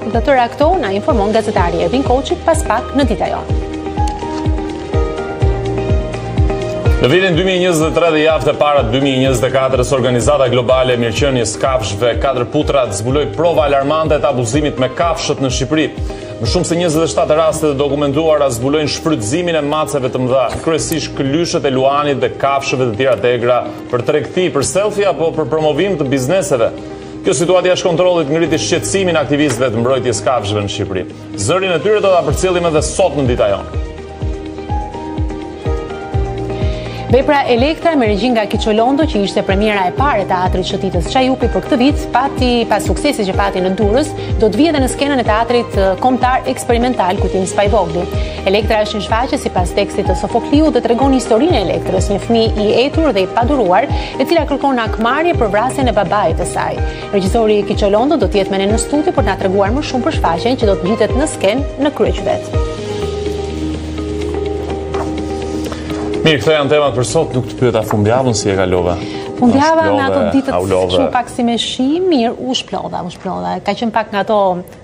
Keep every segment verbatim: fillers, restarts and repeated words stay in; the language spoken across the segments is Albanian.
Dhe tëra këto na informon gazetari Ervin Koçi pas pak në ditajon. Në vitin dy mijë e njëzet e tre dhe javët e para dy mijë e njëzet e katër, Organizata Globale e Mirëqenies Kafshëve Katër Putrat zbuloi prova alarmante të abuzimit me kafshët në Shqipëri. Më shumë se njëzet e shtatë raste të dokumentuara zbulojnë shfrytëzimin e maceve të mëdha, kryesisht këlyshët e luanit dhe kafshëve të tjera tegra për tregti, për selfie apo për promovim të bizneseve. Kjo situatë jashtë kontrollit ngriti shqetësimin e aktivistëve të mbrojtjes kafshëve në Shqipëri. Zërin e tyre do ta përcjellim edhe sot në ditajon. Vepra Elektra me regjin nga Kiçolondo, që ishte premiera e parë e teatrit Shëtitës Çajupi për këtë vit, pati pas suksesi që pati në Durrës, do të vijë edhe në skenën e teatrit kombëtar eksperimental Kujtim Spajvogli. Elektra është një shfaqje sipas tekstit të Sofokliu dhe tregon historinë e Elektrës, një fëmijë i etur dhe i paduruar, e cila kërkon akmarrje për vrasjen e babait të saj. Regjisori i Kiçolondo do të jetë me ne në studio për na treguar më shumë për shfaqjen që do të ngjitet në skenë në kryeqytet. Mirë, këto janë temat për sot, nuk të pyeta fundjavën si e kalova. Fundjava në ato ditët shumë pak si me shi, mirë, u shplodha, u shplodha. Ka qenë pak nga ato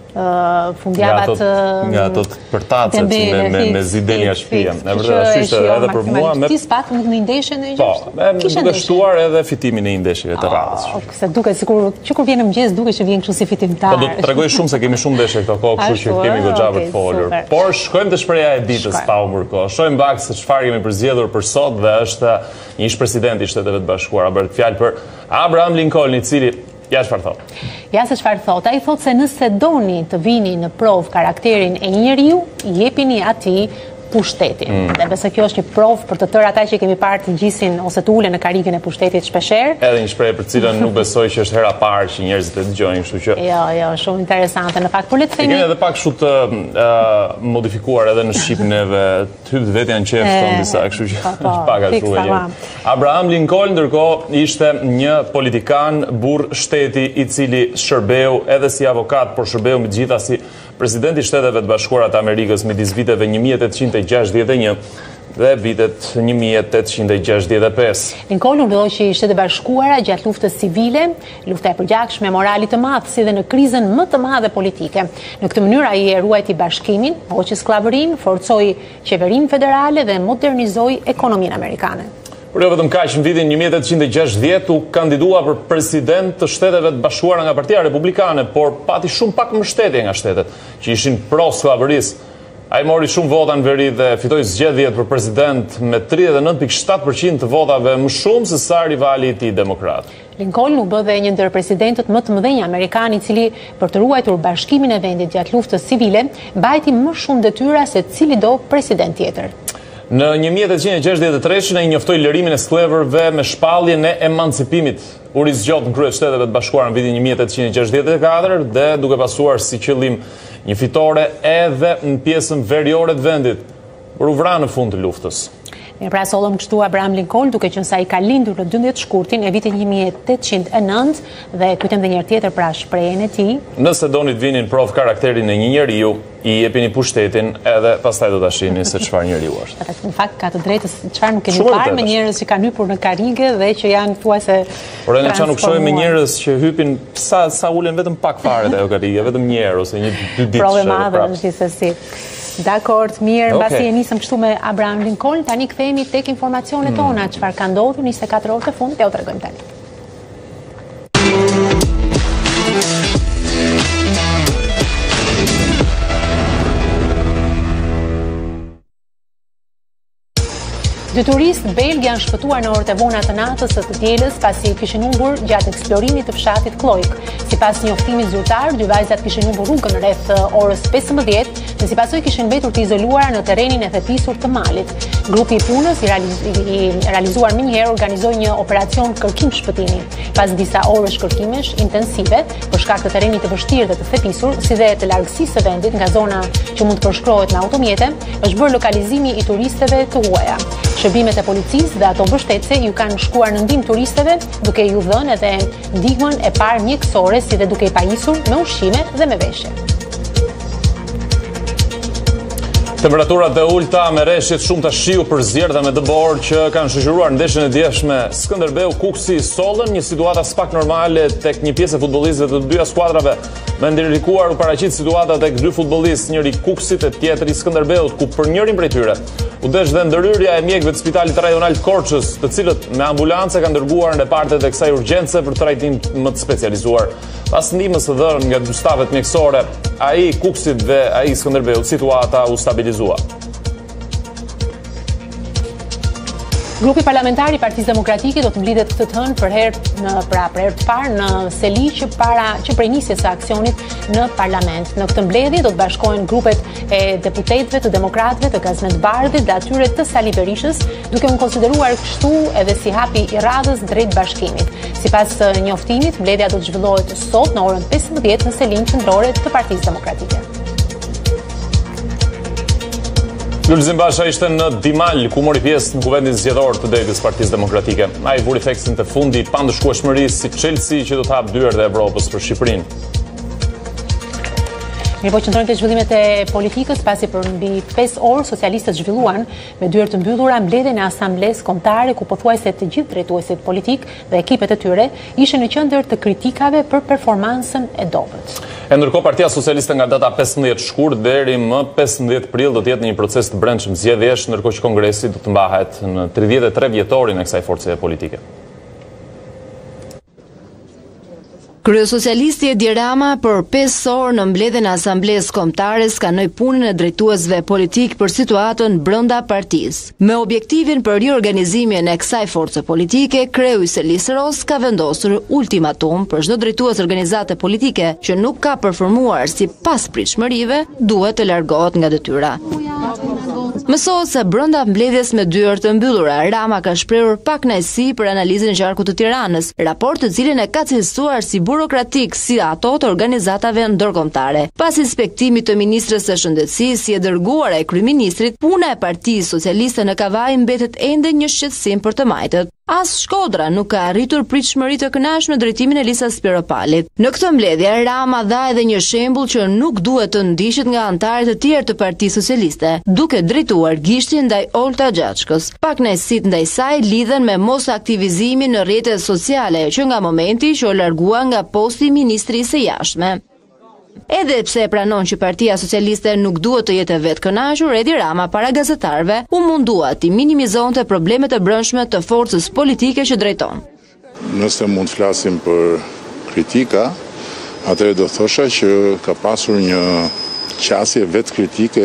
uh, fundjavat nga ato të përtacet me, me, me zidenja shtëpia. E vërtet ashtu edhe për mua. Ti s'pat në një ndeshje në Po, duke shtuar edhe fitimin e një ndeshjeve të radhës. Se duke sikur që kur vjen në mëngjes duke që vjen kështu si fitimtar. Po do të tregoj shumë se kemi shumë ndeshje këto kohë, kështu që kemi goxha për të folur. Por shkojmë te shpreha e ditës pa humbur kohë. Shohim pak se çfarë kemi përzgjedhur për sot dhe është një ish presidenti i Shteteve të Bashkuara, bëhet fjalë për Abraham Lincoln, i cili ja çfarë thot. Ja se çfarë thot. Ai thot se nëse doni të vini në provë karakterin e një njeriu, jepini atij pushtetin. Mm. Dhe besoj kjo është një provë për të tërë ata që kemi parë të ngjisin ose të ulen në karrikën e pushtetit shpeshherë. Edhe një shprehje për cilën nuk besoj që është hera parë që njerëzit e dëgjojnë, kështu që. Jo, jo, shumë interesante. Në fakt, por le të themi. Kemi edhe pak kështu të uh, modifikuar edhe në shqipin edhe të hyjë vetja në qef thon disa, kështu që është pak ashtu e. Abraham Lincoln ndërkohë ishte një politikan burr shteti i cili shërbeu edhe si avokat, por shërbeu me gjitha si presidenti i Shteteve të Bashkuara të Amerikës midis viteve një mijë e tetëqind e gjashtëdhjetë e një dhe vitet një mijë e tetëqind e gjashtëdhjetë e pesë. Lincoln udhëhoqi Shtetet e Bashkuara gjatë luftës civile, lufta e përgjithshme, moralit të madh, si dhe në krizën më të madhe politike. Në këtë mënyrë ai e ruajti bashkimin, hoqi skllavërinë, forcoi qeverinë federale dhe modernizoi ekonominë amerikane. Por jo vetëm kaq, në vitin një mijë e tetëqind e gjashtëdhjetë u kandidua për president të Shteteve të Bashkuara nga Partia Republikane, por pati shumë pak mbështetje nga shtetet që ishin pro skllavërisë. Ai mori shumë vota në veri dhe fitoi zgjedhjet për president me tridhjetë e nëntë pikë shtatë përqind të votave, më shumë se sa rivali i tij demokrat. Lincoln u bë dhe një ndër presidentët më të mëdhenj amerikan, i cili për të ruajtur bashkimin e vendit gjatë luftës civile, mbajti më shumë detyra se cili do president tjetër. Në një mijë e tetëqind e gjashtëdhjetë e tre ai njoftoi lërimin e skleverëve me shpalljen e emancipimit. U rizgjot në krye të Shteteve të Bashkuara në vitin një mijë e tetëqind e gjashtëdhjetë e katër dhe duke pasuar si qëllim një fitore edhe në pjesën veriore të vendit, por u vra në fund të luftës. Mirë, pra sollëm kështu Abraham Lincoln, duke qenë sa i ka lindur në dymbëdhjetë shkurtin e vitit një mijë e tetëqind e nëntë dhe kujtojmë edhe një herë tjetër pra shprehjen e tij. Nëse doni të vini në provë karakterin e një njeriu, i jepini pushtetin edhe pastaj do ta shihni se çfarë njeriu është. Në fakt ka të drejtë çfarë nuk kemi parë me njerëz që kanë hyrë në karrige dhe që janë thuajse. Por ne çfarë nuk shohim me njerëz që hypin sa sa ulen vetëm pak fare te ajo karrige, vetëm një herë ose një dy ditë. Provë madhe është gjithsesi. Dakord, mirë, mbasi okay. E nisëm kështu me Abraham Lincoln, tani kthehemi tek informacionet tona, çfarë ka ndodhur njëzet e katër orë të fundit, ja u tregojmë tani. Dy turistë belg janë shpëtuar në orët e vona të natës së të dielës pasi kishin humbur gjatë eksplorimit të fshatit Kloik. Sipas njoftimit zyrtar, dy vajzat kishin humbur rrugën rreth orës pesëmbëdhjetë dhe si pasojë kishin mbetur të izoluara në terrenin e thepisur të malit. Grupi i punës i, realiz i realizuar më njëherë organizoi një operacion kërkim shpëtimi. Pas disa orësh kërkimesh intensive, për shkak të terrenit të vështirë dhe të thepisur, si dhe të largësisë së vendit nga zona që mund të përshkrohet me automjete, është bërë lokalizimi i turistëve të huaja. Shërbimet e policisë dhe ato mbështetëse ju kanë shkuar në ndihmë turistëve, duke ju dhënë edhe ndihmën e parë mjekësore, si dhe duke i pajisur me ushqime dhe me veshje. Temperaturat e ulta me rreshjet shumë të shiu për zjerda me dëbor që kanë shoqëruar ndeshjen e djeshme Skënderbeu Kuksi Sollën, një situatë as pak normale tek një pjesë e futbollistëve të dyja skuadrave Me ndërlikuar u paraqit situata tek dy futbollistë, njëri Kuksit e tjetri Skënderbeut, ku për njërin prej tyre u desh dhe ndërhyrja e mjekëve të Spitalit Rajonal Korçës, të cilët me ambulancë kanë dërguar në partet e kësaj urgjence për trajtim më të specializuar. Pas ndihmës së dhënë nga dy stafet mjekësore, ai Kuksit dhe ai Skënderbeut, situata u stabilizua. Grupi parlamentari i Partisë Demokratike do të mblidhet këtë të hënë për herë në pra për herë të parë në Seli që para që prej nisjes së aksionit në parlament. Në këtë mbledhje do të bashkohen grupet e deputetëve të demokratëve, të Gazmet Bardhit dhe atyre të Sali Berishës, duke u konsideruar kështu edhe si hapi i radhës drejt bashkimit. Sipas njoftimit, mbledhja do të zhvillohet sot në orën pesëmbëdhjetë në Selin qendrore të Partisë Demokratike. Lulzim Basha ishte në Dimal, ku mori pjesë në kuvendin zgjedhor të drejtës Partisë Demokratike. Ai vuri theksin të fundit pa ndëshkueshmërisë si Chelsea që do të hapë dyert e Evropës për Shqipërinë. Mirë po qëndrojmë të zhvillimet e politikës, pasi për mbi pesë orë socialistët zhvilluan me dyert të mbyllura mbledhjen e asamblesë kombëtare ku pothuajse të gjithë drejtuesit politik dhe ekipet e tyre ishin në qendër të kritikave për performansën e dobët. E ndërkohë Partia Socialiste nga data pesëmbëdhjetë shkurt deri më pesëmbëdhjetë prill do të jetë në një proces të brendshëm zgjedhjesh, ndërkohë që kongresi do të mbahet në tridhjetë e tre vjetorin e kësaj force politike. Kryesocialisti Edi Rama për pesë orë në mbledhjen e Asamblesë Kombëtare skanoi punën e drejtuesve politik për situatën brenda partisë. Me objektivin për riorganizimin e kësaj force politike, kreu i Selisë Ros ka vendosur ultimatum për çdo drejtues organizate politike që nuk ka performuar sipas pritshmërive, duhet të largohet nga detyra. Mësohet se brenda mbledhjes me dyert të mbyllura, Rama ka shprehur pakënaqësi për analizën e qarkut të Tiranës, raport të cilin e ka cilësuar si burokratik si ato të organizatave ndërkombëtare. Pas inspektimit të ministrës së shëndetësisë si e dërguara e kryeministrit, puna e Partisë Socialiste në Kavaj mbetet ende një shqetësim për të majtët. As Shkodra nuk ka arritur pritshmëri të kënaqshme në drejtimin e Elisas Spiropalit. Në këtë mbledhje, Rama dha edhe një shembull që nuk duhet të ndiqet nga anëtarët e tjerë të Partisë Socialiste, duke drejtuar gishtin ndaj Olta Gjaçkës. Pakënaqësitë ndaj saj lidhen me mos aktivizimin në rrjetet sociale, që nga momenti që u largua nga posti i ministrisë së jashtme. Edhe pse e pranon që Partia Socialiste nuk duhet të jetë vetë kënaqur, Edi Rama para gazetarëve u mundua të minimizonte problemet e brendshme të forcës politike që drejton. Nëse mund të flasim për kritika, atëherë do thosha që ka pasur një qasje vetë kritike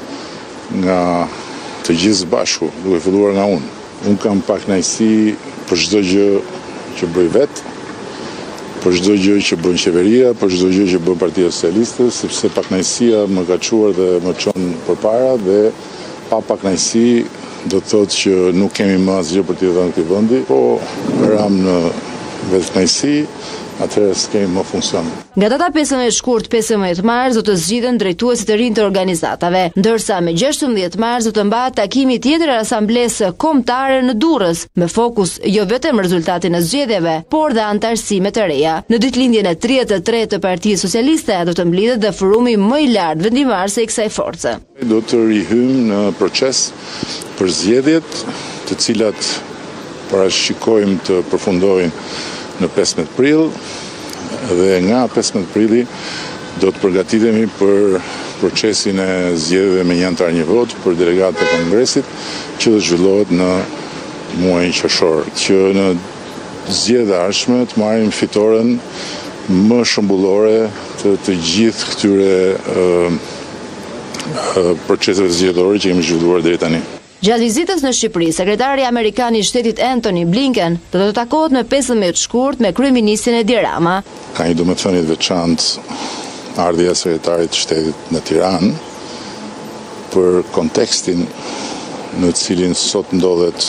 nga të gjithë bashku, duke filluar nga unë. Unë kam pakënaqësi për çdo gjë që bëj vetë, për çdo gjë që bën qeveria, për çdo gjë që bën Partia Socialiste, sepse pakënaqësia më ka çuar dhe më çon përpara dhe pa pakënaqësi do të thotë që nuk kemi më asgjë për të dhënë këtij vendi, po ram në vetëkënaqësi, atëherë s'kemi më funksion. Nga data pesëmbëdhjetë shkurt pesëmbëdhjetë mars do të zgjidhen drejtuesit e rinj të organizatave, ndërsa me gjashtëmbëdhjetë mars do të mbahet takimi tjetër e Asamblesë Kombëtare në Durrës, me fokus jo vetëm rezultatin e zgjedhjeve, por dhe antarësimet e reja. Në ditëlindjen e tridhjetë e tretë të Partisë Socialiste do të mblidhet dhe forumi më i lartë vendimmarrës i kësaj force. Do të rihym në proces për zgjedhjet, të cilat parashikojmë të përfundojnë në pesëmbëdhjetë prill, dhe nga pesëmbëdhjetë prilli do të përgatitemi për procesin e zgjedhjeve me një antar një vot për delegatë të Kongresit që do të zhvillohet në muajin qershor, që në zgjedhjet e ardhshme të marrim fitoren më shëmbullore të të gjithë këtyre uh, uh, proceseve zgjedhore që kemi zhvilluar deri tani. Gjatë vizitës në Shqipëri, sekretari amerikan i shtetit Anthony Blinken do të takohet me pesëmbëdhjetë shkurt me kryeministrin Edi Rama. Ka një domethënie të veçantë ardhja e sekretarit të shtetit në Tiranë për kontekstin në cilin sot ndodhet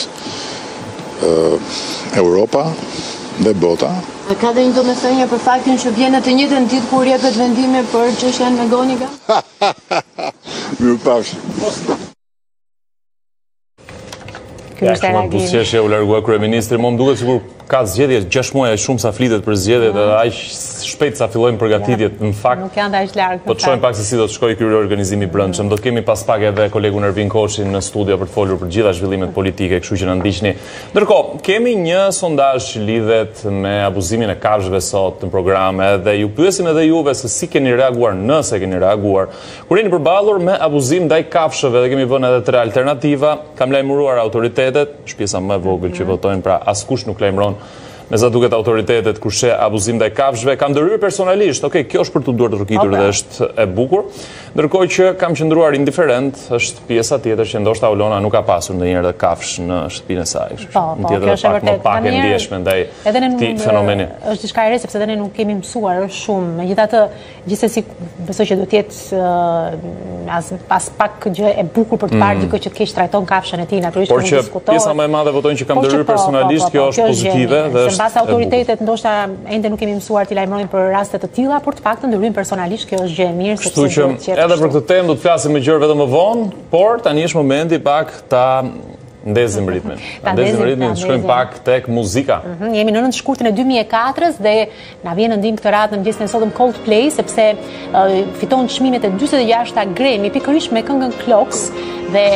uh, Europa dhe bota. Ka dhe një domethënie për faktin që vjen në të njëjtën ditë kur jepet vendimi për çështjen me Goniga? Mirupafshim. Ky është reagimi. Buzëqeshja u largua kryeministri, më më duket sikur ka zgjedhje gjashtë muaj shumë sa flitet për zgjedhjet, edhe aq shpejt sa fillojnë përgatitjet. Në fakt, nuk janë aq larg. Po të shohim pak se si do të shkojë ky riorganizim i brendshëm. Do të kemi pas pak edhe kolegun Ervin Koçin në studio për të folur për gjitha zhvillimet politike, kështu që na ndiqni. Ndërkohë, kemi një sondazh që lidhet me abuzimin e kafshëve sot në program, edhe ju pyesim edhe juve se si keni reaguar, nëse keni reaguar. Kur jeni përballur me abuzim ndaj kafshëve, dhe kemi vënë edhe tre alternativa, kam lajmëruar autoritetet, shpjesa më e vogël që votojnë, pra askush nuk lajmëron. Me sa duket autoritetet kur sheh abuzim ndaj kafshëve, kam ndërhyrë personalisht. Okej, kjo është për të duar të rrukitur dhe është e bukur. Ndërkohë që kam qëndruar indiferent, është pjesa tjetër që ndoshta Olona nuk ka pasur ndonjëherë kafsh në shtëpinë e saj. Po, po, kjo është pak më pak e ndjeshme ndaj këtij fenomeni. Është diçka e re sepse edhe ne nuk kemi mësuar shumë. Megjithatë, gjithsesi besoj që do të jetë as pas pak gjë e bukur për të parë dikë që të keq trajton kafshën e tij, natyrisht nuk diskutohet. Por që pjesa më e madhe votojnë që kam ndërhyrë personalisht, kjo është pozitive dhe është mbas autoritetet ndoshta ende nuk kemi mësuar të lajmërojmë për raste të tilla, por të paktën ndërhyjmë personalisht, kjo është gjë e mirë sepse edhe për këtë temë do të flasim më gjërë vetëm më vonë, por tani është momenti pak ta ndezim ritmin. Ta ndezim ritmin, të shkojmë pak tek muzika. Jemi në nëntë shkurtën e dy mijë e katër dhe na vjen në ndim këtë radhë në mëngjesin e sotëm Coldplay, sepse fiton çmimet e dyzet e gjashta Grammy pikërisht me këngën Clocks dhe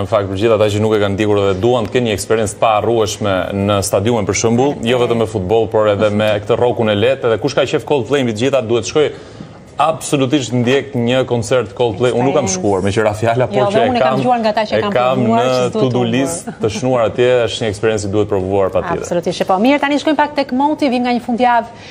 në fakt për gjithë ata që nuk e kanë ndjekur dhe duan të kenë një eksperiencë pa harrueshme në stadiumin për shembull, jo vetëm me futboll, por edhe me këtë rrokun e lehtë, edhe kush ka qef Coldplay mbi të gjitha duhet të shkojë absolutisht ndjek një koncert Coldplay. Unë nuk kam shkuar, me qëra fjala, por që e kam, e kam në to-do list të shnuar atje, është një eksperiencë që duhet provuar patjetër. Absolutisht. Po mirë, tani shkojmë pak tek Moti, vim nga një fundjavë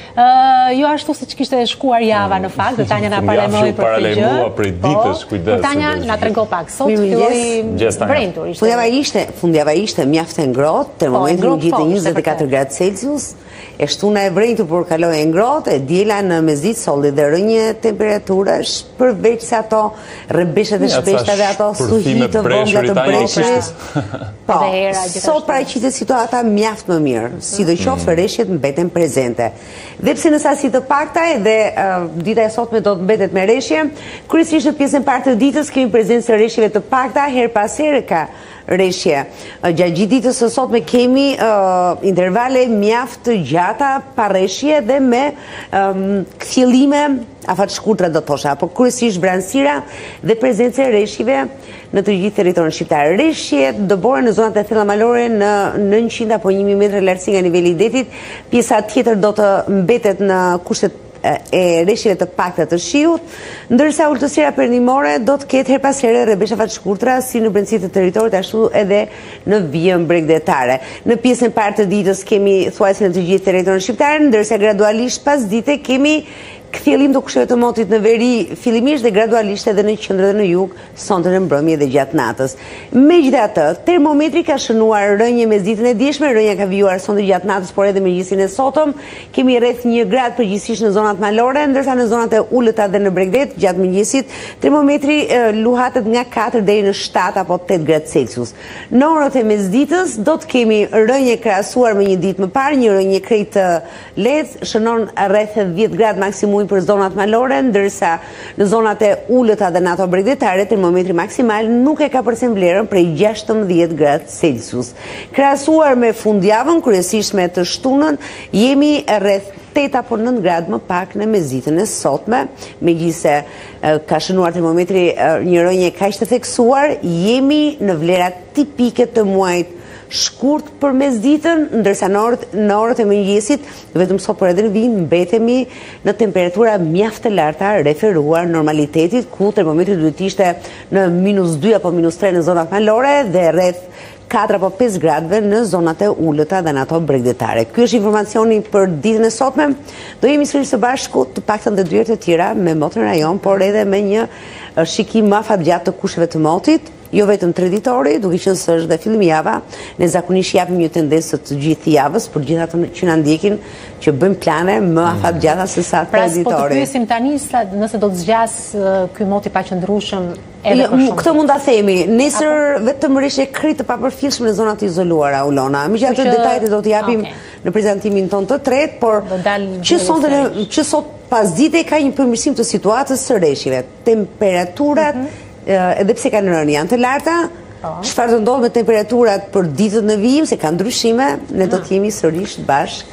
Uh, jo ashtu si që kishte shkuar java në fakt, dhe Tanja nga paralajmoi për këtë gjë. Për ditës, kujdes. Tanja nga trego pak, sot filloi vrentur. Fundjava ishte, fundjava ishte mjaft e ngrohtë, termometri u gjete njëzet e katër gradë Celsius, e shtuna e vrentur por kaloi e ngrohtë, e diela në mesditë solli dhe rënje temperaturash, përveç se ato rrebeshet e shpeshta dhe ato suhi të vogla të breshit. Po, sot paraqitet situata mjaft më mirë, sidoqoftë rreshtet mbeten prezente. Dhe pse në sasi të pakta edhe uh, dita e sotme do të mbetet me rreshje, kryesisht në pjesën e parë të ditës kemi prezencë të rreshjeve të pakta, her pas here ka rreshje. Uh, gjatë gjithë ditës së sotme kemi uh, intervale mjaft të gjata pa rreshje dhe me um, kthjellime afat shkurtra do të thosha, apo kryesisht vranësira dhe prezencë e rreshjeve në të gjithë territorin shqiptar. Rreshjet dëbore në zonat e thella malore në nëntëqind apo një mijë metra lartësi nga niveli i detit. Pjesa tjetër do të mbetet në kushtet e rreshjeve të pakta të shiut, ndërsa ulëtësira perëndimore do të ketë her pas here rrebesha fat shkurtra si në brendësitë të territorit ashtu edhe në vijën bregdetare. Në pjesën e parë të ditës kemi thuajse në të gjithë territorin shqiptar, ndërsa gradualisht pas dite kemi kthjellim të kusheve të motit në veri fillimisht dhe gradualisht edhe në qendër dhe në jug, sonte në mbrëmje dhe gjatë natës. Megjithatë, termometri ka shënuar rënje mesditën e dieshme, rënja ka vijuar sonte gjatë natës, por edhe mëngjesin e sotëm kemi rreth një grad përgjithsisht në zonat malore, ndërsa në zonat e ulëta dhe në Bregdet gjatë mëngjesit termometri e, luhatet nga katër deri në shtatë apo tetë gradë Celsius. Në orët e mesditës do të kemi rënje krahasuar me një ditë më parë, një rënje krejt lehtë, shënon rreth dhjetë gradë maksimumi për zonat malore, ndërsa në zonat e ulëta dhe në ato bregdetare termometri maksimal nuk e ka përsen vlerën prej gjashtëmbëdhjetë gradë Celsius. Krahasuar me fundjavën, kryesisht me të shtunën, jemi rreth tetë apo nëntë gradë më pak në mesditën e sotme, megjithëse ka shënuar termometri një rënje kaq të theksuar, jemi në vlerat tipike të muajit shkurt për mesditën, ndërsa në orët, në orët e mëngjesit, vetëm sot por edhe në vijim mbetemi në temperatura mjaft të larta referuar normalitetit, ku termometri duhet të ishte në minus dy apo minus tre në zonat malore dhe rreth katër apo pesë gradëve në zonat e ulëta dhe në ato bregdetare. Ky është informacioni për ditën e sotme. Do jemi sërish së bashku të paktën dhe dyert e tjera me motën rajon, por edhe me një shikim më afatgjatë të kusheve të motit. Jo vetëm traditori, duke qenë se është dhe fillim java, ne zakonisht japim një tendencë të gjithë javës për gjithë ato që na ndjekin që bëjmë plane më afatgjata se sa traditori. Pra, po të pyesim tani nëse do të zgjas ky mot i paqëndrueshëm edhe për shumë. Këtë mund ta themi, nesër vetëm rreshje kri të papërfillshme në zonat izoluara, Ulona. Megjithatë detajet do t'i japim në prezantimin ton të tretë, por që sot që sot pasdite ka një përmirësim të situatës së rreshjeve. Temperaturat edhe pse kanë rënë janë të larta, çfarë do ndodh me temperaturat për ditët në vijim, se ka ndryshime, ne do të jemi sërish bashkë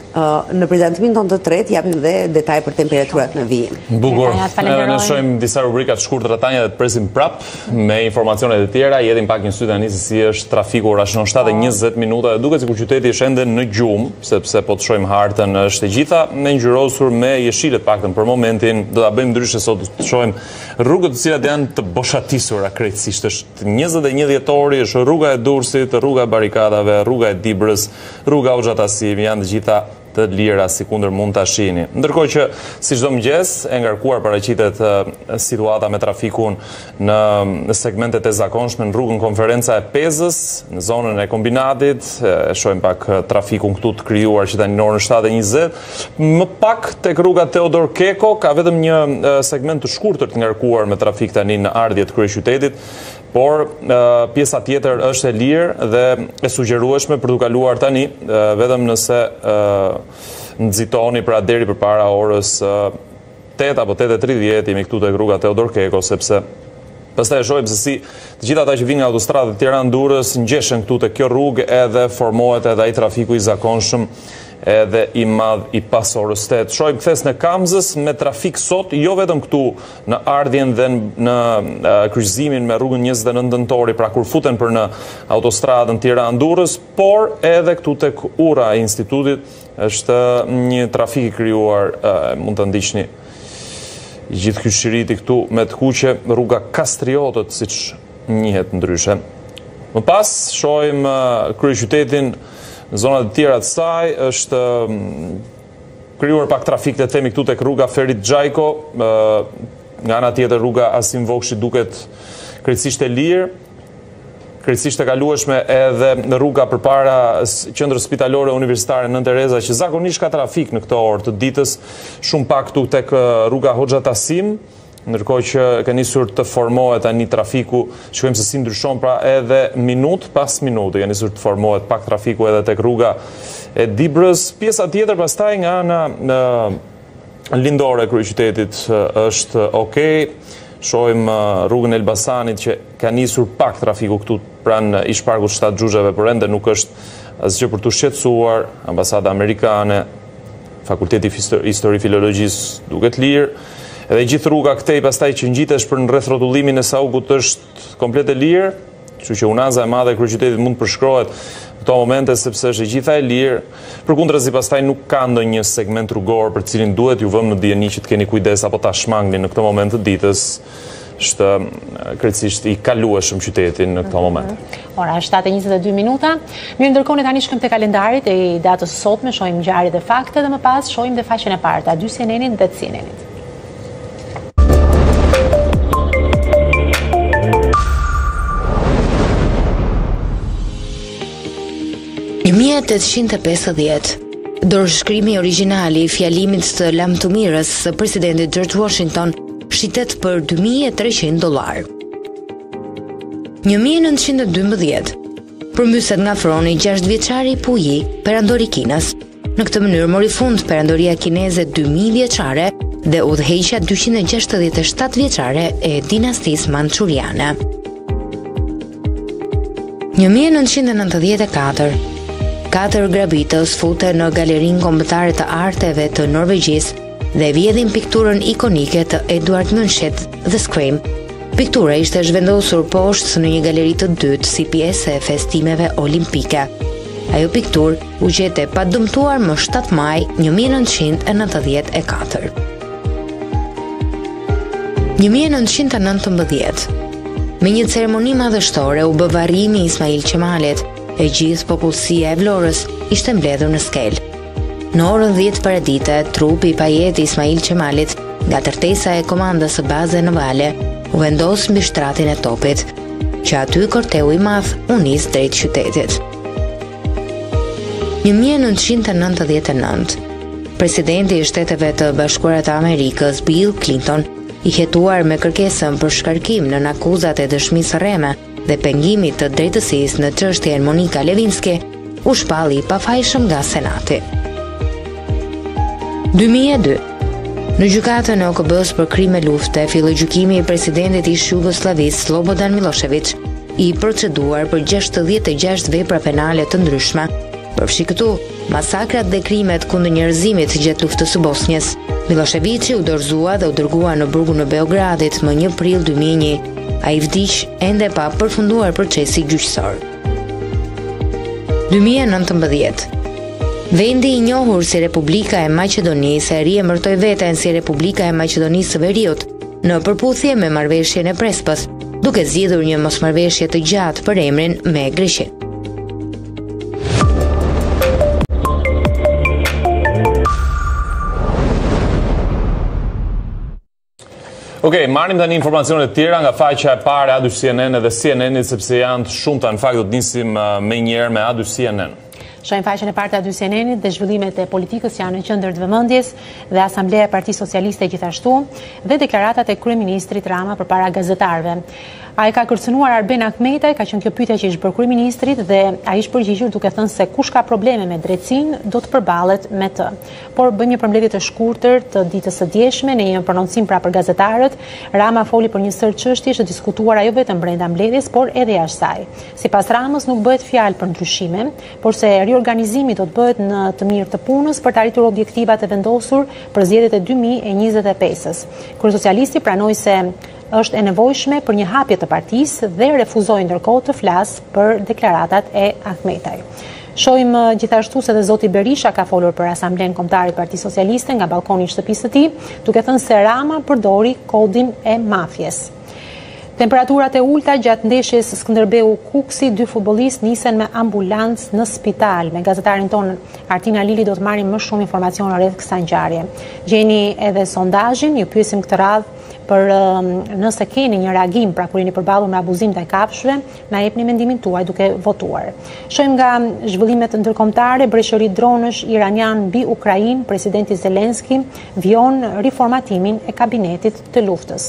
në prezantimin tonë të tretë, japim dhe detaj për temperaturat në vijim. Bukur, edhe ne shohim disa rubrikat shkurtra Tanja dhe të presim prap me informacionet e tjera, jetim pak një sy tani se si është trafiku ora shënon shtatë e njëzet minuta dhe duket sikur qyteti është ende në gjumë, sepse po të shohim hartën është e gjitha me ngjyrosur me jeshile të paktën për momentin, do ta bëjmë ndryshe sot të shohim rrugët të cilat janë të boshatisura krejtësisht. Është njëzet e një dhjetori, është rruga e Durrësit, rruga e Barikadave, rruga e Dibrës, rruga Hoxha Tasim, janë të gjitha të lira si kundër mund të shihni. Ndërkohë që si çdo mëngjes e ngarkuar paraqitet situata me trafikun në segmentet e zakonshme në rrugën Konferenca e Pezës, në zonën e kombinatit, e shohim pak trafikun këtu të krijuar që tani në orën shtatë e njëzet. Më pak tek rruga Teodor Keko ka vetëm një segment të shkurtër të ngarkuar me trafik tani në ardhje të kryeqytetit. Por uh, pjesa tjetër është e lirë dhe e sugjerueshme për të kaluar tani, uh, vetëm nëse uh, nxitoni pra deri përpara orës uh, tetë apo tetë e tridhjetë jemi këtu tek rruga Teodor Keko, sepse pastaj e shohim se si të gjithë ata që vinë nga autostradë Tiranë-Durrës ngjeshen këtu tek kjo rrugë edhe formohet edhe ai trafiku i zakonshëm edhe i madh i pasorës. Të shojmë kthes në Kamzës me trafik sot, jo vetëm këtu në ardhjen dhe në kryqëzimin me rrugën njëzet e nëntë nëntori, pra kur futen për në autostradën Tiranë-Durrës, por edhe këtu tek ura e institutit është një trafik i krijuar, mund të ndiqni i gjithë ky shiriti këtu me të kuqe, rruga Kastriotët, siç njihet ndryshe. Më pas shohim kryeqytetin në zonat e tjera të saj, është krijuar pak trafik, të themi këtu tek rruga Ferit Xhaiko, nga ana tjetër rruga Asim Vokshi duket krejtësisht e lirë, krejtësisht e kalueshme edhe në rruga përpara qendrës spitalore universitare Nën Tereza, që zakonisht ka trafik në këtë orë të ditës, shumë pak këtu tek rruga Hoxha Tasim, ndërkohë që ka nisur të formohet tani trafiku, shikojmë se si ndryshon, pra edhe minut pas minuti ka nisur të formohet pak trafiku edhe tek rruga e Dibrës. Pjesa tjetër pastaj nga ana lindore e kryeqytetit është okay. Shohim rrugën Elbasanit që ka nisur pak trafiku këtu pranë ish-parkut shtatë Xhuxheve, por ende nuk është asgjë për të shqetësuar. Ambasada amerikane, Fakulteti Histori Filologjisë duket lirë. Edhe gjithë rruga këtej pastaj që ngjitesh për në rreth rrotullimin e Saugut është komplet e lirë, kështu që unaza e madhe e kryeqytetit mund të përshkrohet në këto momente sepse është e gjitha e lirë. Përkundrazi pastaj nuk ka ndonjë segment rrugor për cilin duhet ju vëmë në dieni që të keni kujdes apo ta shmangni në këto moment të ditës. Është krejtësisht i kalueshëm qytetin në këto momente. Ora është shtatë e njëzet e dy minuta. Mirë, ndërkohë ne tani shkojmë te kalendarit e datës së sotme, shohim ngjarjet dhe faktet dhe më pas shohim dhe faqen e parë të A dy C N N-it dhe të C N N-it. një mijë e tetëqind e pesëdhjetë, dorëshkrimi origjinali i fjalimit të lamtumirës së presidentit George Washington shitet për dy mijë e treqind dollar. një mijë e nëntëqind e dymbëdhjetë, përmbyset nga froni gjashtë vjeçari i Puyi, perandori i Kinës. Në këtë mënyrë mori fund perandoria kineze dy mijë vjeçare dhe udhëheqja dyqind e gjashtëdhjetë e shtatë vjeçare e dinastisë mançuriane. një mijë e nëntëqind e nëntëdhjetë e katër, katër grabitës futen në Galerinë Kombëtare të Arteve të Norvegjisë dhe vjedhin pikturën ikonike të Edward Munchit, The Scream. Piktura ishte zhvendosur poshtë në një galeri të dytë si pjesë e festimeve olimpike. Ajo pikturë u gjete pa dëmtuar më shtatë maj një mijë e nëntëqind e nëntëdhjetë e katër. një mijë e nëntëqind e nëntëmbëdhjetë, me një ceremoni madhështore u bë varrimi i Ismail Qemalit, e gjithë popullsia e Vlorës ishte mbledhur në skel. Në orën dhjetë paradite, trupi i pajet i Ismail Qemalit nga tërtesa e komandës së bazë navale u vendos mbi shtratin e topit, që aty korteu i madh u nis drejt qytetit. një mijë e nëntëqind e nëntëdhjetë e nëntë, presidenti i Shteteve të Bashkuara të Amerikës Bill Clinton, i hetuar me kërkesën për shkarkim në akuzat e dëshmisë rreme dhe pengimit të drejtësisë në çështjen Monika Lewinsky, u shpalli i pafajshëm nga Senati. dy mijë e dy, në gjykatën e O K B-s për krime lufte, filloi gjykimi i presidentit i Jugosllavisë Slobodan Milošević, i proceduar për gjashtëdhjetë e gjashtë vepra penale të ndryshme, përfshi këtu masakrat dhe krimet kundër njerëzimit gjatë luftës së Bosnjës. Miloševići u dorëzua dhe u dërgua në burgun e Beogradit më një prill dy mijë e një. Ai vdiq ende pa përfunduar procesi gjyqësor. dy mijë e nëntëmbëdhjetë, vendi i njohur si Republika e Maqedonisë e riemërtoi veten si Republika e Maqedonisë së Veriut në përputhje me marrëveshjen e Prespës, duke zgjidhur një mosmarrëveshje të gjatë për emrin me Greqinë. Okej, marrim tani informacionet e tjera nga faqja e parë e A dy C N N dhe C N N-it sepse janë të shumta, në fakt do të nisim më njëherë me A dy C N N. Shohim faqen e parë të A dy C N N-it dhe zhvillimet e politikës janë në qendër të vëmendjes dhe Asambleja e Partisë Socialiste gjithashtu dhe deklaratat e kryeministrit Rama përpara gazetarëve. Ai ka kërcënuar Arben Ahmetaj, ka qenë kjo pyetja që ishte për kryeministrit dhe ai ishte përgjigjur duke thënë se kush ka probleme me drejtsinë do të përballet me të. Por bëjmë një përmbledhje të shkurtër të ditës së djeshme në një prononcim pra për gazetarët. Rama foli për një sër çështjesh të diskutuara jo vetëm brenda mbledhjes, por edhe jashtë saj. Sipas Ramës nuk bëhet fjalë për ndryshime, por se riorganizimi do të bëhet në të mirë të punës për të arritur objektivat e vendosur për zgjedhjet e dy mijë e njëzet e pesës. Kryesocialisti pranoi se është e nevojshme për një hapje të partisë dhe refuzoi ndërkohë të flasë për deklaratatat e Ahmetaj. Shohim gjithashtu se dhe zoti Berisha ka folur për Asamblenë Kombëtare të Partisë Socialiste nga balkoni i shtëpisë së tij, duke thënë se Rama përdori kodin e mafjes. Temperaturat e ulta gjatë ndeshjes Skënderbeu Kuksi, dy futbollistë nisen me ambulancë në spital. Me gazetarin tonë Artina Lili do të marrim më shumë informacione rreth kësaj ngjarje. Gjeni edhe sondazhin, ju pyesim këtë radhë për nëse keni një reagim pra kur jeni përballur me abuzim ndaj kafshëve, na jepni mendimin tuaj duke votuar. Shohim nga zhvillimet ndërkombëtare, breshëri dronësh iranian mbi Ukrainë, presidenti Zelenski vijon riformatimin e kabinetit të luftës.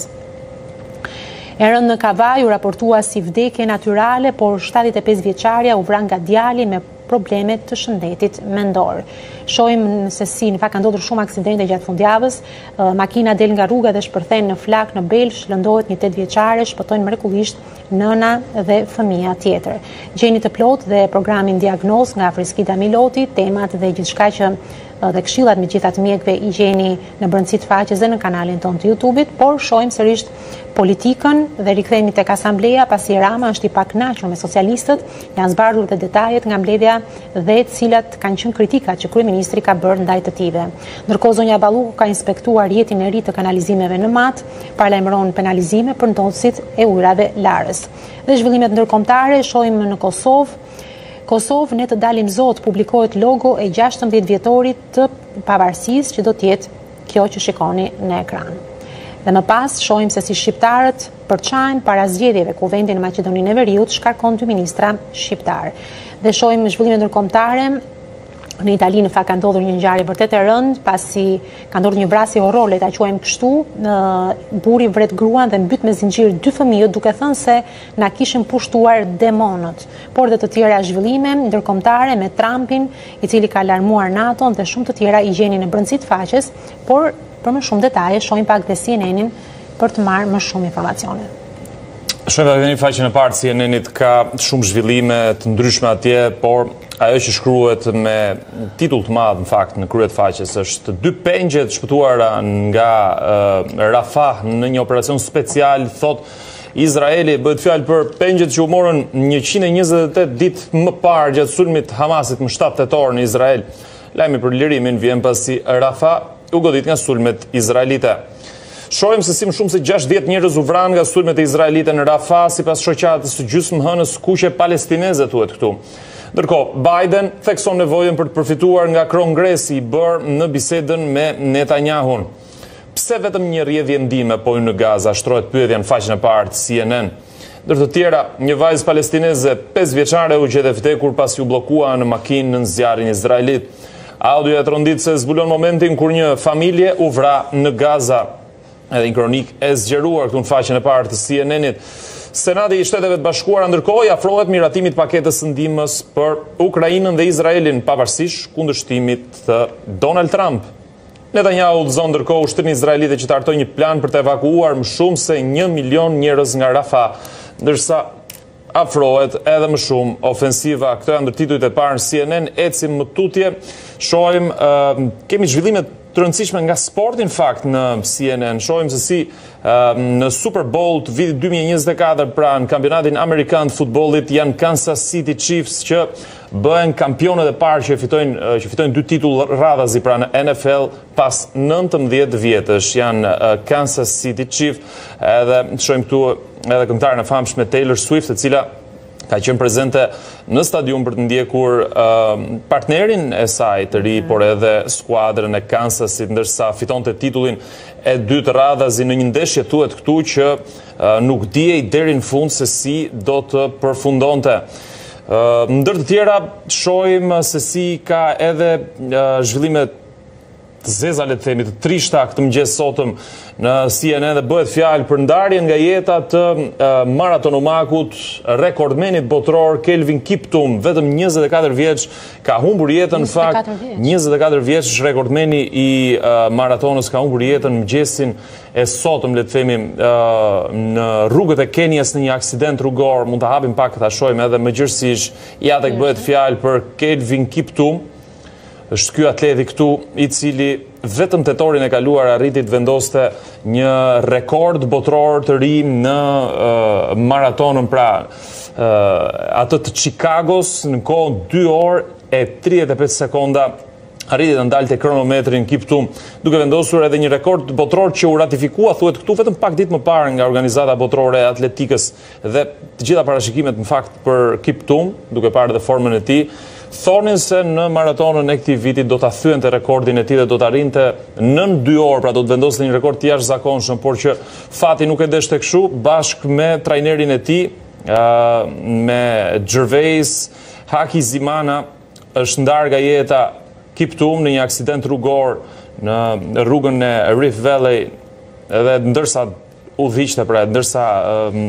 E rënë në Kavaj u raportua si vdekje natyrale, por shtatëdhjetë e pesë vjeçaria u vran nga djali me probleme të shëndetit mendor. Shohim se si në fakt ka ndodhur shumë aksidente gjatë fundjavës, makina del nga rruga dhe shpërthen në flak në Belsh, lëndohet një tetë vjeçare, shpëtojnë mrekullisht nëna dhe fëmia tjetër. Gjeni të plot dhe programin Diagnoz nga Friskida Miloti, temat dhe gjithçka që dhe këshillat me gjithat mjekve i gjeni në brëndësi të faqes dhe në kanalin tonë të YouTube-it, por shohim sërish politikën dhe rikthehemi tek Asambleja pasi Rama është i pakënaqur me socialistët, janë zbardhur dhe detajet nga mbledhja dhe cilat kanë qenë kritikat që kryeministri ka bërë ndaj të tyre. Ndërkohë zonja Balluku ka inspektuar rrjetin e ri të kanalizimeve në Mat, paralajmëron penalizime për ndohtësit e ujrave Larës. Dhe zhvillimet ndërkombëtare shohim në Kosovë. Kosovë, ne të dalim zot, publikohet logo e gjashtëmbëdhjetë vjetorit të pavarësisë që do të jetë kjo që shikoni në ekran. Dhe më pas shohim se si shqiptarët përçajnë para zgjedhjeve ku vendi në Maqedoninë e Veriut shkarkon dy ministra shqiptar. Dhe shohim zhvillime ndërkombëtare. Në Itali në fakt ka ndodhur një ngjarje vërtet e rëndë pasi ka ndodhur një vrasje horrore, ta quajmë kështu, burri vret gruan dhe mbyt me zinxhir dy fëmijët duke thënë se na kishin pushtuar demonët. Por dhe të tjera zhvillime ndërkombëtare me Trumpin, i cili ka alarmuar NATO-n dhe shumë të tjera i gjeni në brëndësi të faqes, por për më shumë detaje shohim pak dhe C N N-in për të marrë më shumë informacione. Shohim edhe një faqen e parë C N N-it ka shumë zhvillime të ndryshme atje, por ajo që shkruhet me titull të madh në fakt në krye të faqes është dy pengje të shpëtuara nga uh, Rafah në një operacion special, thot Izraeli. Bëhet fjalë për pengjet që u morën njëqind e njëzet e tetë ditë më parë gjatë sulmit Hamasit më shtatë tetor në Izrael. Lajmi për lirimin vjen pasi Rafah u godit nga sulmet izraelite. Shohim se si më shumë se gjashtëdhjetë njerëz u vranë nga sulmet e izraelite në Rafah sipas shoqatës së gjysmëhënës kuqe palestineze, thuhet këtu. Ndërkohë, Biden thekson nevojën për të përfituar nga kongresi i bërë në bisedën me Netanyahun. Pse vetëm një rrjedhje ndihme po në Gaza, shtrohet pyetja në faqen e parë të C N N. Ndër të tjera, një vajzë palestineze pesë vjeçare u gjetë e vdekur pasi u bllokua në makinë në zjarrin izraelit. Audioja e tronditse zbulon momentin kur një familje u vra në Gaza. Edhe një kronik e zgjeruar këtu në faqen e parë të C N N-it. Senati i Shteteve të Bashkuara ndërkohë i afrohet miratimit paketës së ndihmës për Ukrainën dhe Izraelin pavarësisht kundërshtimit të Donald Trump. Netanyahu udhëzon ndërkohë ushtrinë izraelite që të hartojë një plan për të evakuuar më shumë se një milion njerëz nga Rafah, ndërsa afrohet edhe më shumë ofensiva. Këto janë ndërtitujt e parë në C N N, ecim më tutje, shohim uh, kemi zhvillime të rëndësishme nga sporti në fakt në C N N. Shohim se si uh, në Super Bowl të vitit dy mijë e njëzet e katër, pra në kampionatin amerikan të futbollit, janë Kansas City Chiefs që bëhen kampionët e parë që fitojnë uh, që fitojnë dy titull radhazi pra në N F L pas nëntëmbëdhjetë vjetësh. Janë uh, Kansas City Chiefs, edhe shohim këtu edhe këngëtaren e famshme Taylor Swift, e cila ka qenë prezente në stadium për të ndjekur uh, partnerin e saj të ri, por edhe skuadrën e Kansasit, ndërsa fitonte titullin e dytë radhazi në një ndeshje, thuhet këtu që uh, nuk dijej deri në fund se si do të përfundonte. Uh, ndër të tjera shohim se si ka edhe uh, zhvillime të zeza, le të themi, të trishta këtë mëngjes sotëm në C N N dhe bëhet fjalë për ndarjen nga jeta të uh, maratonomakut, rekordmenit botror Kelvin Kiptum, vetëm njëzet e katër vjeç ka humbur jetën. Në fakt, njëzet e katër vjeç është rekordmeni i uh, maratonës, ka humbur jetën mëngjesin e sotëm, le të themi, uh, në rrugët e Kenjas në një aksident rrugor. Mund të hapim pak ta shohim edhe më gjërësisht. Ja tek bëhet fjalë për Kelvin Kiptum. Është ky atleti këtu i cili vetëm tetorin e kaluar arriti të vendoste një rekord botror të ri në uh, maratonën, pra uh, atë të Chicagos, në kohën dy orë e tridhjetë e pesë sekonda. Arriti të ndalte kronometrin Kiptum, duke vendosur edhe një rekord botror që u ratifikua, thuhet këtu, vetëm pak ditë më parë nga Organizata Botrore e Atletikës, dhe të gjitha parashikimet në fakt për Kiptum, duke parë edhe formën e tij, thonin se në maratonën e këtij viti do ta thyente rekordin e tij dhe do ta arrinte nën dy orë, pra do të vendoste një rekord të jashtëzakonshëm, por që fati nuk e deshte kështu. Bashkë me trajnerin e tij, uh, me Gervais Hakizimana, është ndarë nga jeta Kiptum në një aksident rrugor në rrugën e Rift Valley, edhe ndërsa udhëhiqte, pra ndërsa um,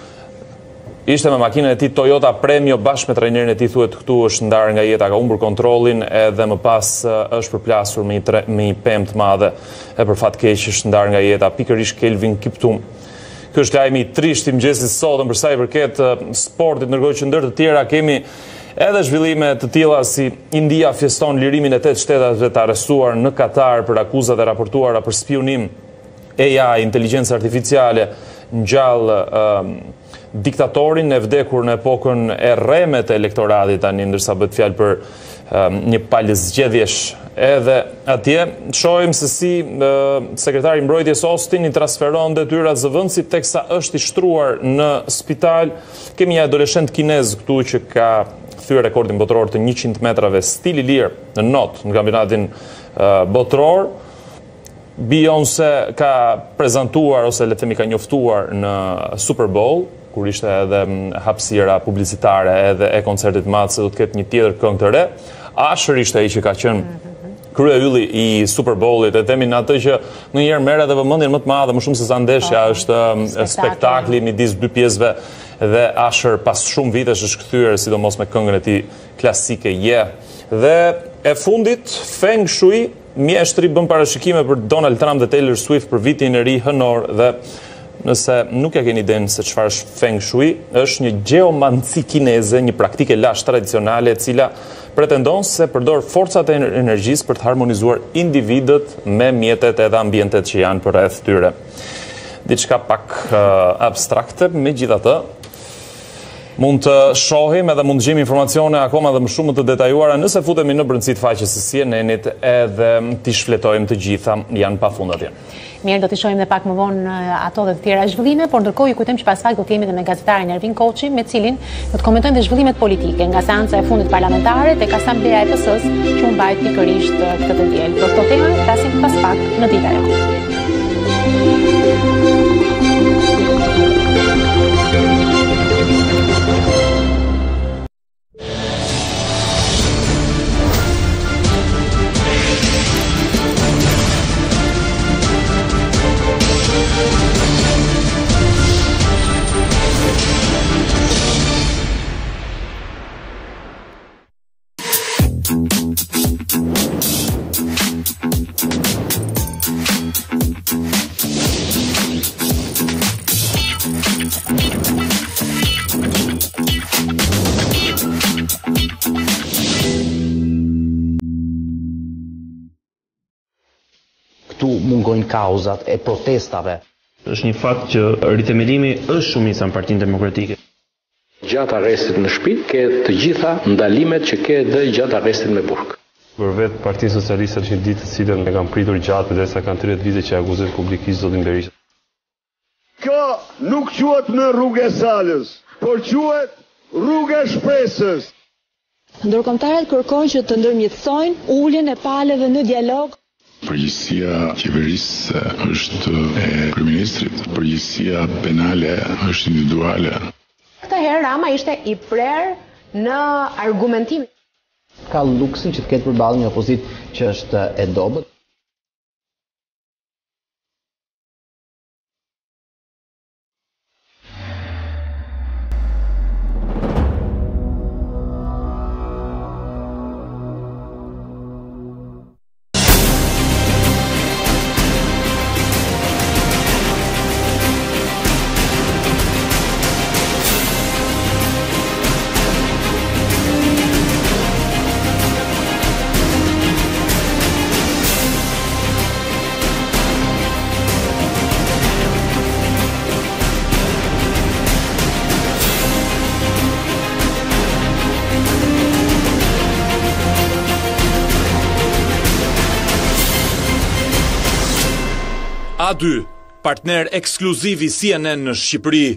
ishte me makinën e tij Toyota Premio bashkë me trajnerin e tij, thuhet këtu, është ndarë nga jeta, ka humbur kontrollin edhe më pas është përplasur me një, me një pemë të madhe e për fat keq është ndarë nga jeta pikërisht Kelvin Kiptum. Ky është lajmi i trisht i mëngjesit sotëm për sa i përket sportit, ndërkohë që ndër të tjera kemi edhe zhvillime të tilla si India feston lirimin e tetë shtetave të arrestuar në Katar për akuzat e raportuara për spionim. A I, inteligjencë artificiale, ngjall um, diktatorin e vdekur në epokën e rremet e elektoratit tani, ndërsa bëhet fjalë për um, një palë zgjedhjesh. Edhe atje shohim se si uh, sekretari i mbrojtjes Austin i transferon detyrat zëvendësit teksa është i shtruar në spital. Kemi një adoleshent kinez këtu që ka thyer rekordin botror të njëqind metrave stil i lirë në not në kampionatin uh, botror. Beyoncé ka prezantuar ose le të themi ka njoftuar në Super Bowl, kur ishte edhe hapësira publicitare edhe e koncertit madh se do të ketë një tjetër këngë të re. Asher ishte ai që ka qenë kryeylli i Super Bowlit, e themi në atë që ndonjëherë merr edhe vëmendjen më të madhe, më shumë se sa ndeshja, oh, është spektakli, spektakli midis dy pjesëve, dhe Asher pas shumë vitesh është kthyer sidomos me këngën e tij klasike Yeah. Dhe e fundit, Feng Shui, mjeshtri bën parashikime për Donald Trump dhe Taylor Swift për vitin e ri hënor, dhe nëse nuk ja keni idenë se çfarë është Feng Shui, është një geomanci kineze, një praktike lashtë tradicionale e cila pretendon se përdor forcat e energjisë për të harmonizuar individët me mjetet edhe ambientet që janë përreth tyre. Diçka pak uh, abstrakte, megjithatë mund të shohim edhe mund të gjejmë informacione akoma dhe më shumë të detajuara nëse futemi në brendësi të faqes së C N N-it edhe t'i shfletojmë të gjitha, janë pafund atje. Mirë, do t'i shohim dhe pak më vonë ato dhe të tjera zhvillime, por ndërkohë ju kujtojmë që pas pak do të jemi edhe me gazetarin Ervin Koçi, me cilin do të komentojmë dhe zhvillimet politike nga seanca e fundit parlamentare tek Asambleja e P S S që u mbajt pikërisht këtë të diel. Për këto tema flasim pas pak në Dita e Javës. Mungojnë kauzat e protestave. Është një fakt që ritemelimi është shumica në Partinë Demokratike. Gjatë arrestit në shtëpi ke të gjitha ndalimet që ke dhe gjatë arrestit me burg. Për vetë Partia Socialiste është një ditë të cilën e kam pritur gjatë përderisa kanë tridhjetë vite që akuzojnë publikisht zotin Berisha. Kjo nuk quhet më rrugë e Salës, por quhet rrugë e shpresës. Ndërkombëtarët kërkojnë që të ndërmjetësojnë uljen e palëve në dialog. Përgjegjësia qeverisë është e kryeministrit, përgjegjësia penale është individuale. Këtë herë Rama ishte i prerë në argumentim. Ka luksin që të ketë përballë një opozitë që është e dobët. A dy, partner ekskluziv i C N N në Shqipëri.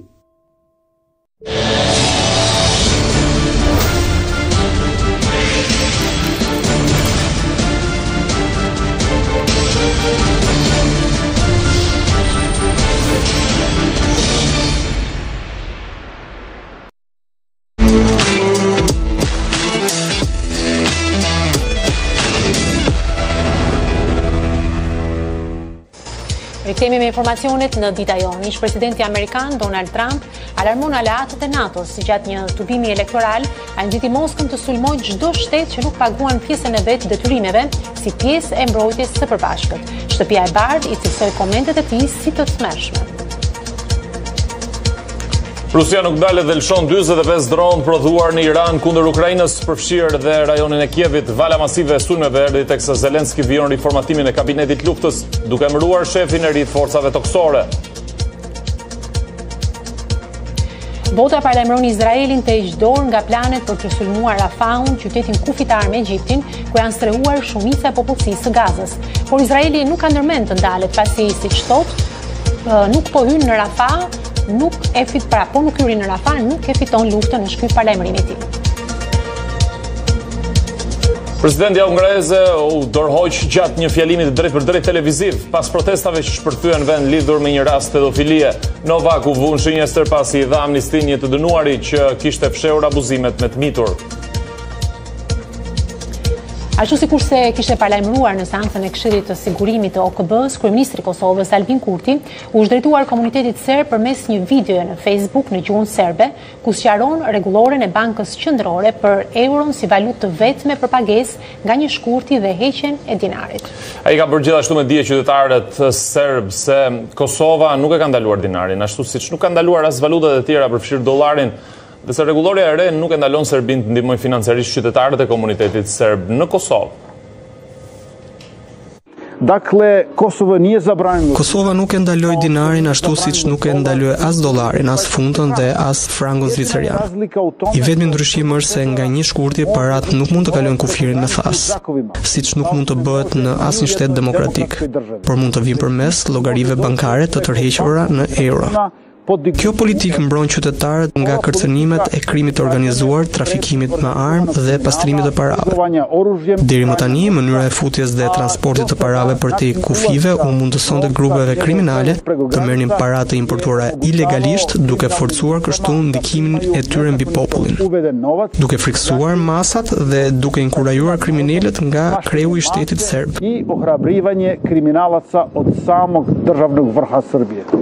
Rikthehemi me informacionet në dita jonë. Ish presidenti amerikan Donald Trump alarmon aleatët e NATO-s si gjatë një tubimi elektoral, ai nxiti Moskën të sulmojë çdo shtet që nuk paguan pjesën e vet detyrimeve si pjesë e mbrojtjes së përbashkët. Shtëpia e Bardhë i cilësoi komentet e tij si të tmerrshme. Rusia nuk ndalet dhe lëshon dyzet e pesë dronë prodhuar në Iran kundër Ukrainës, përfshirë dhe rajonin e Kievit. Vala masive e sulmeve erdhi teksa Zelenski vijon riformatimin e kabinetit luftës, duke emëruar shefin e ri të forcave toksore. Bota paralajmëron Izraelin të heqë dorë nga planet për të sulmuar Rafaun, qytetin kufitar me Egjiptin, ku janë strehuar shumica e popullsisë së Gazës. Por Izraeli nuk ka ndërmend të ndalet pasi, siç thotë, nuk po hyn në Rafah, nuk e fit pra, po nuk hyri në Rafah, nuk e fiton luftën në shkryp paralajmërimin e tij. Presidenti Hungareze u dorëhoq gjatë një fjalimi të drejtë për drejtë televiziv pas protestave që shpërthyen vend lidhur me një rast pedofilie. Novak u vun shënjestër pasi i dha amnistin një të dënuari që kishte fshehur abuzimet me të mitur. Ashtu sikurse kishte paralajmëruar në seancën e Këshillit të Sigurimit të O K B-s, kryeministri i Kosovës Albin Kurti u drejtuar komunitetit serb përmes një videoje në Facebook në gjuhën serbe, ku sqaron rregulloren e Bankës Qendrore për euron si valutë të vetme për pagesë nga një shkurti dhe heqjen e dinarit. Ai ka bërë gjithashtu me dije qytetarët serb se Kosova nuk e ka ndaluar dinarin, ashtu siç nuk ka ndaluar as valutat e tjera përfshirë dollarin. Dhe se rregulloria e re nuk e ndalon Serbin të ndihmojë financiarisht qytetarët e komunitetit serb në Kosovë. Dakle, Kosova nije zabranila. Kosova nuk e ndaloi dinarin ashtu siç nuk e ndaloi as dollarin, as funtën dhe as frangun zvicerian. I vetmi ndryshim është se nga një shkurti parat nuk mund të kalojnë kufirin me fas, siç nuk mund të bëhet në asnjë shtet demokratik, por mund të vinë përmes llogarive bankare të tërhequra në euro. Kjo politikë mbron qytetarët nga kërcënimet e krimit të organizuar, trafikimit me armë dhe pastrimit të parave. Deri më tani, mënyra e futjes dhe transportit të parave përtej kufive u mundësonte grupeve kriminale të merrnin para të importuara ilegalisht, duke forcuar kështu ndikimin e tyre mbi popullin, duke friksuar masat dhe duke inkurajuar kriminalët nga kreu i shtetit serb. I ohrabrivanje kriminalaca od samog državnog vrha Srbije.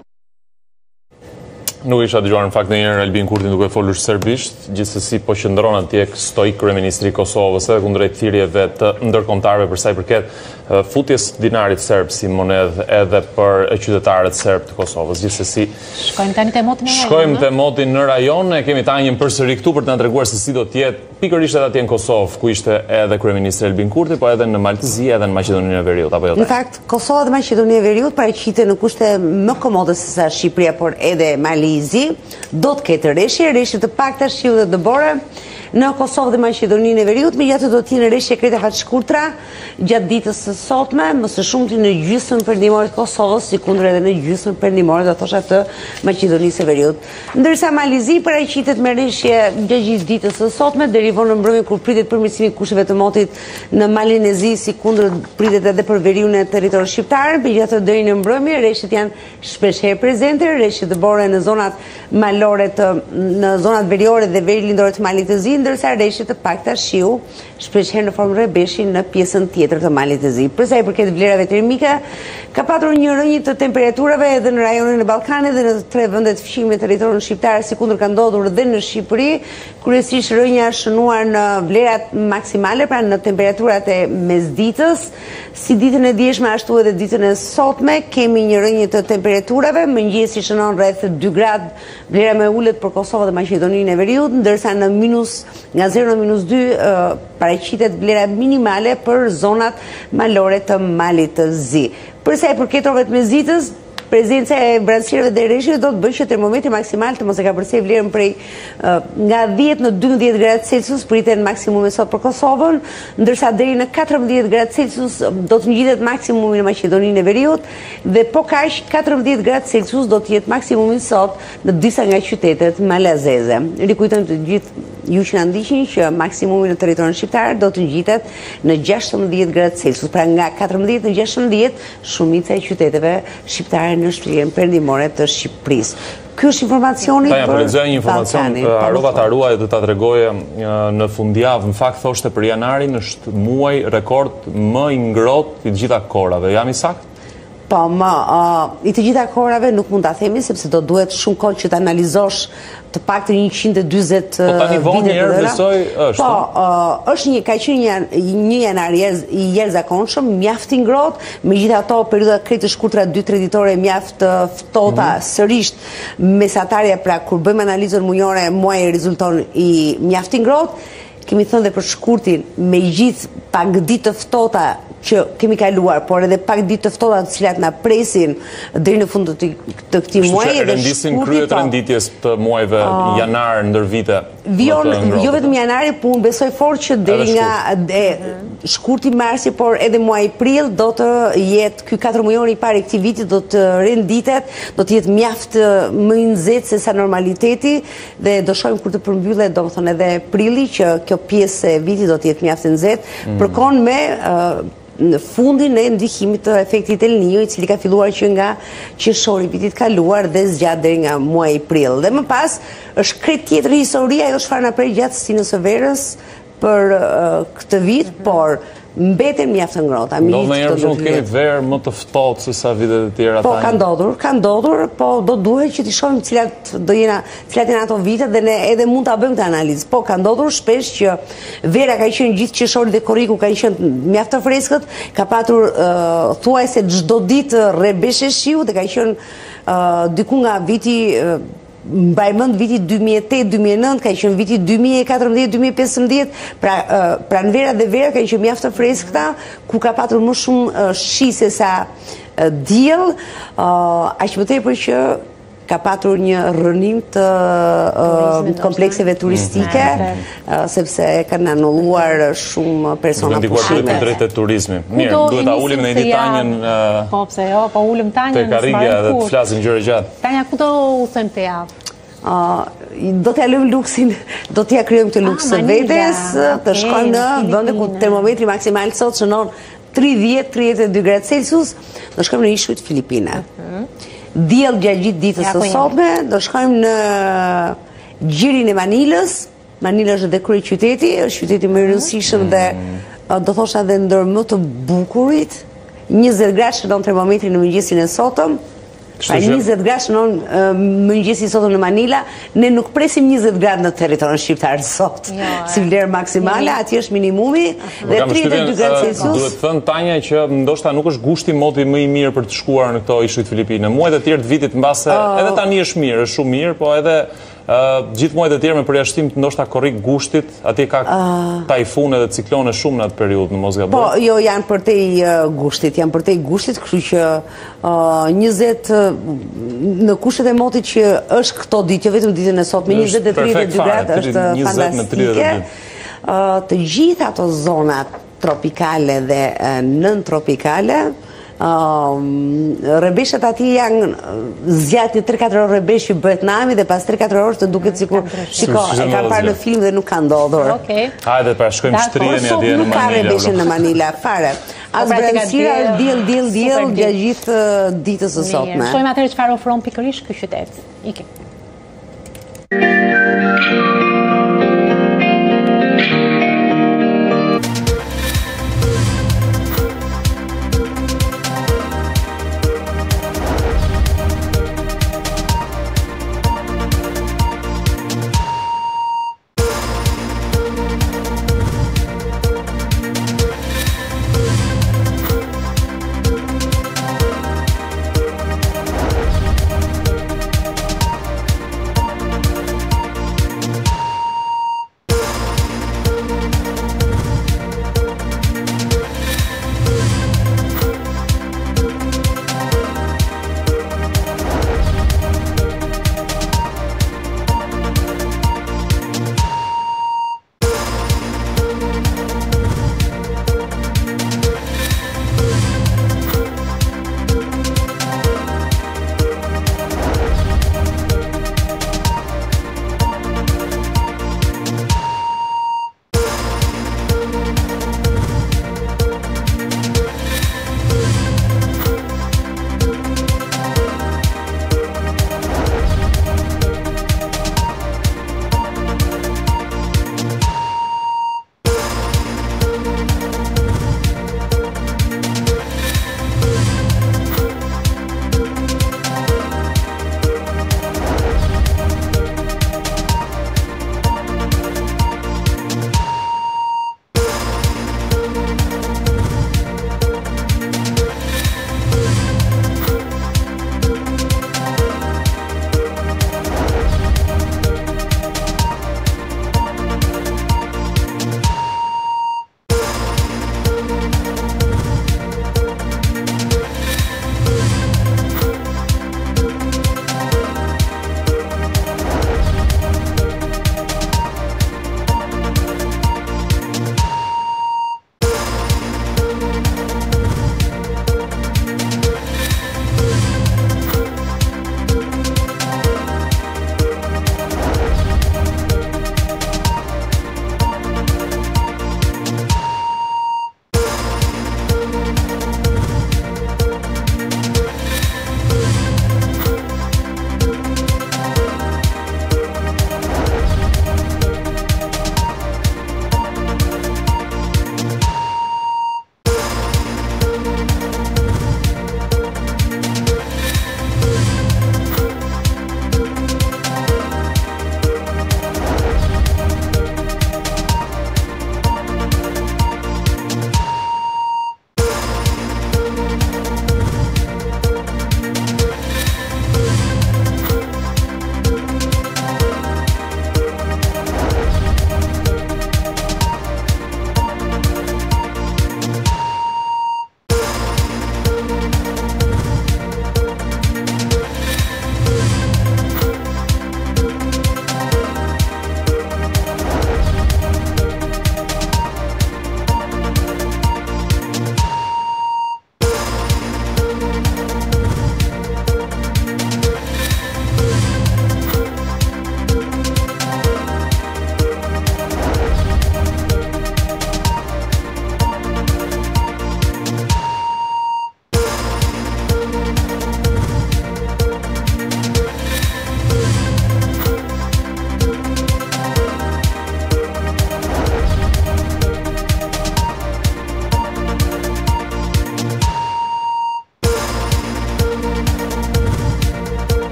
Nuk isha dëgjuar në fakt ndonjëherë Albin Kurtin duke folur serbisht, gjithsesi po qëndron atje stoik kryeministri i Kosovës edhe kundrejt thirrjeve të ndërkombëtarëve për sa i përket futjes dinarit serb si monedhë edhe për qytetarët serb të Kosovës. Gjithsesi shkojmë tani te motin e rajonit. Shkojmë te motin në rajon, ne kemi tanjën përsëri këtu për të na treguar se si do të jetë pikërisht edhe atje në Kosovë, ku ishte edhe kryeministri Albin Kurti, po edhe në Maltëzi edhe në Maqedoninë e Veriut, apo jo? Në fakt, Kosova dhe Maqedonia e Veriut paraqiten në kushte më komode se sa Shqipëria, por edhe Mali do të ketë rreshje, rreshje të pakta shiu dhe dëbore në Kosovë dhe Maqedoninë e Veriut, megjithatë do të jenë rreshje krete fat shkurtra gjatë ditës së sotme, më së shumti në gjysmën perëndimore të Kosovës, si kundër edhe në gjysmën perëndimore do thosha të Maqedonisë së Veriut. Ndërsa Malizi paraqitet me rreshje gjatë ditës së sotme, deri vonë në mbrëmje kur pritet përmirësimi i kushteve të motit në Malin e Zi, si kundër pritet edhe për veriun e territorit shqiptar, megjithatë deri në mbrëmje rreshjet janë shpeshherë prezente, rreshje dëbore në zonat malore të në zonat veriore dhe veri lindore të Malit të Zi, ndërsa rreshje të pakta shiu shpeshherë në formë rrebeshi në pjesën tjetër të Malit të Zi. Për sa i përket vlerave termike, ka patur një rënje të temperaturave edhe në rajonin e Ballkanit dhe në tre vendet fqinjme të territorit shqiptar, sikundër ka ndodhur dhe në Shqipëri, kryesisht rënja shënuar në vlerat maksimale, pra në temperaturat e mesditës, si ditën e dieshme ashtu edhe ditën e sotme, kemi një rënje të temperaturave, mëngjesi shënon rreth dy gradë vlera më ulët për Kosovën dhe Maqedoninë e Veriut, ndërsa në minus nga zero në minus dy uh, paraqitet vlera minimale për zonat malore të Malit të Zi. Përsa i përket orëve të mesditës, prezenca e brendësirëve dhe rreshtive do të bëjë që termometri maksimal të mos e ka përcej vlerën prej nga dhjetë në dymbëdhjetë gradë Celsius priten maksimumi sot për Kosovën, ndërsa deri në katërmbëdhjetë gradë Celsius do të ngjitet maksimumi në Maqedoninë e Veriut dhe po kaq katërmbëdhjetë gradë Celsius do të jetë maksimumi sot në disa nga qytetet malazeze. Rikujtojmë të gjithë ju që na ndiqni që maksimumi në territorin shqiptar do të ngjitet në gjashtëmbëdhjetë gradë Celsius, pra nga katërmbëdhjetë në gjashtëmbëdhjetë shumica e qyteteve shqiptare në shtrirjen perëndimore të Shqipërisë. Ky është informacioni për për një informacion, harrova ta ruaj dhe ta tregoje në fundjavë, në fakt thoshte për janarin është muaj rekord më i ngrohtë i të gjitha kohërave. Jam i saktë? Po, më, uh, i të gjitha kohërave nuk mund ta themi sepse do duhet shumë kohë që të analizosh të paktën njëqind e dyzet po, tani vonë një herë besoj është. Po, uh, është një ka qenë një, një janar i jashtëzakonshëm, mjaft i ngrohtë, megjithatë periudha krejt të shkurtra dy tre ditore mjaft ftohta mm. sërish mesatarja, pra kur bëjmë analizën mujore muaji rezulton i mjaft i ngrohtë. Kemi thënë dhe për shkurtin, me gjithë pak ditë të ftohta që kemi kaluar, por edhe pak ditë të ftohta të cilat na presin deri në fund të, të këtij muaji dhe rendisin kryet renditjes të muajve uh, janar ndër vite. Vion, jo vetëm janari, po unë besoj fort që deri nga e, shkurti marsi, por edhe muaji prill do të jetë ky katër mujor i parë i këtij viti do të renditet, do të jetë mjaft më i nxehtë se sa normaliteti dhe do shohim kur të përmbyllet domethënë edhe prilli që kjo pjesë e vitit do të jetë mjaft e nxehtë, mm. përkon me uh, në fundin e ndikimit të efektit El Niño, i cili ka filluar që nga qershori i vitit kaluar dhe zgjat deri nga muaji prill. Dhe më pas është krejt tjetër historia, ajo çfarë na prej gjatë stinës së verës për uh, këtë vit, mm-hmm. por mbeten mjaft të ngrohta. Do në herë shumë kemi verë më të ftohtë se sa vitet e tjera. Po, ka ndodhur, ka ndodhur, po do duhet që t'i shohim cilat do jena, cilat janë ato vitet dhe ne edhe mund ta bëjmë këtë analizë. Po, ka ndodhur shpesh që vera ka qenë gjithë qershori dhe korriku ka qenë mjaft të freskët, ka patur uh, thuajse çdo ditë rrebeshe shiu dhe ka qenë uh, diku nga viti uh, mbaj mend viti dy mijë e tetë dy mijë e nëntë, ka qenë viti dy mijë e katërmbëdhjetë dy mijë e pesëmbëdhjetë, pra uh, pranvera dhe vera kanë qenë mjaft të freskëta, ku ka patur më shumë uh, shi se sa uh, diell, uh, aq më tepër që ka patur një rënim të uh, komplekseve turistike, mm. uh, sepse kanë anulluar shumë persona pushime. Duhet drejt të turizmi. Mirë, duhet ta ulim në editanjen uh, po pse jo, po ulëm Tanjën te Karrigja dhe të flasim gjëra gjatë. Tanja, ku do u them te javë? Uh, do t'ja lëm luksin, do t'ja krijojmë të luks së vetes, të shkojmë në vende ku termometri maksimal sot shënon tridhjetë tridhjetë e dy gradë Celsius, do shkojmë në ishujt Filipina. Diell gjatë gjithë ditës së sotme, do shkojmë në gjirin e Manilës. Manila është edhe kryeqyteti, është qyteti më i rëndësishëm dhe do thosha edhe ndër më të bukurit. njëzet gradë shënon termometri në mëngjesin e sotëm. Pra njëzet gradë shënon mëngjesi sotëm në Manila, ne nuk presim njëzet gradë në territorin shqiptar sot. Si vlerë maksimale, atje është minimumi dhe tridhjetë e dy gradë Celsius. Duhet thënë Tanja që ndoshta nuk është gushti moti më i mirë për të shkuar në këto ishujt Filipinë. Muajt e tjerë të vitit mbase edhe tani është mirë, është shumë mirë, po edhe Uh, gjithë muajt e tjerë me përjashtim të ndoshta korrik gushtit, atje ka uh, tajfune dhe ciklone shumë në atë periudhë, në mos gaboj. Po, jo, janë përtej uh, gushtit, janë përtej gushtit, kështu që uh, njëzet uh, në kushtet e motit që është këto ditë, jo vetëm ditën e sot, me njëzet e tridhjetë e dy gradë është fantastike. Uh, të gjitha ato zonat tropikale dhe uh, nën tropikale, Uh, rebeshat ati janë zgjat një tre katër orë rebesh i bëhet nami dhe pas tre katër orë të duket sikur shiko, e kam parë në film dhe nuk ka ndodhur. Okay. Hajde pra shkojmë shtrihemi atje në Manila. Nuk ka rebeshin në Manila fare. As vranësira është diell diell diell gjatë gjithë ditës së sotme. Shojmë atëherë çfarë ofron pikërisht ky qytet. Ikim.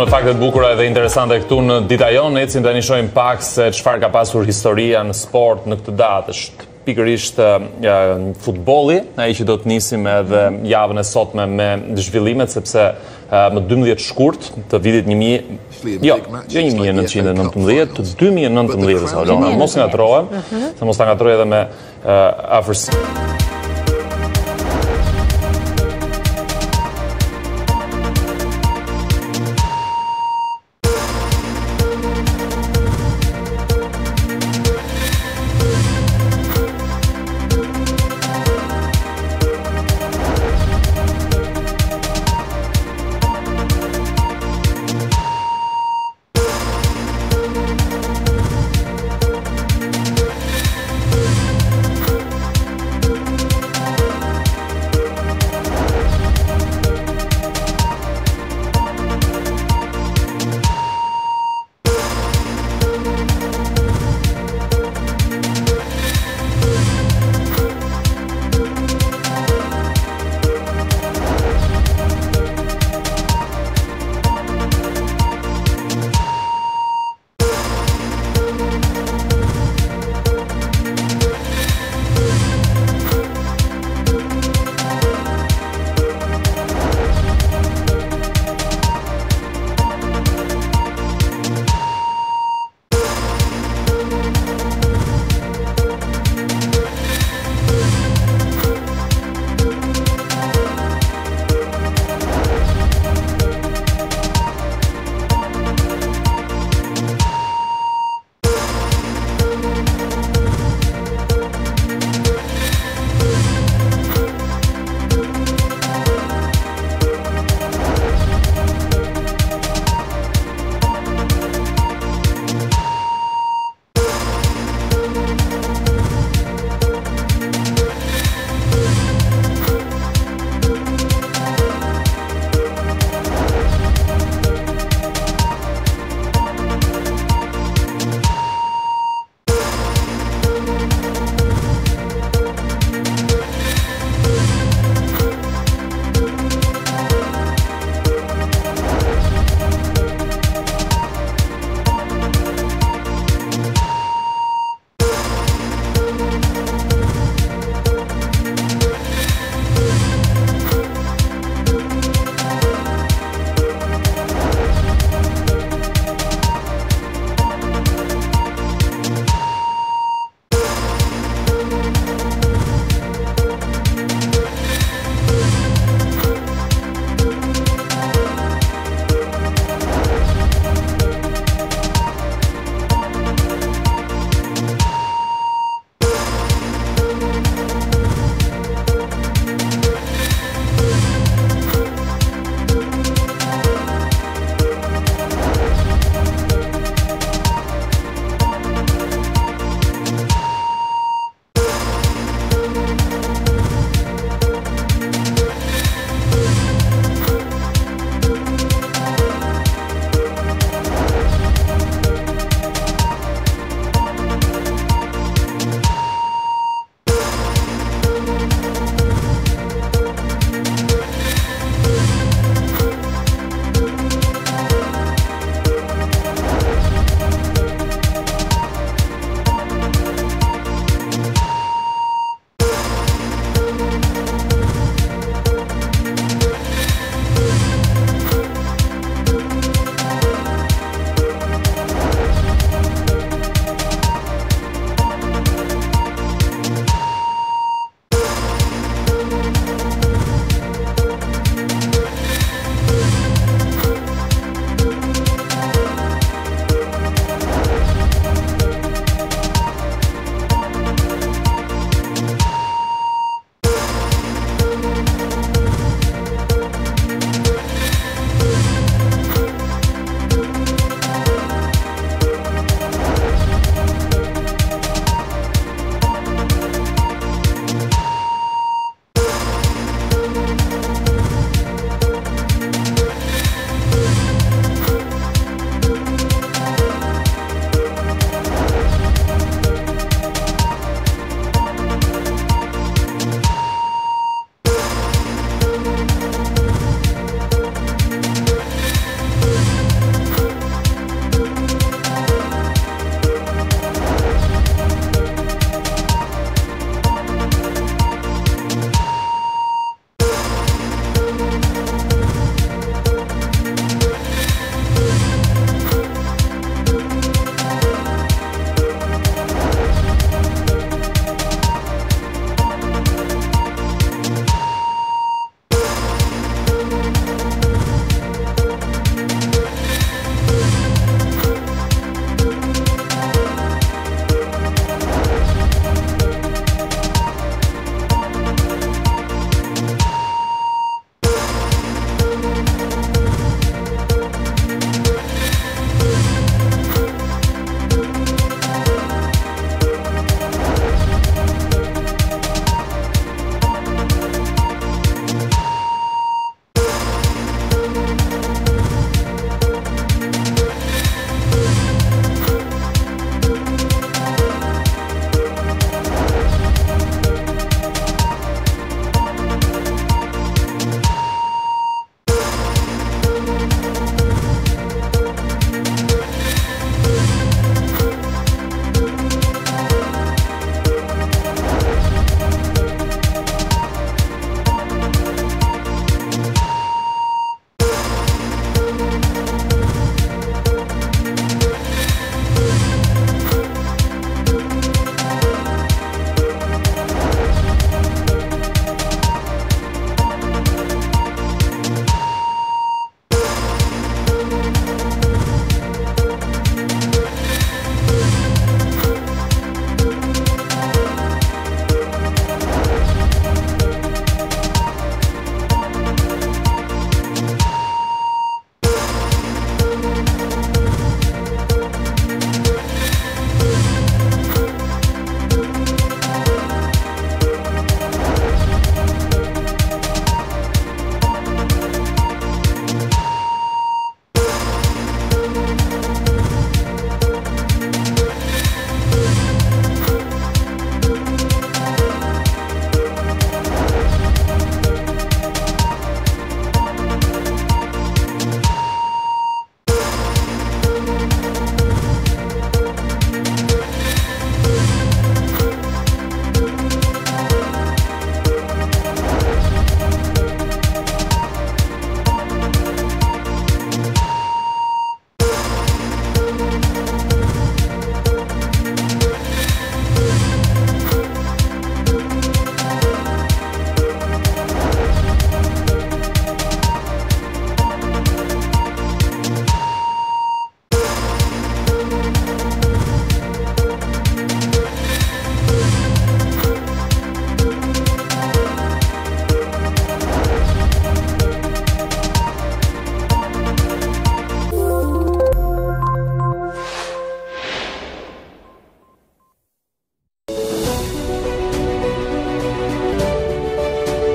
Shumë fakte të bukura dhe interesante këtu në dita jonë, ecim tani shohim pak se çfarë ka pasur historia në sport në këtë datë. Është pikërisht uh, futbolli, ai që do të nisim edhe javën e sotme me zhvillimet, sepse uh, më dymbëdhjetë shkurt të vitit një mijë, jo, jo një mijë e nëntëqind e nëntëmbëdhjetë, të dy mijë e nëntëmbëdhjetë, sa Olona, mos ngatrohem, se mos ta ngatroj edhe me uh, afërsi.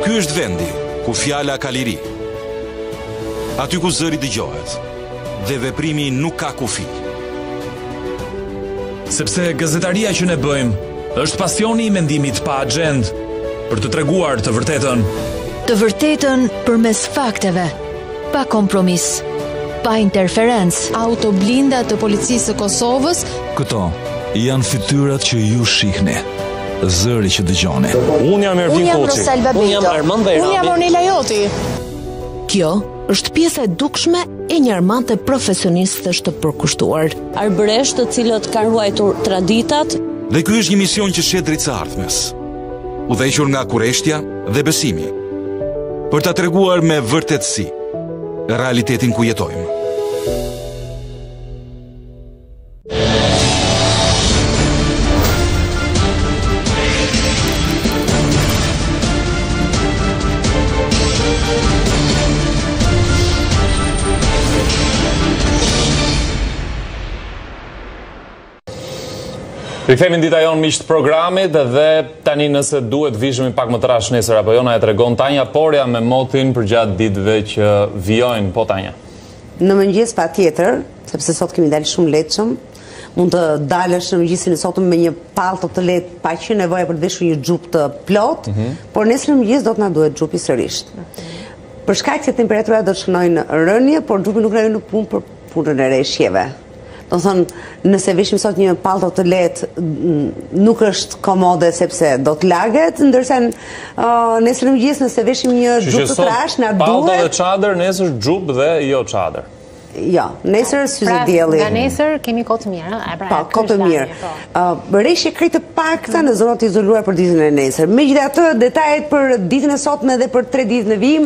Ky është vendi ku fjala ka liri. Aty ku zëri dëgjohet dhe veprimi nuk ka kufi. Sepse gazetaria që ne bëjmë është pasioni i mendimit pa agjend për të treguar të vërtetën. Të vërtetën përmes fakteve, pa kompromis, pa interferencë. Autoblinda të policisë së Kosovës. Këto janë fytyrat që ju shihni, zëri që dëgjoni. Unë jam Ervin Koçi. Unë jam Armand Bajrami. Unë jam Ornela Joti. Kjo është pjesa e dukshme e një armante profesionistësh të përkushtuar. Arbëresh të cilët kanë ruajtur traditat. Dhe ky është një mision që shet drejt së ardhmes, udhëhequr nga kurreshtja dhe besimi, për ta treguar me vërtetësi realitetin ku jetojmë. Rikthehemi në dita jonë miq të programit dhe tani nëse duhet vishemi pak më të rash nesër apo jo na e tregon Tanja Porja me motin për gjatë ditëve që vijojnë, po Tanja. Në mëngjes patjetër, sepse sot kemi dalë shumë lehtëshëm, mund të dalësh në mëngjesin e sotëm me një pallto të lehtë pa që nevojë për të veshur një xhup të plot, mm -hmm. por nesër në mëngjes do të na duhet xhupi sërish. Për shkak se temperaturat do të shënojnë rënje, por xhupi nuk na vjen në punë për punën e reshjeve. Do thonë, nëse veshim sot një pallto të lehtë, nuk është komode sepse do të laget, ndërsa uh, nesër në mëngjes nëse veshim një xhup të trash, na duhet. Pallto dhe çadër, nesër xhup dhe jo çadër. Jo, nesër syze pra, dielli. Nga nesër kemi kohë të mirë, ëh, pra. Po, kohë të mirë. Uh, reshje krejt të pakta në zonat të izoluara për ditën e nesër. Megjithatë, detajet për ditën e sotme dhe për tre ditë në vijim.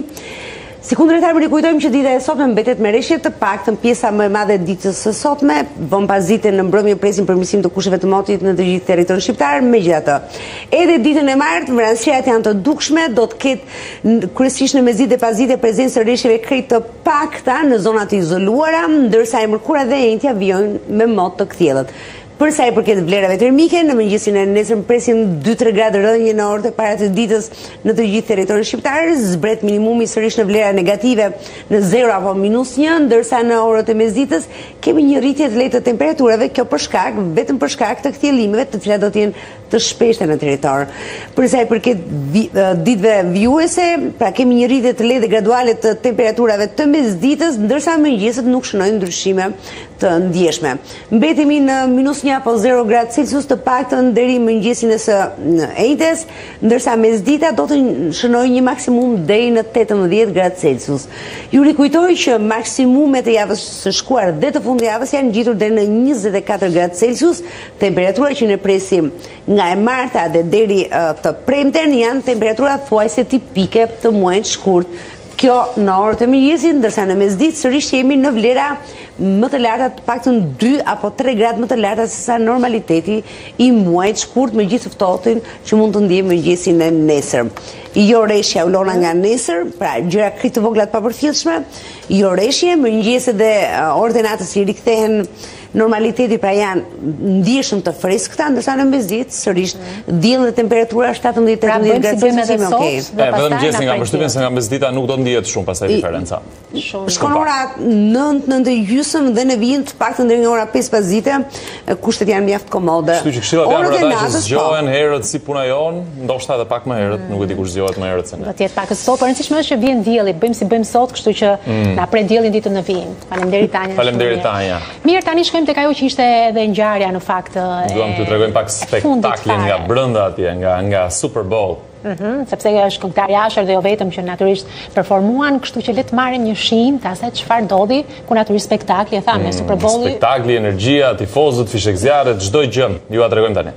Si kundërtar për i kujtojmë që dita e sotme mbetet me reshje të paktën, pjesa më e madhe e ditës së sotme, vëm pasdite në mbrëmje presin përmirësim të kusheve të motit në të gjithë territorin shqiptar, megjithatë. Edhe ditën e martë, vranësirat janë të dukshme, do të ketë kryesisht në mesditë dhe pasdite prezencë së reshjeve krejt të pakta në zonat e izoluara, ndërsa e mërkura dhe e njëjtja vijojnë me mot të kthjellët. Për sa i përket vlerave termike, në mëngjesin e nesër presim dy tre gradë rënje në orët e para të ditës në të gjithë territorin shqiptar, zbret minimumi sërish në vlera negative në zero apo minus një, ndërsa në orët e mesditës kemi një rritje të lehtë të temperaturave, kjo për shkak, vetëm për shkak të kthjellimeve të cilat do të jenë të shpeshta në territor. Për sa i përket ditëve vijuese, pra kemi një rritje të lehtë graduale të temperaturave të mesditës, ndërsa mëngjeset nuk shënojnë ndryshime të ndjeshme. Mbetemi në minus një apo zero gradë Celsius të paktën deri mëngjesin e së njëjtës, ndërsa mesdita do të shënojë një maksimum deri në tetëmbëdhjetë gradë Celsius. Ju rikujtoj që maksimumet e javës së shkuar dhe të fundjavës janë ngjitur deri në njëzet e katër gradë Celsius, temperatura që ne presim nga e marta dhe deri uh, të premten janë temperatura thuajse tipike të muajit shkurt. Kjo në orët e mëngjesit, ndërsa në mesditë sërish jemi në vlera më të larta, të paktën dy apo tre gradë më të larta se sa normaliteti i muajit shkurt, me gjithë ftohtin që mund të ndjejmë mëngjesin e nesër. Jo reshja ulona nga nesër, pra gjëra krejt të vogla të papërfillshme, jo reshje, mëngjeset dhe uh, orët e natës i rikthehen normaliteti, pra janë ndjeshëm të freskëta, ndërsa në mesditë sërish diell dhe temperatura shtatëmbëdhjetë deri në tetëmbëdhjetë gradë Celsius, okay. Vetëm mëngjesin nga përshtypjen se nga mesdita nuk do ndihet shumë pastaj diferenca. Shkon ora nëntë, nëntë e gjysmë dhe në vijim të paktën deri në ora pesë pasdite, kushtet janë mjaft komode. Kështu që këshillat janë për ata që zgjohen herët si puna jon, ndoshta edhe pak më herët, nuk e di kush zgjohet më herët se ne. Do të jetë pak sot, por rëndësishme është që vjen dielli, bëjmë si bëjmë sot, kështu që na pret diellin ditën në vijim. Faleminderit Tanja. Faleminderit Tanja. Mirë, tani shkojmë tek ajo që ishte edhe ngjarja në fakt. Duam t'ju tregojmë pak spektaklin nga brenda atje, nga nga Super Bowl. Mm-hmm, sepse është këngëtari Asher dhe jo vetëm që natyrisht performuan, kështu që le të marrim një shihim të asaj çfarë ndodhi ku natyrisht spektakli, e thamë, mm, Super Bowl-i. Spektakli, energjia, tifozët, fishekzjarët, çdo gjë. Ju a tregojmë tani.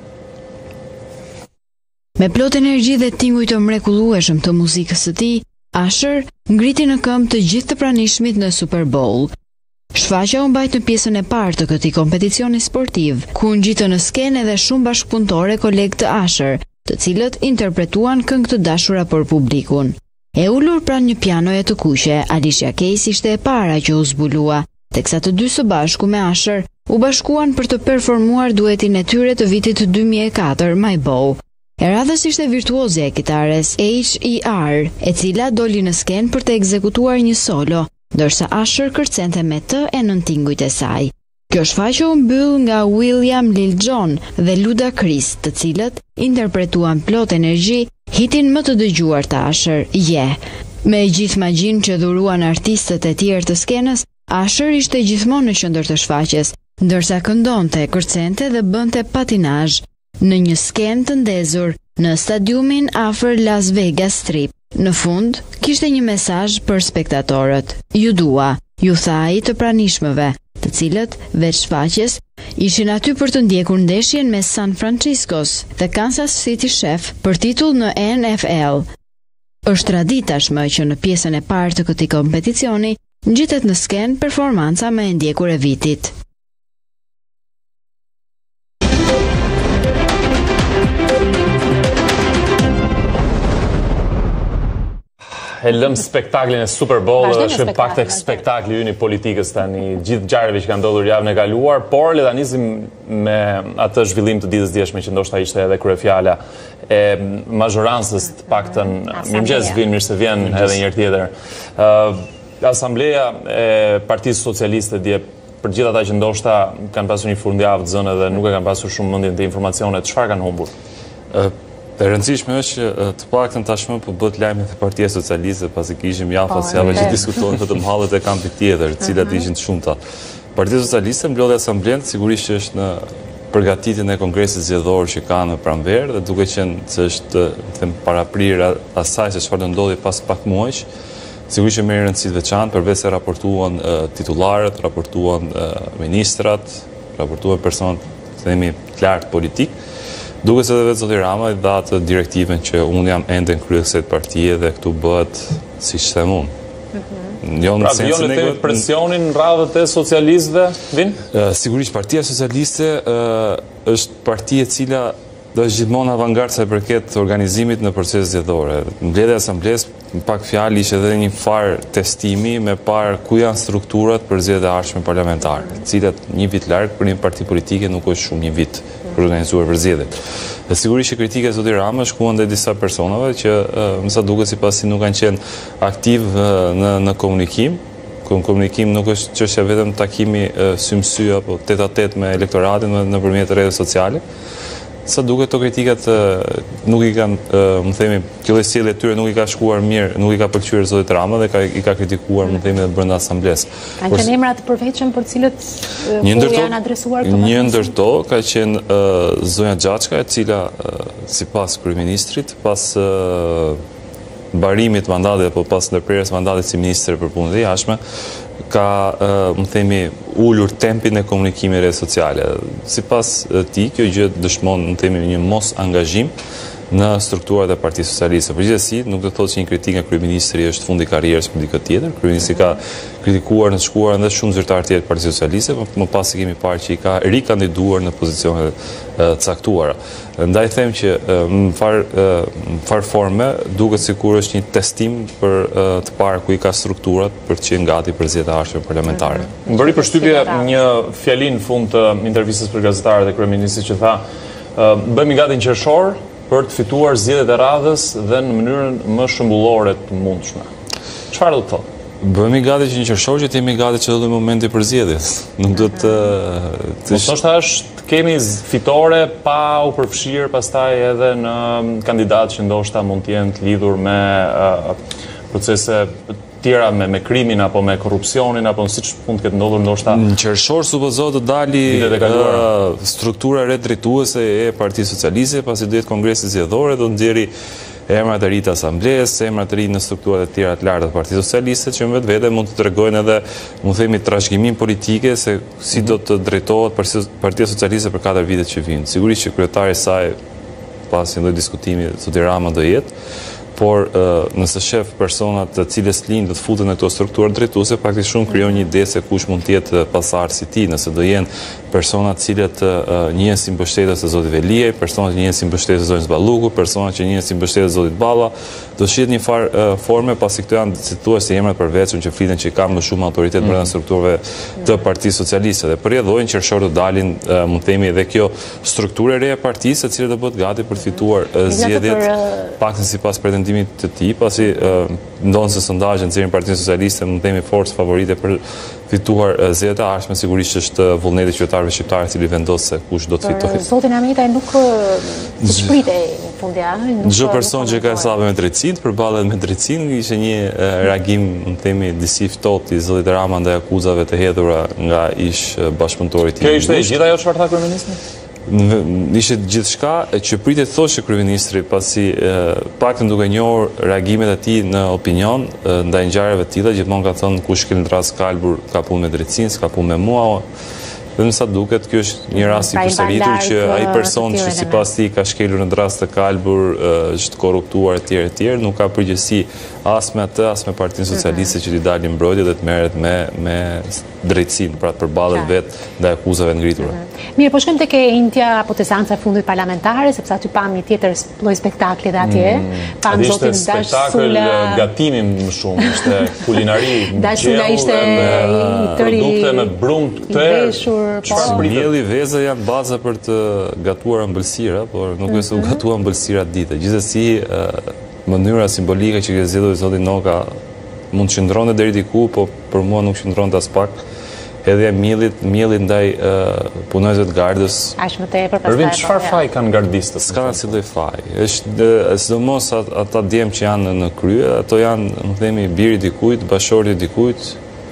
Me plot energji dhe tinguj të mrekullueshëm të muzikës së tij, Asher ngriti në këmbë të gjithë të pranishmit në Super Bowl. Shfaqja u mbajt në pjesën e parë të këtij kompeticioni sportiv, ku ngjitën në skenë edhe shumë bashkëpunëtorë kolegë të Asher, të cilët interpretuan këngë të dashura për publikun. E ulur pranë një pianoje të kuqe, Alicia Keys ishte e para që u zbulua, teksa të dy së bashku me Asher u bashkuan për të performuar duetin e tyre të vitit dy mijë e katër, My Bow. E radhës ishte virtuozja e kitares H E R, e cila doli në sken për të ekzekutuar një solo, ndërsa Asher kërcente me të e nëntingujt e saj. Kjo shfaqje u mbyll nga William Lil Jon dhe Luda Chris, të cilët interpretuan plot energji hitin më të dëgjuar të Asher, Yeah. Me gjithë magjin që dhuruan artistët e tjerë të skenës, Asher ishte gjithmonë në qendër të shfaqjes, ndërsa këndonte, kërcente dhe bënte patinazh në një skenë të ndezur në stadiumin afër Las Vegas Strip. Në fund, kishte një mesazh për spektatorët. Ju dua, ju tha ai të pranishmëve, të cilët veç shfaqjes ishin aty për të ndjekur ndeshjen me San Franciscos dhe Kansas City Chiefs për titull në N F L. Është traditë tashmë që në pjesën e parë të këtij kompeticioni ngjitet në skenë performanca më e ndjekur e vitit. E lëm spektaklin e Super Bowl, është pak tek spektakli ynë i politikës tani, gjithë ngjarjeve që kanë ndodhur javën e kaluar, por le ta nisim me atë zhvillim të ditës djeshme që ndoshta ishte edhe kryefjala e mazhorancës, të paktën mirëmëngjes vin, mirë se vjen edhe një herë tjetër. Uh, Asambleja e Partisë Socialiste dje, për gjithë ata që ndoshta kanë pasur një fundjavë të zënë dhe nuk e kanë pasur shumë mendjen te informacionet, çfarë kanë humbur? Uh, E rëndësishme është që të paktën tashmë po bëhet lajmi te Partia Socialiste, pasi kishim javë pas javë që diskutohen vetëm hallet e kampit tjetër, të cilat ishin të shumta. Partia Socialiste mblodhi asamblen, sigurisht që është në përgatitjen e kongresit zgjedhor që ka në pranverë dhe duke qenë se është them paraprirje asaj se çfarë do ndodhi pas pak muajsh, sigurisht që merr rëndësi të veçantë përveç se raportuan uh, titullarët, raportuan uh, ministrat, raportuan personat themi të lartë politik. Duke se dhe vetë zoti Rama i dha atë direktiven që unë jam ende në kryesë të partije dhe këtu bëhet si që them unë. Jo në sensin e Pra, jo në presionin në radhët e socialistëve, vin? Sigurisht, Partia Socialiste është partije cila do është gjithmonë avangardë sa i përket organizimit në proces zgjedhore. Mbledhja e asamblesë, në pak fjalë ishte edhe një farë testimi me parë ku janë strukturat për zgjedhjet e ardhshme parlamentare, të cilat një vit larg për një parti politike nuk është shumë një vit për organizuar për zgjedhjet. Dhe sigurisht që kritika e zotit Rama shkuan ndaj disa personave që më sa duket sipas si nuk kanë qenë aktiv në në komunikim. Komunikim nuk është çështja vetëm takimi sy-më-sy apo tet-a-tet me elektoratin nëpërmjet rrjeteve sociale. Sa duket to kritikat nuk i kanë, më themi, kjo lloj sjellje e tyre nuk i ka shkuar mirë, nuk i ka pëlqyer zotit Rama dhe ka, i ka kritikuar, më themi, edhe brenda asamblesë. Kanë qenë emra të përveçëm për cilët ku janë adresuar këto? Një ndër to ka qenë uh, zonja Gjaçka, e cila uh, sipas kryeministrit, pas uh, mbarimit mandatit apo pas ndërprerjes mandatit si ministre për punët e jashtme, ka, uh, më themi, ullur tempin e komunikimit rrjetet sociale. Sipas tij, kjo gjë dëshmon, më themi, një mos angazhim në strukturat e Partisë Socialiste. Përgjithësi, nuk do të thotë që një kritik nga kryeministri është fundi i karrierës për dikë tjetër. Kryeministri ka kritikuar në të shkuar edhe shumë zyrtar tjetër të Partisë Socialiste, por më pas kemi parë që i ka rikandiduar në pozicione të caktuara. Ndaj them që në far far forme duket sikur është një testim për të parë ku i ka strukturat për të qenë gati për zgjedhjet e ardhshme parlamentare. Më bëri përshtypje një fjali në fund të intervistës për gazetarët e kryeministit që tha, bëhemi gati në qershor për të fituar zgjedhjet e radhës dhe në mënyrën më shëmbullore të mundshme. Çfarë do të thotë? Bëhemi gati që në qershor që të jemi gati që do momenti për zgjedhjet. Nuk do të të thoshta është kemi fitore pa u përfshirë pastaj edhe në kandidatë që ndoshta mund të jenë të lidhur me uh, procese tjera me, me krimin apo me korrupsionin apo siç mund të ketë ndodhur ndoshta në qershor supozohet të dali uh, struktura re drejtuese e Partisë Socialiste, pasi do jetë kongresi zgjedhor, do nxjerrë emrat e ri të asamblesë, emrat e ri në strukturat e tjera të larta të Partisë Socialiste, që vetvete mund të tregojnë edhe, mund të themi, trashëgimin politike se si do të drejtohet Partia Socialiste për katër vitet që vijnë. Sigurisht që kryetari i saj pas një lloj diskutimi zoti Rama do jetë, por uh, nëse shef personat të cilës linjë do të futen në këto struktura drejtuese, praktikisht shumë krijon një ide se kush mund të jetë pasardhës i tij, nëse do jenë personat cilët njëhen si mbështetës të zotit Veliaj, personat që njëhen si mbështetës të zotit Zballuku, personat që njëhen si mbështetës të zotit Balla, do shihet një farë forme, pasi këto janë si thua si emrat përveçur që fliten që kanë më shumë autoritet brenda strukturave të Partisë Socialiste. Dhe për rrjedhojnë qershor të dalin, mund të themi, edhe kjo strukturë e re e partisë, e cila do bëhet gati për të fituar zgjedhjet, paktën sipas pretendimit të tij, pasi ndonë se sondazhet nxjerrin Partinë Socialiste, mund të themi, forcë favorite për fituar zgjedhjet e ardhshme, sigurisht është vullneti qytetarëve shqiptarë i cili vendos se kush do të fitojë. Zotin Amita nuk shpritej në fund javë. Çdo person që ka hesabë me drejtësinë, përballet me drejtësinë, ishte një reagim, mund të themi, disi ftohtë i zotit Rama ndaj akuzave të hedhura nga ish bashkëpunëtori i tij. Kjo ishte e gjithë ajo çfarë tha kryeministri? Ishte gjithçka që pritet thoshte kryeministri, pasi paktën duke njohur reagimet e tij në opinion ndaj ngjarjeve të tilla, gjithmonë ka thënë kush ke në rast kalbur ka punë me drejtësinë, s'ka punë me mua. Dhe në sa duket, kjo është një rast i përsëritur që ai person që sipas tij ka shkelur në rast të kalbur, është korruptuar etj etj, nuk ka përgjegjësi as me atë, as me Partinë Socialiste që t'i dalin mbrojtje dhe të merret me me drejtësinë, pra të përballet vetë ndaj akuzave ngritura. Mirë, po shkojmë tek e intja apo te seanca e fundit parlamentare, sepse aty pam një tjetër lloj spektakli dhe atje. Pam zotin Dash Sula, gatimi më shumë, ishte kulinari, Dash Sula ishte i tëri produkte me brumt të Mielli, veza janë baza për të gatuar ëmbëlsira, por nuk është u gatuar ëmbëlsira ditë. Gjithsesi, mënyra simbolike që ka zgjedhur zoti Noka mund të qëndronte deri diku, po për mua nuk qëndronte as pak. Edhe miellit, mielli ndaj punojësve të gardës. Aq më tepër pastaj. Përvin çfarë faj kanë gardistët? S'ka asnjë lloj faj. Është sidomos ata djem që janë në krye, ato janë, më themi, biri i dikujt, bashorti i dikujt,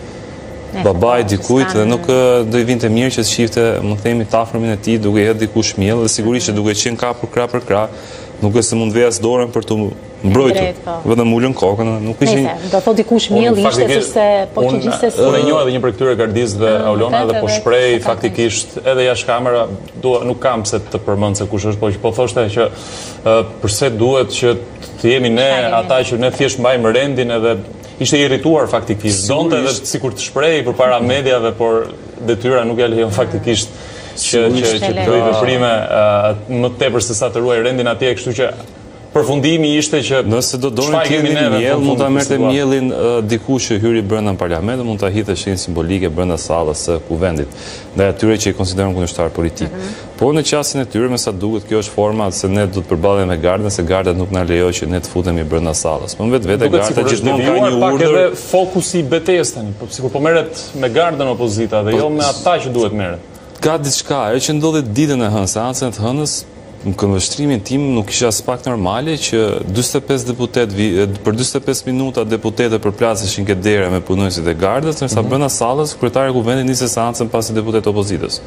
babai dikujt, dhe nuk do i vinte mirë që të shifte, më themi, tafërmin e tij duke hedhur dikush miell, dhe sigurisht që duke qenë kapur krah për krah, nuk është se mund vejas dorën për të mbrojtur, vetëm ulën kokën, nuk ishin. Do thotë dikush miell ishte sepse po që gjithsesi. Unë e njoh edhe një prej këtyre gardistëve Aulona dhe po shpreh faktikisht edhe jashtë kamera, nuk kam se të përmend se kush është, po që po thoshte që përse duhet që të jemi ne ata që ne thjesht mbajmë rendin, edhe ishte irrituar faktikisht. Donte edhe sikur të shprehej përpara mediave, por detyra nuk ja lejon faktikisht që që që të bëjë veprime më tepër se sa të ruaj rendin atje, kështu që përfundimi ishte që nëse do donin të jeni miell, mund ta merrte miellin dikush që hyri brenda parlamentit, mund ta hidhte shenjë simbolike brenda sallës së kuvendit, ndaj atyre që i konsideron kundërshtar politik. Po në qastin e tyre, me sa duket, kjo është forma se ne do të përballemi me gardën, se gardat nuk na lejojnë që ne të futemi brenda sallës. Po vetvete garda gjithmonë ka një urdhër. Edhe fokusi i betejës tani, po sikur po merret me gardën opozita dhe jo me ata që duhet merret. Ka diçka, ajo që ndodhi ditën e hënës, seancën e të hënës, në këndvështrimin tim nuk isha as pak normale që dyzet e pesë deputet, për dyzet e pesë minuta deputetët përplaseshin këtë dere me punojësit e gardës, nërsa brenda sallës, kryetari i kuvendit nisi seancën pasi deputet opozitës.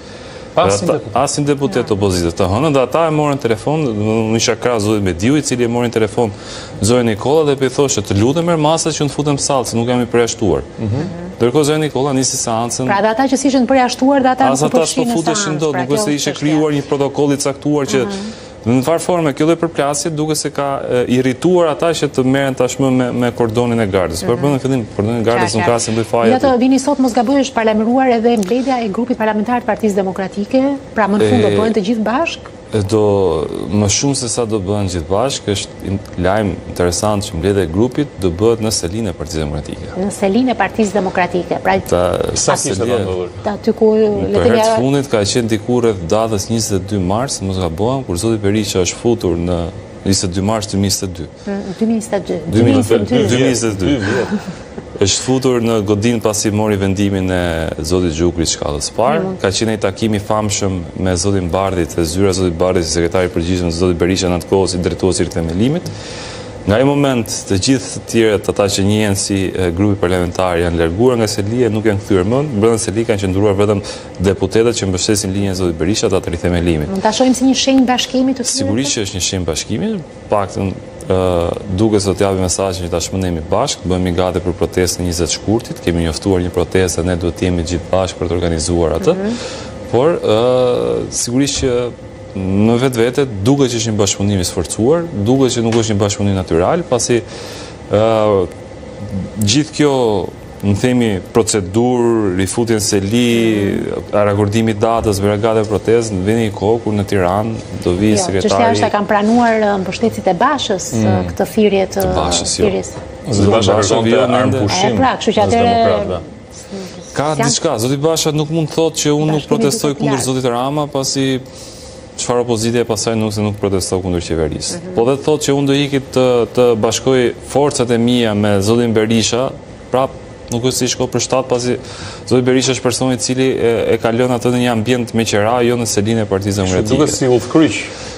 Asin deputet opozitës të hënën, dhe ata e morën telefon, në isha krah zotit Mediu, i cili e morën telefon zoti Nikola dhe për i thoshe të lutem merr masat që në të futem sallë, se nuk jam i përjashtuar. Ndërkohë zoti Nikola nisi seancën. Pra dhe ata që s'ishin përjashtuar, dhe ata nuk përfshin në seancë. Dot, nuk është se ishte krijuar një protokoll i caktuar që në farë forme kjo lloj përplasje duke se ka irrituar ata që të merren tashmë me me kordonin e gardës. Por në fillim kordonin e gardës nuk ka asnjë lloj faje. Ja të vini sot mos gaboj është parlamentuar edhe mbledhja e grupit parlamentar të Partisë Demokratike, pra më në fund do bëhen të gjithë bashkë. Do më shumë se sa do bëhen gjithë bashkë, është lajm interesant që mbledhja e grupit do bëhet në selinë e Partisë Demokratike. Në selinë e Partisë Demokratike. Pra sa ishte ndodhur. Aty ku për herë të fundit ka qenë diku rreth datës njëzet e dy mars, mos gabojm, kur zoti Berisha është futur në njëzet e dy mars dy mijë e njëzet e dy. dy mijë e njëzet e dy. Është futur në godin pasi mori vendimin e zotit Gjukrit shkallës parë. Ka qenë një takim i famshëm me zotin Bardhit, e zyra zotit Bardhit, si sekretari i përgjithshëm zotit Berisha në atë kohë si drejtuesi i themelimit. Nga ai moment të gjithë të tjerët ata që njihen si grupi parlamentar janë larguar nga selia, nuk janë kthyer më. Brenda selia kanë qëndruar vetëm deputetët që mbështesin linjën e zotit Berisha të atë rithemelimit. Mund ta shohim si një shenjë bashkimi të tyre? Sigurisht që është një shenjë bashkimi, paktën duke se do t'japi mesazhin që tashmë ne jemi bashkë, bëhemi gati për protestën njëzet shkurtit, kemi njoftuar një protestë, ne duhet të jemi gjithë bashkë për të organizuar atë. Por sigurisht që në vetë vete, duke që është një bashkëpunim i sforcuar, duke që nuk është një bashkëpunim natyral, pasi gjithë kjo më themi, procedur, rifutjen se li, rakordimit datës, veragate protest, në vendin i kohë kur në Tiranë do vi sekretari... Çështja është e kanë pranuar mbështetësit e Bashës këtë thirrje të thirrjes. Zoti Basha kërkonte armpushim kështu që atëherë ka diçka, Zoti Basha nuk mund të thotë që unë nuk protestoj kundër Zotit Rama, pasi çfarë opozite e pasaj nuk se nuk protestoj kundër qeverisë. Po dhe të thotë që unë do iki të bashkoj forcat e mia me Zotin Berisha, prap nuk është si shko për shtatë, pasi Zoti Berisha është personi i cili e ka lënë atë në një ambient me qera, jo në selinë e Partisë Demokratike. Duket si udhkryq.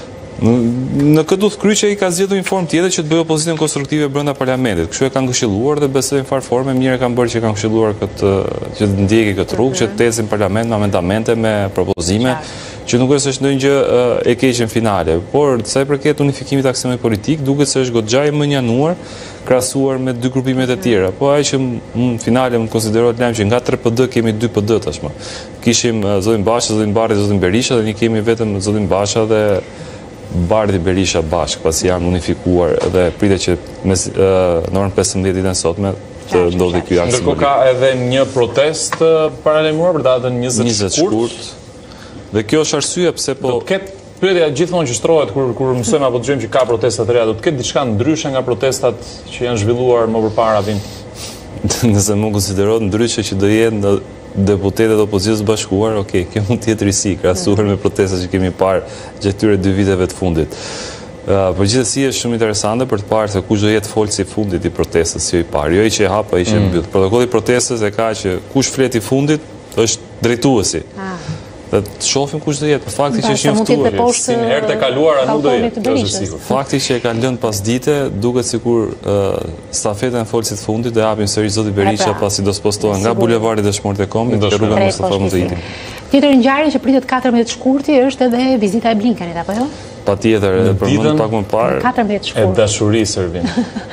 Në këtë udhkryqje i ka zgjedhur një formë tjetër që të bëjë opozitën konstruktive brenda parlamentit. Kështu e kanë këshilluar dhe besoj në farë forme mirë kanë bërë që kanë këshilluar këtë që të ndjeki këtë rrugë, që të ecin parlament me amendamente, me propozime, që nuk është ndonjë gjë e keqe në finale, por sa i përket unifikimit të aksionit politik, duket se është goxha e menjanuar krahasuar me dy grupimet e tjera. Po ai që në finale më konsiderohet lajm që nga tre P D kemi dy P D tashmë. Kishim Zotin Basha, Zotin Bardhi, Zotin Berisha dhe ne kemi vetëm Zotin Basha dhe Bardhi Berisha bashkë, pasi janë unifikuar dhe pritet që në orën pesëmbëdhjetë ditën e sotme të ndodhi ky akt. Ndërkohë ka edhe një protest paralajmëruar për datën njëzet shkurt. Dhe kjo është arsye pse po do të ketë pyetja gjithmonë që shtrohet kur kur mësojmë apo dëgjojmë që ka protesta të reja, do të ketë diçka ndryshe nga protestat që janë zhvilluar më përpara vin. Nëse mund konsiderohet ndryshe që do jenë deputetët e opozitës bashkuar, okay, kjo mund të jetë risi krahasuar me protestat që kemi parë gjatë këtyre dy viteve të fundit. Por gjithsesi është shumë interesante për të parë se kush do jetë folësi i fundit i protestës, jo i parë, jo i që e hap, ai që e mbyll. Protokolli i protestës e ka që kush flet i fundit është drejtuesi. Dhe të shohim kush do jetë. Fakti që është njoftuar, si në herët e kaluara nuk do jetë, është sigurt. Fakti që e kanë lënë pas dite, duket sikur stafetën e folësit fundit do japin sërish Zoti Berisha pasi do spostohen nga bulevardi Dëshmorët e Kombit te rruga Mustafa Muzahiti. Tjetër ngjarje që pritet katërmbëdhjetë shkurti është edhe vizita e Blinkenit apo jo? Patjetër, përmend pak më parë. katërmbëdhjetë shkurt. E dashurisë Ervin.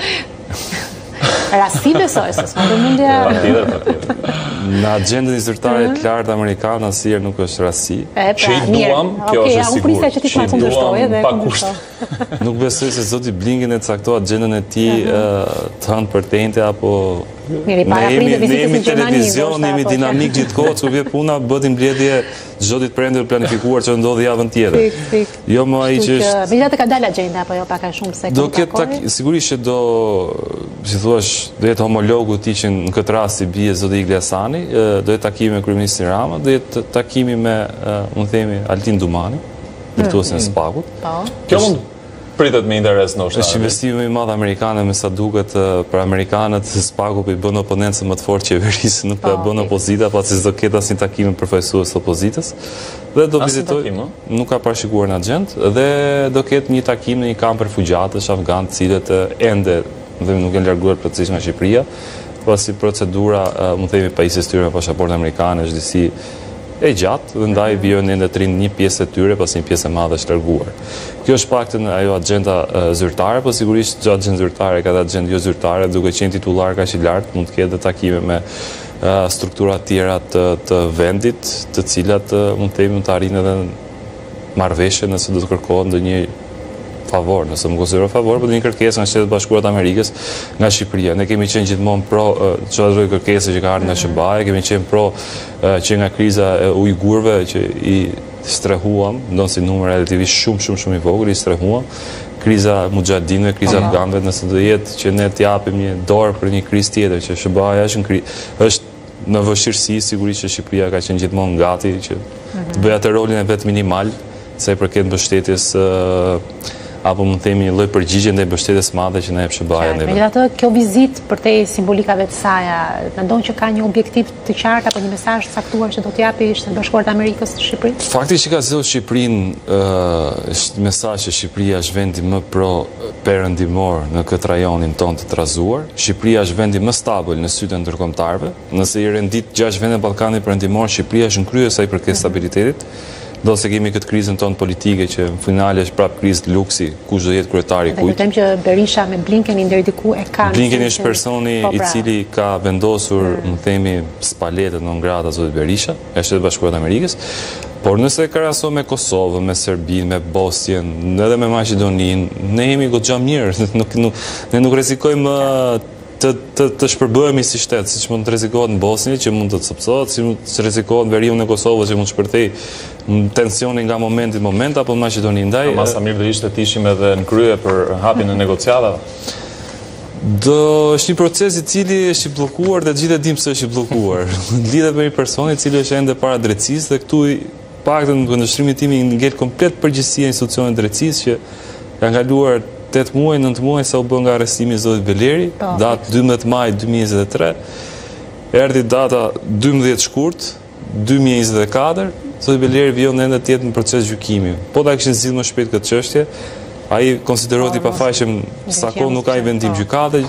Rasti besoj se s'ka mundja. Në agjendën zyrtare të lartë amerikane asnjëherë nuk është rasti. Që i duam, kjo është sigurt. Që i duam pa kusht. Nuk besoj se Zoti Blinken e caktoi agjendën e tij të hënë për tente apo ne jemi televizion, ne jemi dinamik gjithkohë, kur vjen puna bëhet mbledhje çdo ditë prandër planifikuar që ndodh javën tjetër. Jo më ai që është. Megjithatë ka dalë agjenda apo jo pak a shumë se do ketë sigurisht që do, si thua, do jetë homologu i tij që në këtë rast i bie Zoti Igliasani, do jetë takimi me kryeministin Rama, do jetë takimi me, unë themi, Altin Dumani, drejtuesin e Spakut. Kjo mund pritet me interes ndoshta. Është investim më i madh amerikane me sa duket për amerikanët, Spaku i bën oponencë më të fortë qeverisë, nuk po bën opozita, pasi s'do ketë asnjë takim me përfaqësues të opozitës. Dhe do vizitoj, nuk ka parashikuar në agjendë, dhe do ketë një takim në një kamp refugjatësh afgan, të cilët ende dhe nuk janë larguar plotësisht nga Shqipëria, pasi procedura, mund të themi, pajisjes tyre me pasaportë amerikane është disi e gjatë, dhe ndaj vijojnë ende të rinë një pjesë e tyre, pas një pjesë e madhe është larguar. Kjo është paktën ajo agjenda zyrtare, po sigurisht çdo agjendë zyrtare ka dhe agjendë jo zyrtare, duke qenë titullar kaq i lartë, mund të ketë takime me struktura të tjera të vendit, të cilat mund të themi mund të arrijnë edhe marrëveshje nëse do të kërkohet ndonjë favor, nëse më konsideroj favor, por një kërkesë nga Shtetet Bashkuara të Amerikës, nga Shqipëria. Ne kemi qenë gjithmonë pro çdo lloj kërkese që ka ardhur nga S B A, kemi qenë pro që nga kriza e ujgurëve që i strehuam, ndonë si numër relativisht shumë shumë shumë i vogël, i strehuam, kriza mujahidinëve, kriza afganëve, nëse do jetë që ne të japim një dorë për një krizë tjetër, që S B A-ja është në krizë, është në vështirësi, sigurisht që Shqipëria ka qenë gjithmonë gati që të bëjë atë rolin e vet minimal, sa i përket mbështetjes apo mund të themi një lloj përgjigje ndaj mbështetjes madhe që na jep S B A-ja ndaj. Megjithatë, kjo vizitë përtej simbolikave të saj, mendon që ka një objektiv të qartë apo një mesazh të caktuar që do të japi Shtetet Bashkuara të Amerikës të Shqipërisë? Fakti që ka zgjedhur Shqipërinë është mesazh që Shqipëria është vendi më pro perëndimor në këtë rajonin tonë të trazuar. Shqipëria është vendi më stabil në sytë e ndërkombëtarëve. Nëse i rendit gjashtë vende Ballkanit perëndimor, Shqipëria është në krye sa i përket stabilitetit. Do se kemi këtë krizën tonë politike që në finale është prapë krizë të luksi, kush do jetë kryetari i kujt. Dhe kujtojmë që Berisha me Blinkenin deri diku e kanë. Blinkeni është personi i cili ka vendosur, më themi, spaletën non grata zotit Berisha, e Shtetet Bashkuara të Amerikës. Por nëse krahason me Kosovën, me Serbinë, me Bosnjën, edhe me Maqedoninë, ne jemi goxha mirë, nuk nuk ne nuk rrezikojmë të, të, të shpërbëhemi si shtet, siç mund të rrezikohet në Bosnjë, që mund të copsohet, si mund të rrezikohet në veriun e Kosovës, që mund të shpërthej tensioni nga momenti në moment, apo në Maqedoni ndaj. Ma sa mirë do ishte të ishim edhe në krye për hapjen e negociatave. Do është një proces i cili është i bllokuar dhe gjithë e dim se është i bllokuar. Lidhet me një person i cili është ende para drejtësisë dhe këtu paktën në vendosërimin tim i ngel komplet përgjegjësia e institucionit drejtësisë që kanë kaluar tetë muaj, nëntë muaj sa u bë nga arrestimi i zotit Beleri, datë dymbëdhjetë maj dy mijë e njëzet e tre, erdhi data dymbëdhjetë shkurt dy mijë e njëzet e katër, zoti Beleri vjen ende tjetër në proces gjykimi. Po ta kishin zgjidhur më shpejt këtë çështje, ai konsiderohet i pafajshëm sa kohë nuk ka i vendim gjykate,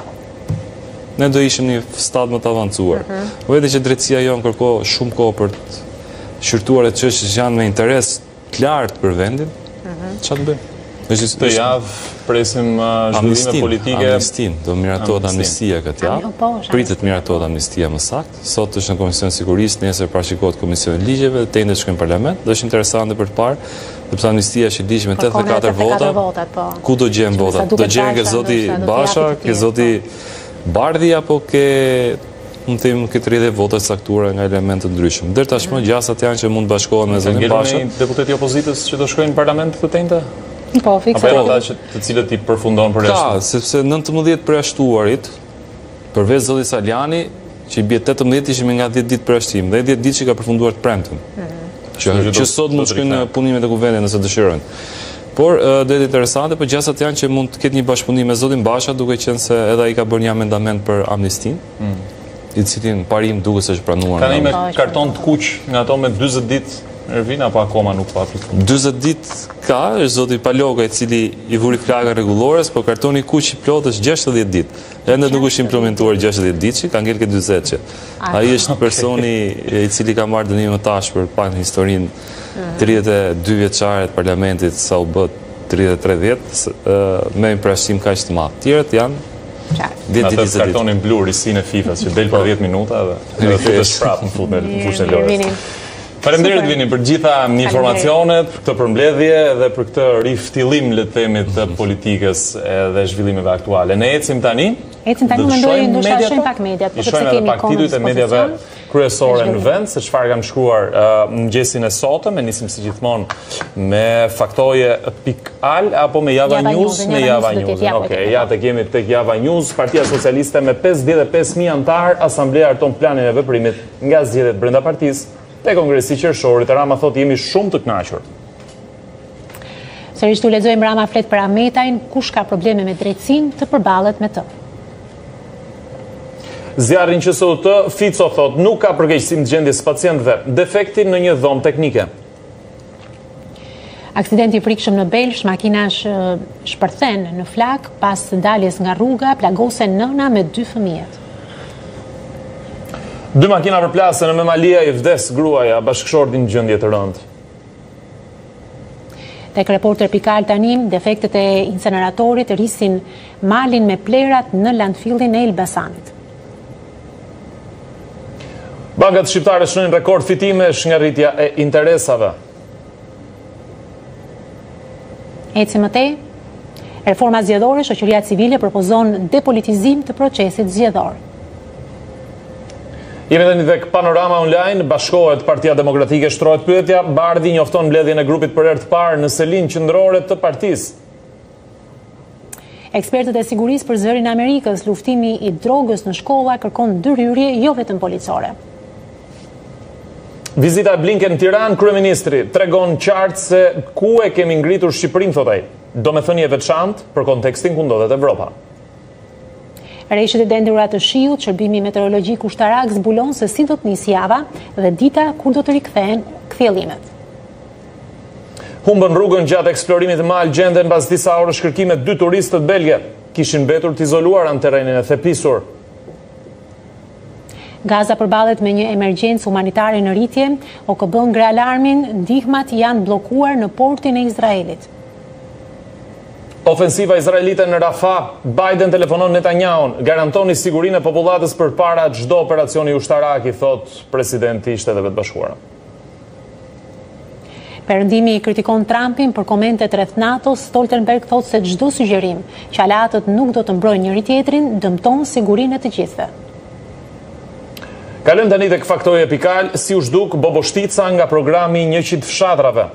ne do ishim në një stad më të avancuar. Vetë që drejtësia jon kërko shumë kohë për të shqyrtuar ato çështje që janë me interes të lartë për vendin, çfarë të bëjmë? Të javë presim zhvillime politike. Amnistin, do miratohet amnistia këtë javë, pritet miratohet amnistia më saktë, sot është në Komision Sigurisë, nesër parashikohet Komisioni Ligjeve, të ende shkojnë në Parlament, do është interesante për të parë, sepse amnistia është i ligjë me tetëdhjetë e katër vota, ku do gjen votat? Do gjen ke zoti Basha, ke zoti Bardhi, apo ke në them këtë rrjedhë vota të caktuara nga elemente ndryshëm. Deri tashmë gjasat janë që mund bashkohen me zotin Basha. Deputeti i opozitës që do shkojnë në Parlament të tenjtë? Po, fikse. Apo ata që të cilët i përfundon për Ka, sepse nëntëmbëdhjetë përjashtuarit, përveç zotit Saljani, që i bie tetëmbëdhjetë ishim nga dhjetë ditë përjashtim, dhe dhjetë ditë që ka përfunduar të premten. Që sot mund të shkojnë në punimet e kuvendit nëse dëshirojnë. Por do të interesante, por gjasat janë që mund të ketë një bashkëpunim me zotin Basha, duke qenë se edhe ai ka bërë një amendament për amnistin, i cilin parim duket se është pranuar. Kanë një me karton të kuq nga ato me dyzet ditë Ervin, apo akoma nuk pa aplikuar? dyzet ditë ka, është zoti Paloga i cili i vuri flakën rregullores, por kartoni kuq i plot është gjashtëdhjetë ditë. Ende nuk është implementuar gjashtëdhjetë ditë, që ka ngel ke dyzet që. Ai është personi i cili ka marrë dënim më tash për pak në historinë tridhjetë e dy vjeçare të parlamentit sa u bë tridhjetë e tre vjet, me një përjashtim kaq të madh. Tjerët janë dhjetë ditë. Atë kartonin blu risin e FIFA-s që del për dhjetë minuta dhe futesh prapë në fut në fushën e lojës. Faleminderit Vini për gjitha informacionet, për këtë përmbledhje dhe për këtë riftillim le të themi të politikës dhe zhvillimeve aktuale. Ne ecim tani. Ecim tani mendoj ndoshta shojmë pak mediat, po sepse kemi pak titujt e mediave kryesore në vend, se çfarë kanë shkruar mëngjesin e sotëm, e nisim si gjithmonë me faktoje pikal apo me Java News, me Java News. Okej, ja tek jemi tek Java News. Partia Socialiste me pesëdhjetë e pesë mijë anëtar, asamblea harton planin e veprimit nga zgjedhjet brenda partisë. Te Kongresi Qershorit, Rama thotë jemi shumë të kënaqur. Sërish tu lexojmë Rama flet për Ahmetajn, kush ka probleme me drejtësinë të përballet me të. Zjarrin që S U T, Fico thotë nuk ka përkeqësim të gjendjes pacientëve, defekti në një dhomë teknike. Aksidenti i frikshëm në Belsh, makina shpërthen në flak pas daljes nga rruga, plagosen nëna me dy fëmijët. Dy makina përplasën në Memalia i vdes gruaja, bashkëshorti në gjendje të rëndë. Tek Reporter Pikal tani, defektet e inceneratorit rrisin malin me plerat në landfillin e Elbasanit. Bankat shqiptare shënojnë rekord fitimesh nga rritja e interesave. Eci më tej, reforma zgjedhore, shoqëria civile propozon depolitizim të procesit zgjedhor. Jemi dhe një dhek Panorama Online, bashkohet Partia Demokratike, shtrohet pyetja, Bardhi njofton mbledhjen e grupit për herë të parë në selinë qendrore të partisë. Ekspertët e sigurisë për zërin e Amerikës, luftimi i drogës në shkolla kërkon ndërhyrje jo vetëm policore. Vizita e Blinken në Tiranë, kryeministri tregon qartë se ku e kemi ngritur Shqipërinë, thotë ai. Domethënie e veçantë për kontekstin ku ndodhet Evropa. Rreshtet e dendura të shiut, shërbimi meteorologjik ushtarak zbulon se si do të nisë java dhe dita kur do të rikthehen kthjellimet. Humbën rrugën gjatë eksplorimit të mal gjenden pas disa orësh kërkime dy turistët belgë kishin mbetur të izoluar në terrenin e thepisur. Gaza përballet me një emergjencë humanitare në rritje, O K B ngre alarmin, ndihmat janë bllokuar në portin e Izraelit. Ofensiva izraelite në Rafah, Biden telefonon Netanyahu, garantoni sigurinë e popullatës përpara çdo operacioni ushtarak, i thot presidenti i Shteteve të Bashkuara. Perëndimi i kritikon Trumpin për komentet rreth NATO-s. Stoltenberg thotë se çdo sugjerim që aleatët nuk do të mbrojnë njëri tjetrin dëmton sigurinë e të gjithëve. Kalojmë tani tek faktoja epikal, si u zhduk Bobo Shtica nga programi njëqind fshatrave.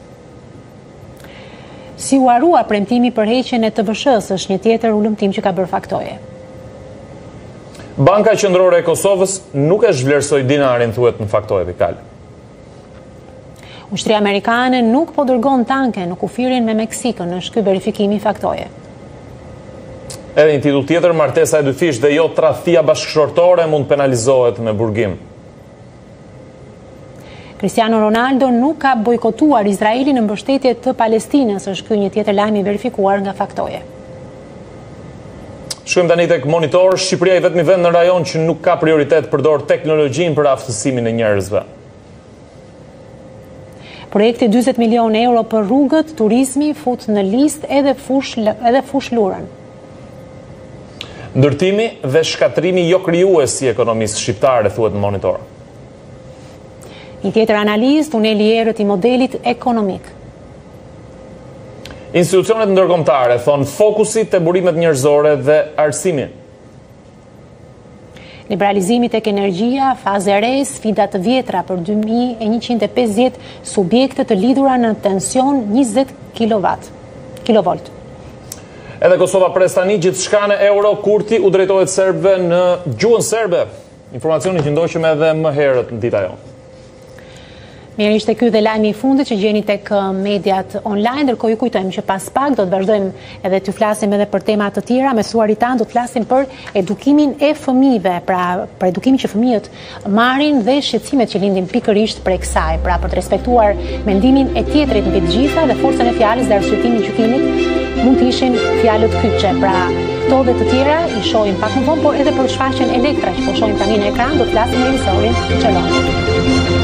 Si u harua premtimi për heqjen e T V Sh-s është një tjetër ulëmtim që ka bërë faktoje. Banka Qendrore e Kosovës nuk e zhvlerësoi dinarin, thuhet në faktoje epikal. Ushtria amerikane nuk po dërgon tanke në kufirin me Meksikën, është ky verifikimi i faktoje. Edhe një titull tjetër, martesa e dy fish dhe jo tradhtia bashkëshortore mund penalizohet me burgim. Cristiano Ronaldo nuk ka bojkotuar Izraelin në mbështetje të Palestinës, është ky një tjetër lajm i verifikuar nga faktoje. Shkojmë tani tek Monitor. Shqipëria i vetmi vend në rajon që nuk ka prioritet përdor teknologjinë për aftësimin e njerëzve. Projekti dyzet milion euro për rrugët, turizmi fut në listë edhe fush edhe fush lurën. Ndërtimi dhe shkatrimi jo krijues si ekonomisë shqiptare, thuhet në Monitor. Një tjetër analizë, tuneli i errët i modelit ekonomik. Institucionet ndërkombëtare thonë fokusi te burimet njerëzore dhe arsimi. Liberalizimi tek energjia, fazë e re, sfida të vjetra për dy mijë e njëqind e pesëdhjetë subjekte të lidhura në tension njëzet kilovolt. Edhe Kosova pres tani gjithçka në euro, Kurti u drejtohet serbëve në gjuhën serbe. Informacioni që ndoqëm edhe më herët në dita jonë. Mirë, ishte ky dhe lajmi i fundit që gjeni tek mediat online, ndërkohë ju kujtojmë që pas pak do të vazhdojmë edhe të flasim edhe për tema të tjera. Me mësuarit tanë do të flasim për edukimin e fëmijëve, pra për edukimin që fëmijët marrin dhe shqetësimet që lindin pikërisht prej kësaj, pra për të respektuar mendimin e tjetrit mbi të gjitha dhe forcën e fjalës dhe arsyetimin e gjykimit mund të ishin fjalët kyçe. Pra këto dhe të tjera i shohim pak më vonë, por edhe për shfaqjen Elektra që po shohim tani në ekran do të flasim me Elisorin Çelon.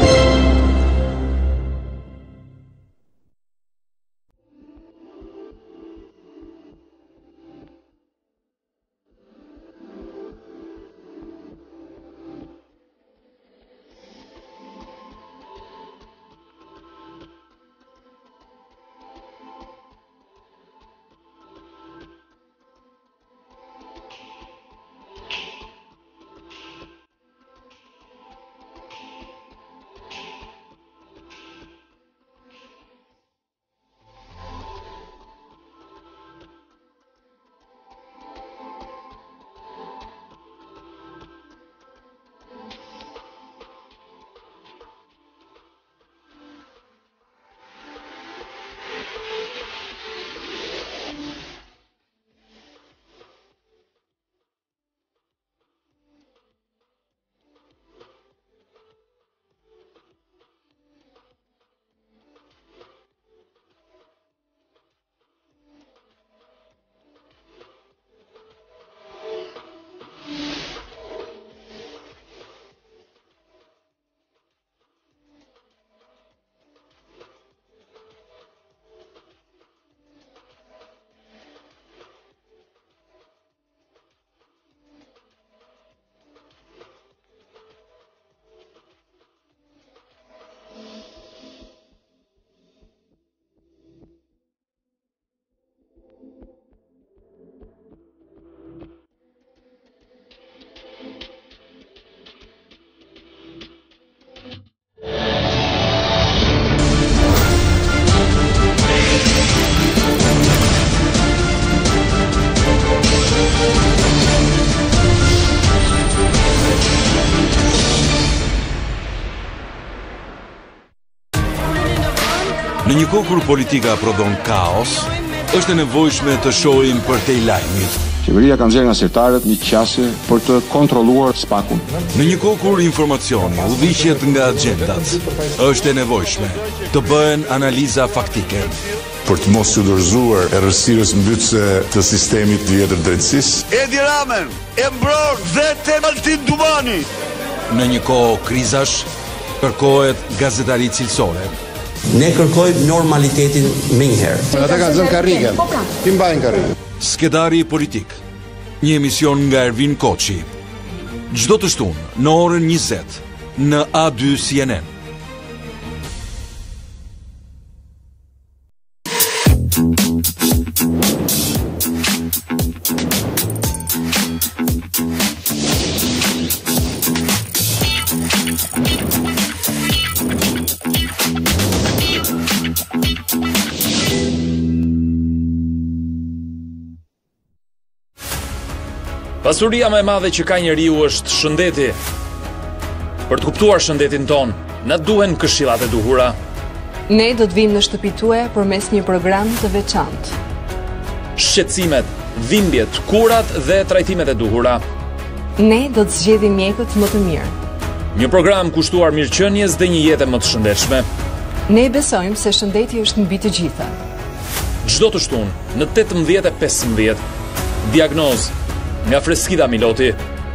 Në një kohë kur politika prodhon kaos, është e nevojshme të shohim për te lajmit. Qeveria ka nxjerrë nga sirtarët një qasje për të kontrolluar spakun. Në një kohë kur informacioni udhëhiqet nga agjendat, është e nevojshme të bëhen analiza faktike. Për të mos u dorëzuar errësirës mbytëse të sistemit të vjetër drejtësisë. Edi Ramen e mbron vetë Altin Dumani. Në një kohë krizash, kërkohet gazetari cilësore. Ne kërkojmë normalitetin më njëherë. Ata kanë zënë karrikën. Ti mbajnë karrikën. Skedari politik. Një emision nga Ervin Koçi. Çdo të shtunë në orën njëzet në A dy C N N. Pasuria më e madhe që ka njeriu është shëndeti. Për të kuptuar shëndetin ton, na duhen këshillat e duhura. Ne do të vim në shtëpi tuaja përmes një program të veçantë. Shqetësimet, dhimbjet, kurat dhe trajtimet e duhura. Ne do të zgjedhim mjekët më të mirë. Një program kushtuar mirëqenies dhe një jetë më të shëndetshme. Ne besojmë se shëndeti është mbi të gjitha. Çdo të shtunë në tetëmbëdhjetë e pesëmbëdhjetë. Diagnozë nga Freskida Miloti.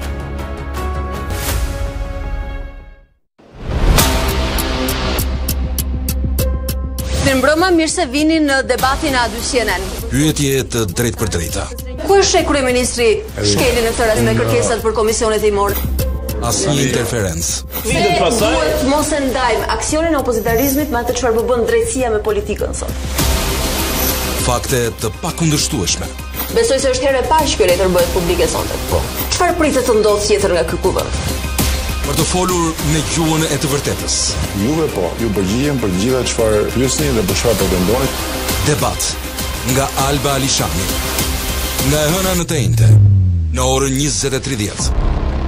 Mirëmbrëma, mirë se vini në debatin A dy C N N. Pyetje të drejtë për drejta. Ku është kryeministri Shkeli në këtë rast me kërkesat për komisionet timore? Asnjë interferencë. Se duhet mos e ndajmë aksionin e opozitarizmit me atë çfarë po bën drejtësia me politikën sot. Fakte të pakundërshtueshme. Besoj se është herë e parë që kjo letër bëhet publike sonte. Po. Çfarë pritet të ndodhë tjetër nga ky kuvend? Për të folur me gjuhën e të vërtetës. Juve po, ju përgjigjem për gjitha çfarë pyesni dhe për çfarë pretendoni. Debat nga Alba Alishani. Nga e hëna në të njëjtë, në orën njëzet e tridhjetë.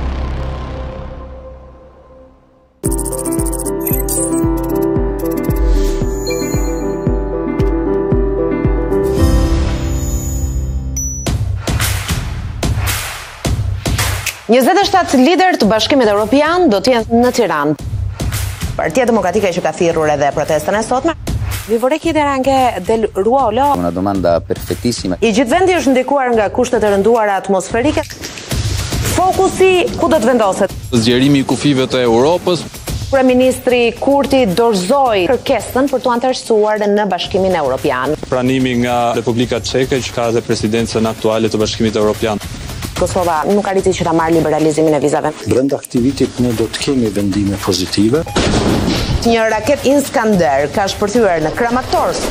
njëzet e shtatë lider të Bashkimit Evropian do të jenë në Tiranë. Partia Demokratike që ka thirrur edhe protestën e sotme. Vi vorrei chiedere anche del ruolo. Una domanda perfettissima. I gjithë vendi është ndikuar nga kushtet e rënduara atmosferike. Fokusi ku do të vendoset? Zgjerimi i kufive të Europës. Kryeministri Kurti dorëzoi kërkesën për të anëtarësuar në Bashkimin Evropian. Pranimi nga Republika Çeke që ka dhe presidencën aktuale të Bashkimit Evropian. Kosova nuk arriti që ta marrë liberalizimin e vizave. Brenda aktivitit ne do të kemi vendime pozitive. Një raket Iskander ka shpërthyer në Kramatorsk.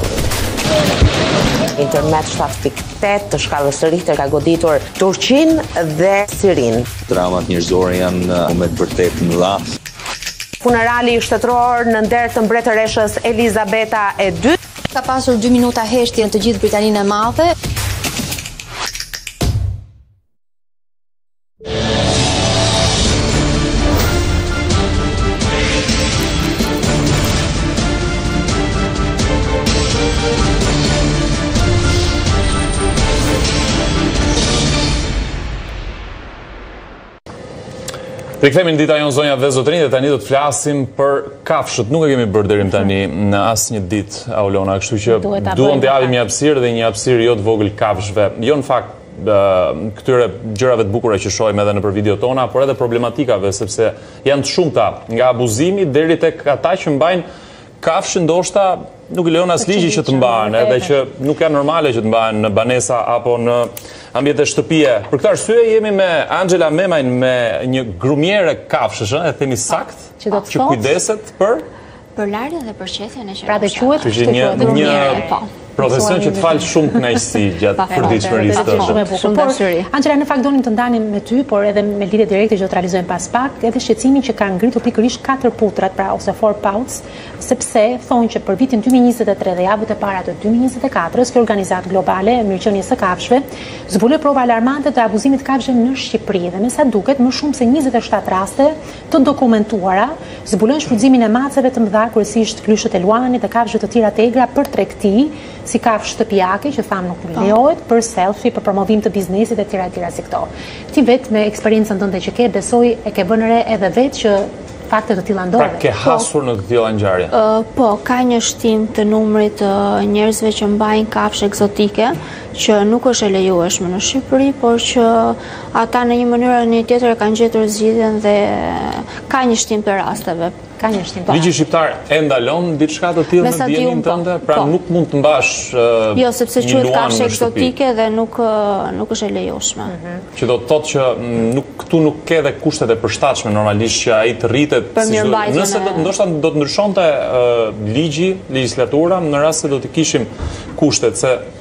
Internet shtatë pikë tetë të shkallës së Richter ka goditur Turqinë dhe Sirinë. Dramat njerëzore janë në moment vërtet mëdha. Funerali shtetëror në nder të mbretëreshës Elizabeta e dytë. Ka pasur dy minuta heshtje në të gjithë Britaninë e Madhe. Rikthehemi në dita jonë zonja dhe zotërinj dhe tani do të flasim për kafshët. Nuk e kemi bërë deri tani në asnjë ditë, Aulona, kështu që duam të japim një hapësirë dhe një hapësirë jo të vogël kafshëve. Jo në fakt këtyre gjërave të bukura që shohim edhe nëpër video tona, por edhe problematikave, sepse janë të shumta, nga abuzimi deri tek ata që mbajnë kafshë ndoshta nuk i lejon as ligji që të mbahen, edhe që nuk janë normale që të mbahen në banesa apo në ambjente shtëpie. Për këtë arsye jemi me Angela Memajn me një grumiere kafshësh, e themi sakt, që kujdeset për për larjen dhe për qetjen e qenë. Pra dhe quhet kështu një një profesion që të falë shumë kënaqësi gjatë përditshmërisë të shumë e bukur. Por Angela, në fakt donim të ndanim me ty, por edhe me lidhje direkte që do të realizojmë pas pak, edhe shqetësimin që kanë ngritur pikërisht katër putrat, pra ose four pouts, sepse thonë që për vitin dy mijë e njëzet e tre dhe javët e para të dy mijë e njëzet e katër, kjo organizatë globale e mirëqenies së kafshëve zbuloi prova alarmante të abuzimit të kafshëve në Shqipëri dhe me sa duket më shumë se njëzet e shtatë raste të dokumentuara zbulojnë shfrytëzimin e maceve të mëdha, kryesisht flyshët e luanit dhe kafshëve të tjera tegra për tregti, si kafshë shtëpiake që thamë nuk lejohet, për selfie, për promovim të biznesit e tjera e tjera si këto. Ti vetë me eksperiencën tënde që ke, besoj e ke bënë re edhe vetë që fakte të tilla ndodhen. Pra ke hasur në të tilla ngjarje? Po, ka një shtim të numrit të njerëzve që mbajnë kafshë egzotike, që nuk është e lejueshme në Shqipëri, por që ata në një mënyrë në një tjetër kanë gjetur zgjidhjen dhe ka një shtim të rasteve. Ka një shtim të Ligji shqiptar e ndalon diçka të tillë në dijenin tënde, pra nuk mund të mbash jo, sepse quhet kafshë egzotike dhe nuk nuk është e lejueshme. Që do të thotë që nuk këtu nuk ke dhe kushtet e përshtatshme normalisht që ai të rritet. Nëse ndoshta do të ndryshonte ligji, legjislatura, në rast se do të kishim kushtet, se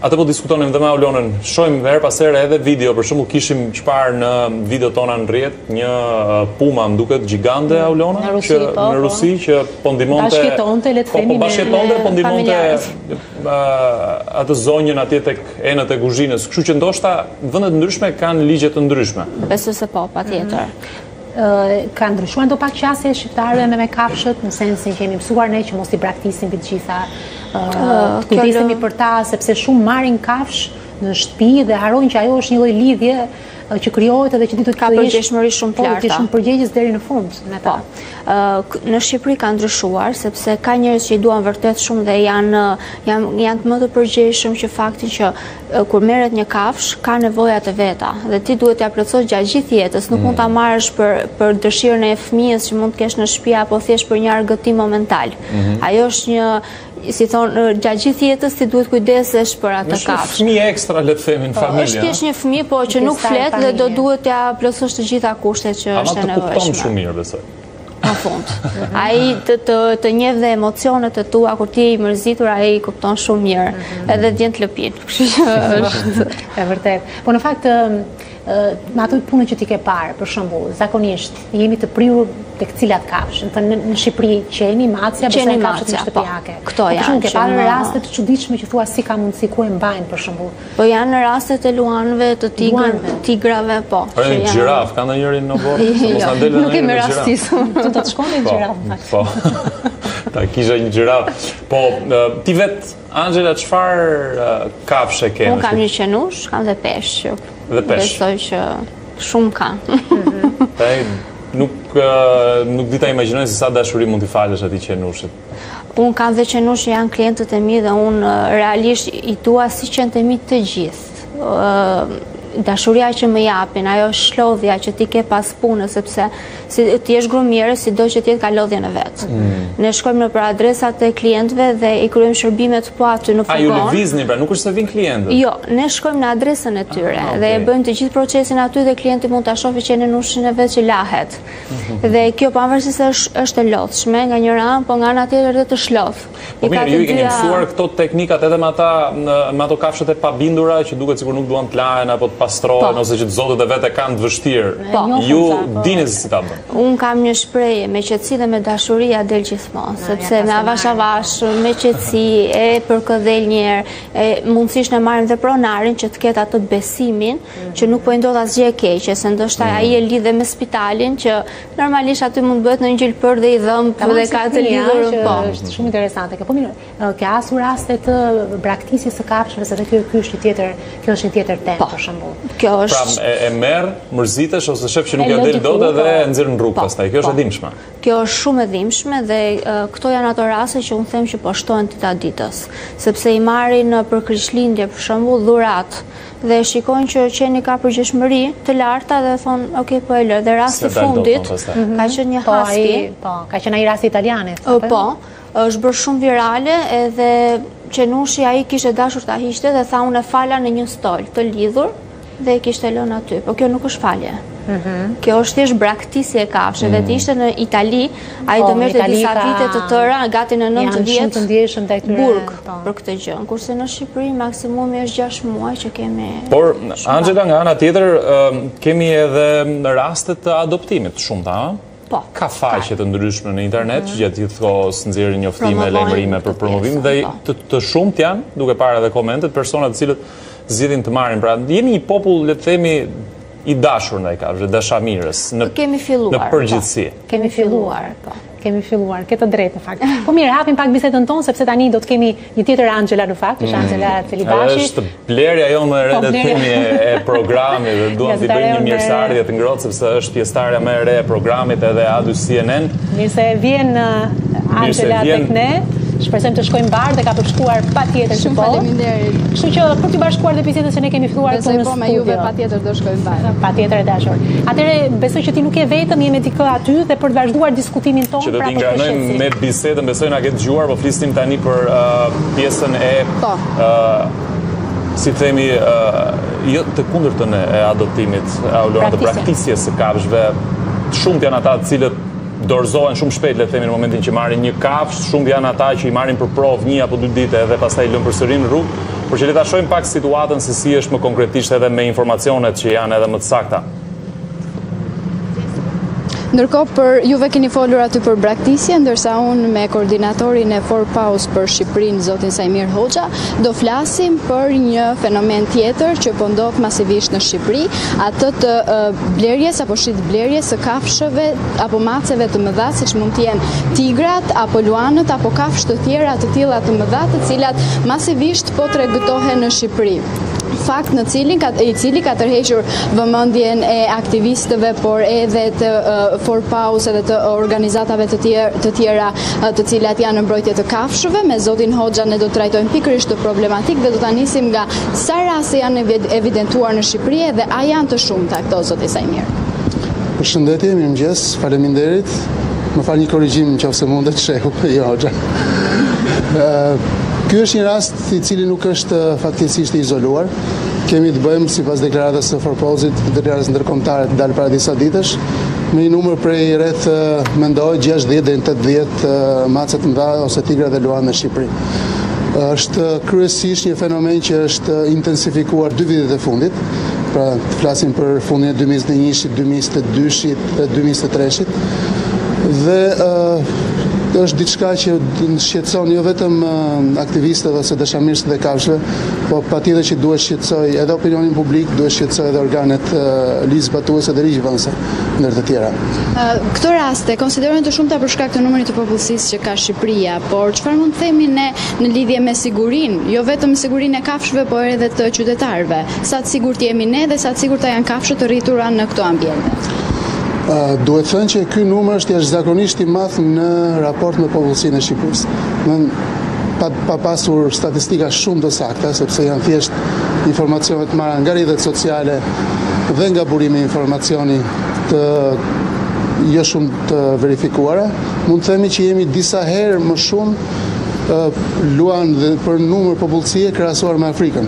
Atë po diskutonim dhe me Aulonën, shojmë her pas here edhe video, për shembull kishim çfarë në video tona në rrjet, një puma më duket gjigande Aulona, që në Rusi që po ndihmonte bashkëtonte le të themi me bashkëtonte, po ndihmonte atë zonjën atje tek enët e kuzhinës. Kështu që ndoshta vendet ndryshme kanë ligje të ndryshme. Besoj se po, patjetër. Ka ndryshuar ndo pak qasje shqiptare me me kafshët, në sensin që jemi mësuar ne që mos i braktisim për gjitha, të kujdesemi për ta, sepse shumë marrin kafsh në shtëpi dhe harojnë që ajo është një lloj lidhje që krijohet edhe që ti do të ka përgjegjësi shumë të larta. Ti shumë përgjegjës deri në fund me ta. Në Shqipëri ka ndryshuar sepse ka njerëz që i duan vërtet shumë dhe janë janë janë më të përgjegjshëm që fakti që kur merret një kafsh ka nevojat e veta dhe ti duhet t'ia plotësosh gjatë gjithë jetës, nuk mund ta marrësh për për dëshirën e fëmijës që mund të kesh në shtëpi apo thjesht për një argëtim momental. Ajo është një si thonë, gjatë gjithë jetës ti duhet kujdesesh për atë kafshë. Është fëmijë ekstra le të themi në familje. Është thjesht një fëmijë, po që nuk flet dhe do duhet t'ia plotësosh të gjitha kushtet që është e nevojshme. Ama të kupton shumë mirë, besoj. Në fund. Ai të të të njeh dhe emocionet e tua kur ti je i mërzitur, ai kupton shumë mirë, edhe djen të lëpin. Kështu që është e vërtet. Po në fakt me ato punën që ti ke parë, për shembull, zakonisht jemi të prirur tek cilat kafshë. Në në Shqipëri qeni, macja, besoj kafshët shtëpiake. Këto janë. Ke parë raste të çuditshme që thua si ka mundësi ku e mbajnë për shembull. Po janë rastet e luanëve, të tigrave, tigrave, po. Po një gjiraf, ka ndonjërin në botë? Nuk kemi rastisur. Do të shkoni në gjiraf. Po. Ta kisha një gjiraf. Po ti vet Angela, çfarë kafshë ke? Unë kam një qenush, kam dhe peshq. Dhe peshq. Besoj që shumë kanë. Nuk nuk di ta imagjinoj se sa dashuri mund t'i falësh atij qenushit. Unë kam dhe qenush që janë klientët e mi dhe unë realisht i dua si qenë të mi të gjithë. Dashuria që më japin, ajo shlodhja që ti ke pas punë, sepse si ti je grumierë, sido që ti ka lodhjen e vet. Mm. Ne shkojmë në për adresat e klientëve dhe i kryejmë shërbimet po aty në furgon. A ju lëvizni, pra nuk është se vinë klientët? Jo, ne shkojmë në adresën e tyre ah, okay. dhe e bëjmë të gjithë procesin aty dhe klienti mund ta shohë që në nushin e vet që lahet. Mm-hmm. Dhe kjo pavarësisht se është, është e lodhshme nga një anë, po nga ana tjetër edhe të shlodh. Po mirë, ju i keni mësuar këto teknikat edhe me ata me ato kafshët e pabindura që duket sikur nuk duan të lahen apo të pastrohen ose që të zotët e vet e kanë të vështirë. Po. Ju dini se si ta bën. Un kam një shprehje, me qetësi dhe me dashuri ja del gjithmonë, sepse me avash avash, me qetësi e përkëdhel një herë, e mundësisht ne marrim dhe pronarin që të ketë atë besimin që nuk po i ndodh asgjë e keqe, se ndoshta ai e lidhe me spitalin që normalisht aty mund bëhet në një gjilpër dhe i dhëmb dhe ka të lidhur, po. Është shumë interesante. Po mirë, ke asur raste të braktisjes së kafshëve, se ky ky është një tjetër, kjo është një tjetër temë për shembull. Kjo është pra e, e merr, mërzitesh ose shef që nuk ja del dot edhe e nxjerr në rrugë pastaj. Kjo është e dhimbshme. Kjo është shumë e dhimbshme dhe uh, këto janë ato raste që unë them që po shtohen dita ditës, sepse i marrin për Krishtlindje për shembull dhurat dhe shikojnë që qeni ka përgjegjësi të larta dhe thon, "Ok, po e lë." Dhe rasti i fundit ka qenë një husky, po, ka qenë ai rasti italianit. Po, është bërë shumë virale edhe qenushi ai kishte dashur ta hiqte dhe tha unë e fala në një stol të lidhur dhe e kishte lënë aty. Po kjo nuk është falje. Mm-hmm. Kjo është thjesht braktisje e kafshëve. Mm. Ishte në Itali, ai do merrte disa vite të tëra, gati në nëntëdhjetë vjet, burg për këtë gjë. Kurse në Shqipëri maksimumi është gjashtë muaj që kemi. Por Angela, nga ana tjetër kemi edhe raste të adoptimit shumëta, a? Po. Ka faqe të ndryshme në internet që gjatë gjithë kohës nxjerrin njoftime, lajmërime për promovim dhe të, të shumt janë, duke parë edhe komentet, persona të cilët zgjidhin të marrin. Pra jemi një popull, le të themi, i dashur ndaj kafshëve, dashamirës në kemi filluar, në përgjithësi. Po. Kemi filluar, po. Kemi filluar, ke të drejtë në fakt. Po mirë, hapim pak bisedën tonë sepse tani do të kemi një tjetër Angela në fakt, është Angela Celibashi. Është blerja jonë më e re të themi e programit dhe duam t'i bëjmë një mirësardhje të ngrohtë sepse është pjesëtarja më e re e programit edhe A dy C N N. Mirë se vjen Angela tek ne. Shpresojmë të shkojmë bar dhe ka përshkuar patjetër që po. Faleminderit. Kështu që për të bashkuar dhe bisedën se ne kemi filluar këtu në studio. Po me juve patjetër do shkojmë bar. Patjetër e dashur. Atëherë besoj që ti nuk je vetëm, jemi dikë aty dhe për të vazhduar diskutimin tonë pra për të ngranojmë me bisedën, besoj na ke dëgjuar, po flisnim tani për uh, pjesën e po. uh, si themi uh, jo të kundërtën e adoptimit, Aulona, të braktisjes së kafshëve. Shumë janë ata të cilët dorëzohen shumë shpejt, le të themi, në momentin që marrin një kafshë, shumë janë ata që i marrin për provë një apo dy ditë edhe pastaj lënë përsëri në rrugë, Por që le ta shohim pak situatën se si është më konkretisht edhe me informacionet që janë edhe më të sakta. Ndërkohë për juve keni folur aty për braktisje, ndërsa unë me koordinatorin e For Paus për Shqipërinë, zotin Sajmir Hoxha, do flasim për një fenomen tjetër që po ndodh masivisht në Shqipëri, atë të uh, blerjes apo shit blerjes së kafshëve apo maceve të mëdha, siç mund të jenë tigrat apo luanët apo kafshë të tjera të tilla të mëdha, të cilat masivisht po tregtohen në Shqipëri. Fakt në cilin i cili ka tërhequr vëmendjen e aktivistëve, por edhe të uh, For Paus edhe të organizatave të tjera, të tjera uh, të cilat janë në mbrojtje të kafshëve. Me zotin Hoxha ne do të trajtojmë pikërisht të problematik dhe do ta nisim nga sa raste janë evidentuar në Shqipëri dhe a janë të shumta këto, zoti Sajmir. Përshëndetje, mirëmëngjes, faleminderit. Më fal një korrigjim nëse mundet, shehu, jo Hoxha. uh, Ky është një rast i cili nuk është fatkeqësisht i izoluar. Kemi të bëjmë sipas deklaratës së Forpozit, deklaratës ndërkombëtare të dalë para disa ditësh, me një numër prej rreth mendoj gjashtëdhjetë deri në tetëdhjetë mace të mëdha ose tigra dhe luanë në Shqipëri. Është kryesisht një fenomen që është intensifikuar dy vitet e fundit. Pra, të flasim për fundin e dy mijë e njëjtë, dy mijë e dytë dhe dy mijë e tretë. Dhe uh, është diçka që shqetëson jo vetëm aktivistët ose dashamirësit e kafshëve, po patjetër që duhet shqetësoj edhe opinionin publik, duhet shqetësoj edhe organet ligjzbatuese dhe ligjvënëse, ndër të tjera. Këto raste konsiderohen të shumta për shkak të numrit të popullsisë që ka Shqipëria, por çfarë mund të themi ne në lidhje me sigurinë, jo vetëm sigurinë e kafshëve, por edhe të qytetarëve? Sa të sigurt jemi ne dhe sa të sigurta janë kafshët të rritura në këto ambiente? Uh, duhet thënë që ky numër është jashtëzakonisht i madh në raport me popullsinë e Shqipërisë. Pa, pa pasur statistika shumë të sakta, sepse janë thjesht informacione të marra nga rrjetet sociale dhe nga burimi i informacioni të jo shumë të verifikuara, mund të themi që jemi disa herë më shumë uh, luan dhe për numër popullsie krahasuar me Afrikën.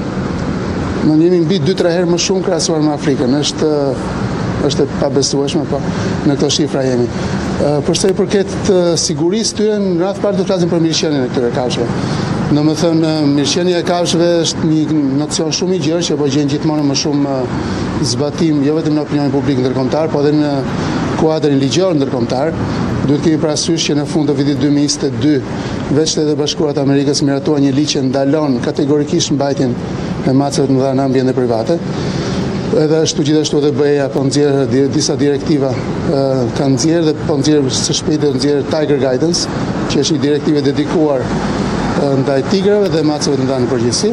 Ne jemi mbi dy tre herë më shumë krahasuar me Afrikën. Është është e pabesueshme, po në këto shifra jemi. Uh, për sa i përket uh, sigurisë tyre, në radhë parë do flasim për mirëqenien e këtyre kafshëve. Domethënë, mirëqenia e kafshëve është një nocion shumë i gjerë që po gjen gjithmonë më shumë uh, zbatim, jo vetëm në opinionin publik ndërkombëtar, po edhe në kuadrin ligjor ndërkombëtar. Duhet kemi parasysh që në fund të vitit dy mijë e njëzet e dy, veç Shtetet e Bashkuara të Amerikës miratua një ligj që ndalon kategorikisht mbajtjen e maceve të mëdha në ambiente private. Edhe ashtu gjithashtu edhe B E A po nxjerr disa direktiva, uh, kanë nxjerr dhe po nxjerr së shpejti do nxjerr Tiger Guidance, që është një direktivë dedikuar uh, ndaj tigrave dhe maceve të mëdha në përgjithësi.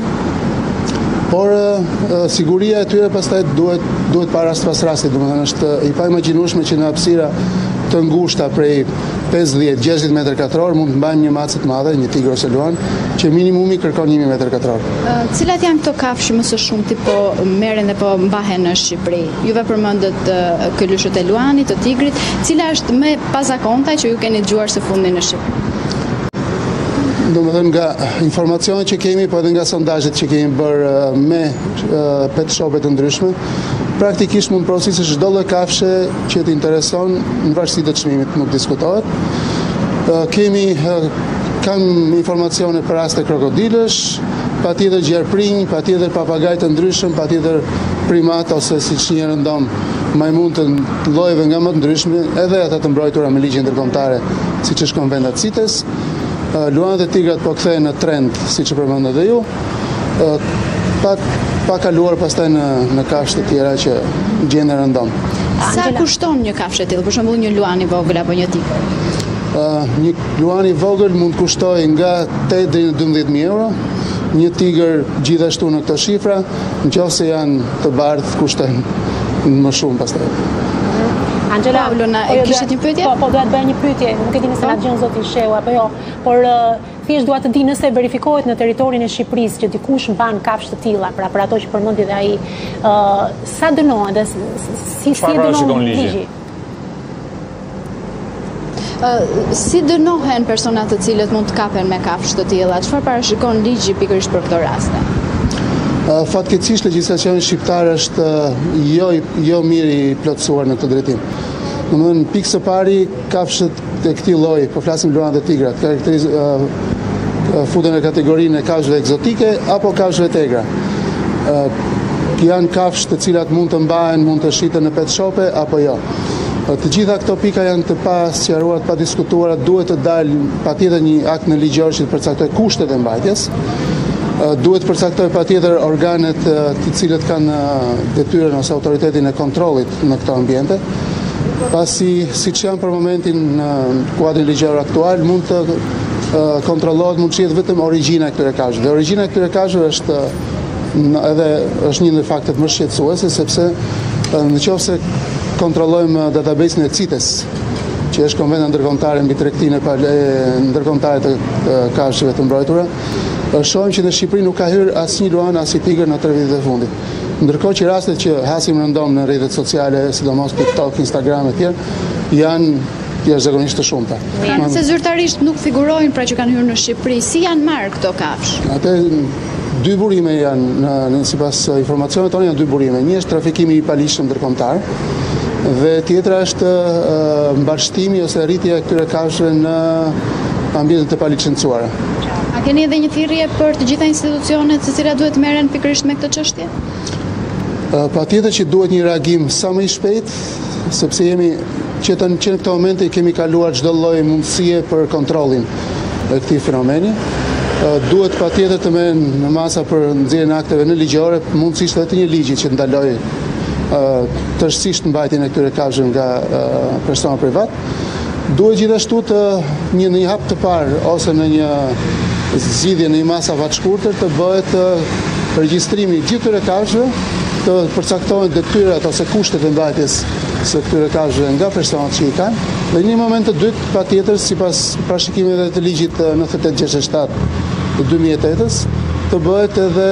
Por uh, siguria e tyre pastaj duhet duhet para rast pas rasti, domethënë është i paimagjinueshme që në hapësira të ngushta prej pesëdhjetë deri gjashtëdhjetë metër katror mund të mbajmë një macë të madhe, një tigër ose luan, që minimumi kërkon një mijë metër katror. Uh, cilat janë këto kafshë më së shumti po merren dhe po mbahen në Shqipëri? Juve përmendët uh, këlyshët e luanit, të tigrit, cila është më pazakonta që ju keni dëgjuar së fundi në Shqipëri? Domethënë nga informacionet që kemi, po edhe nga sondazhet që kemi bërë me uh, pet shopet të ndryshme, praktikisht mund porositësh çdo lloj kafshë që të intereson në varësi të çmimit, nuk diskutohet. Uh, kemi uh, kam informacione për raste krokodilësh, patjetër gjerprinj, patjetër papagaj të ndryshëm, patjetër primat ose siç njerë ndom majmun të llojeve nga më të ndryshme, edhe ata të mbrojtura me ligje ndërkombëtare, siç është konventa CITES. Uh, luanët e tigrat po kthehen në trend, siç e përmendët edhe ju. Uh, pa, pa kaluar pastaj në në kafshë të tjera që gjenden rëndom. Sa kushton një kafshë e tillë, për shembull një luan i vogël apo një tigër? Uh, një luan i vogël mund të kushtojë nga tetë deri në dymbëdhjetë mijë euro. Një tigër gjithashtu në këto shifra, nëse janë të bardhë kushtojnë më shumë pastaj. Angela, Paulo, na po, kishit një pyetje? Po, po doja të bëja një pyetje, nuk e di nëse na dëgjon zoti Sheu apo jo, por uh, thjesht dua të di nëse verifikohet në territorin e Shqipërisë që dikush mban kafshë të tilla, pra për ato që përmendi dhe ai, uh, sa dënohen dhe si si dënohen ligji? Uh, si dënohen personat të cilët mund të kapen me kafshë të tilla? Çfarë parashikon ligji pikërisht për këto raste? Uh, Fatkeqësisht legjislacioni shqiptar është uh, jo jo mirë i plotësuar në këtë drejtim. Domethënë pikë së pari kafshët e këtij lloji, po flasim luan dhe tigrat, karakteriz uh, futen në kategorinë e kafshëve egzotike apo kafshëve tegra. Janë kafshë të cilat mund të mbahen, mund të shiten në pet shope apo jo. Të gjitha këto pika janë të pasqaruara, të padiskutuara, duhet të dalë patjetër një akt në ligjor që të përcaktoj kushtet e mbajtjes. Duhet të përcaktoj patjetër organet të cilët kanë detyrën ose autoritetin e kontrollit në këto ambiente. Pasi siç janë për momentin në kuadrin ligjor aktual, mund të kontrollohet, mund të shihet vetëm origjina e këtyre kafshëve. Dhe origjina e këtyre kafshëve është edhe është një ndër faktet më shqetësuese, sepse në qoftë se kontrollojmë databasin e CITES, që është konventa ndërkombëtare mbi tregtinë e ndërkombëtare të kafshëve të mbrojtura, shohim që në Shqipëri nuk ka hyrë asnjë luan, as i tigër në tre vitet e fundit. Ndërkohë që rastet që hasim rëndom në rrjetet sociale, sidomos TikTok, Instagram e tjerë, janë jashtëzakonisht të shumta. Se zyrtarisht nuk figurojnë pra që kanë hyrë në Shqipëri, si janë marrë këto kafshë? Atë dy burime janë, në, në, sipas informacioneve tonë, janë dy burime. Një është trafikimi i paligjshëm ndërkombëtar dhe tjetra është uh, mbarshtimi ose rritja e këtyre kafshëve në ambientet e paligjshëmtuara. A keni edhe një thirrje për të gjitha institucionet të cilat duhet merren pikërisht me këtë çështje? Uh, Patjetër që duhet një reagim sa më i shpejt, sepse jemi që të në këto momente kemi kaluar çdo lloj mundësie për kontrollin e këtij fenomeni. Duhet patjetër të merren në masa për nxjerrjen e akteve në ligjore, mundësisht edhe të një ligji që ndaloj tërësisht mbajtjen e këtyre kafshëve nga persona privat. Duhet gjithashtu të një në një hap të parë ose në një zgjidhje në një masa vat shkurtër të bëhet regjistrimi i gjithë këtyre kafshëve, të përcaktohen detyrat ose kushtet e mbajtjes së këtyre kafshëve nga personat që i kanë. Dhe një moment të dytë, patjetër, sipas parashikimeve të ligjit nëntëdhjetë e gjashtëdhjetë e shtatë të dy mijë e tetës, të bëhet edhe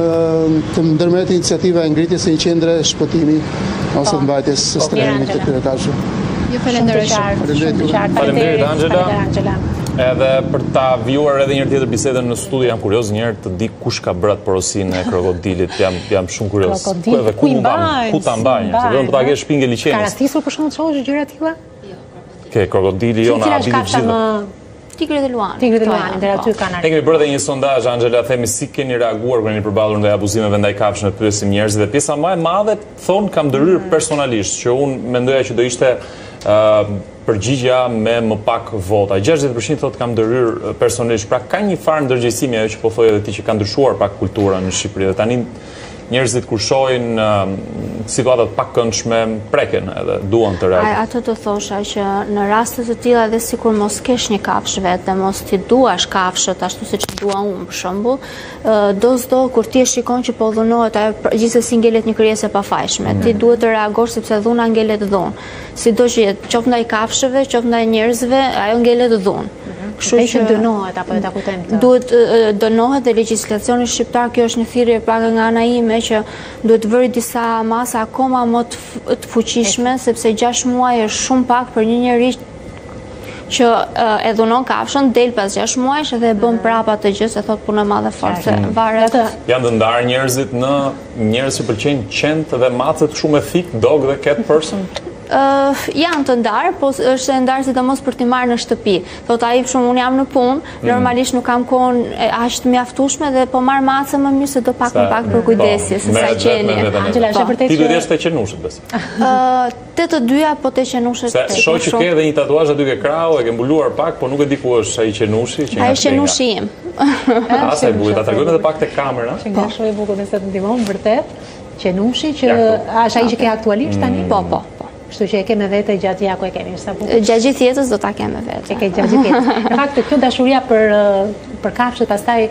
të ndërmerret iniciativa e ngritjes së një qendre shpëtimi ose të mbajtjes së strehamit të këtyre kafshëve. Ju falenderoj shumë. Faleminderit Angela. Edhe për ta vjuar edhe një tjetër bisedën në studio, jam kurioz një herë të di kush ka bërë atë porosinë e krokodilit. Jam jam shumë kurioz. Ku edhe ku mban? Ku ta mbajnë? Se vetëm po ta kesh shpinge liçenit. Ka rastisur për shkak të çohësh gjëra të tilla? Ke krokodili jo na habiti gjithë. Tigri dhe luani. Tigri dhe luani, deri aty kanë. Ne kemi bërë edhe një sondazh, Angela, themi si keni reaguar kur keni përballur ndaj abuzimeve ndaj kafshëve, pyesim njerëz dhe pjesa më e madhe thon kam dëryr personalisht, që unë mendoja që do ishte uh, përgjigja me më pak vota. gjashtëdhjetë përqind thotë kam dëryr personalisht. Pra ka një farë ndërgjegjësimi ajo që po thojë edhe ti që ka ndryshuar pak kultura në Shqipëri dhe tani njerëzit kur shohin uh, situatat pak këndshme preken edhe duan të reagojnë. Atë të thosha që në raste të tilla dhe sikur mos kesh një kafshë vetë, mos ti duash kafshët ashtu siç dua unë për shembull, do s'do kur ti e shikon që po dhunohet ajo gjithsesi ngelet një krijesë e pafajshme. Mm. Ti duhet të reagosh sepse dhuna ngelet dhunë. Sido që jetë qoftë ndaj kafshëve, qoftë ndaj njerëzve, ajo ngelet dhunë. Kështu që dënohet apo ta kujtojmë këtë. Duhet dënohet dhe legjislacioni shqiptar, kjo është një thirrje pak nga ana ime që duhet vëri disa masa akoma më të fuqishme, sepse gjashtë muaj është shumë pak për një njerëz që e dhunon kafshën, del pas gjashtë muajsh dhe e bën prapa të gjë, se thot punë e madhe force. Varet. Janë të ndarë njerëzit në njerëz që pëlqejnë qent dhe macet shumë e thik, dog dhe cat person. Uh, janë të ndarë, po është e ndarë sidomos për t'i marrë në shtëpi. Thot ai për shumë unë jam në punë, mm. normalisht nuk kam kohë aq të mjaftueshme dhe po marr mace më mirë se do pak më pak për kujdesje, se sa qeni. Angela, është vërtet ti do të jesh te qenushët besoj. Ë, te të dyja po te qenushët. Se shoh që ke edhe një tatuazh aty ke krau, e ke mbuluar pak, po nuk e di ku është ai qenushi që nga. Ai qenushi im. Ah, sa e bukur, ta tregojmë edhe pak te kamera. Që nga shumë e bukur nëse të ndihmon vërtet. Qenushi që është ai që ke aktualisht tani? Po, po. Kështu që e ke me vete gjatë ja ku e kemi. Gjatë gjithë jetës do ta kem me vete. E ke gjatë gjithë jetës. Në fakt, kjo dashuria për për kafshët, pastaj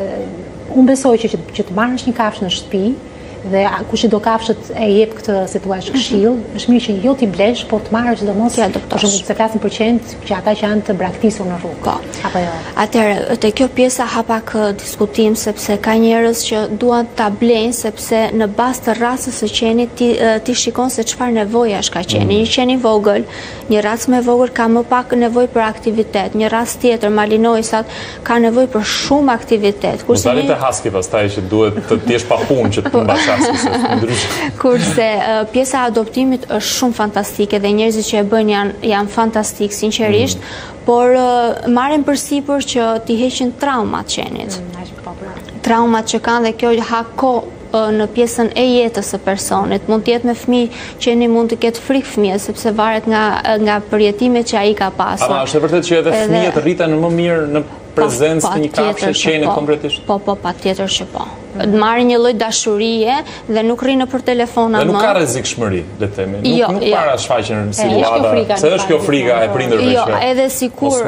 unë besoj që që të marrësh një kafshë në shtëpi dhe kush i do kafshët e jep këtë si thua këshill, është mirë që jo ti blesh, por të marrësh sidomos për shembull se flasim për qenë që ata që janë të braktisur në rrugë. Po. Apo jo. Atëherë, te kjo pjesa ha pak diskutim sepse ka njerëz që duan ta blejnë sepse në bazë të racës së qenit ti, ti shikon se çfarë nevojash ka qeni. Mm. Një qen i vogël, një racë më e vogël ka më pak nevojë për aktivitet. Një racë tjetër, Malinoisat, ka nevojë për shumë aktivitet. Kurse një husky pastaj që duhet të jesh pa punë që të mbash Kurse pjesa e adoptimit është shumë fantastike dhe njerëzit që e bën janë janë fantastik sinqerisht, mm. por marrin përsipër që t'i heqin traumat qenit. Mm, traumat që kanë dhe kjo hako në pjesën e jetës së personit. Mund të jetë me fëmijë që ne mund të ketë frikë fëmijë sepse varet nga nga përjetimet që ai ka pasur. Ama është e vërtetë që edhe fëmijët rriten më mirë në prezencë të një kafshë qenie konkretisht? Po, po, patjetër që po. Marrin një lloj dashurie dhe nuk rrinë për telefona më. Dhe nuk ka rrezikshmëri, le të themi. Nuk jo, nuk jo. para shfaqen situata. Se është kjo frika e prindërve jo, që. Edhe sikur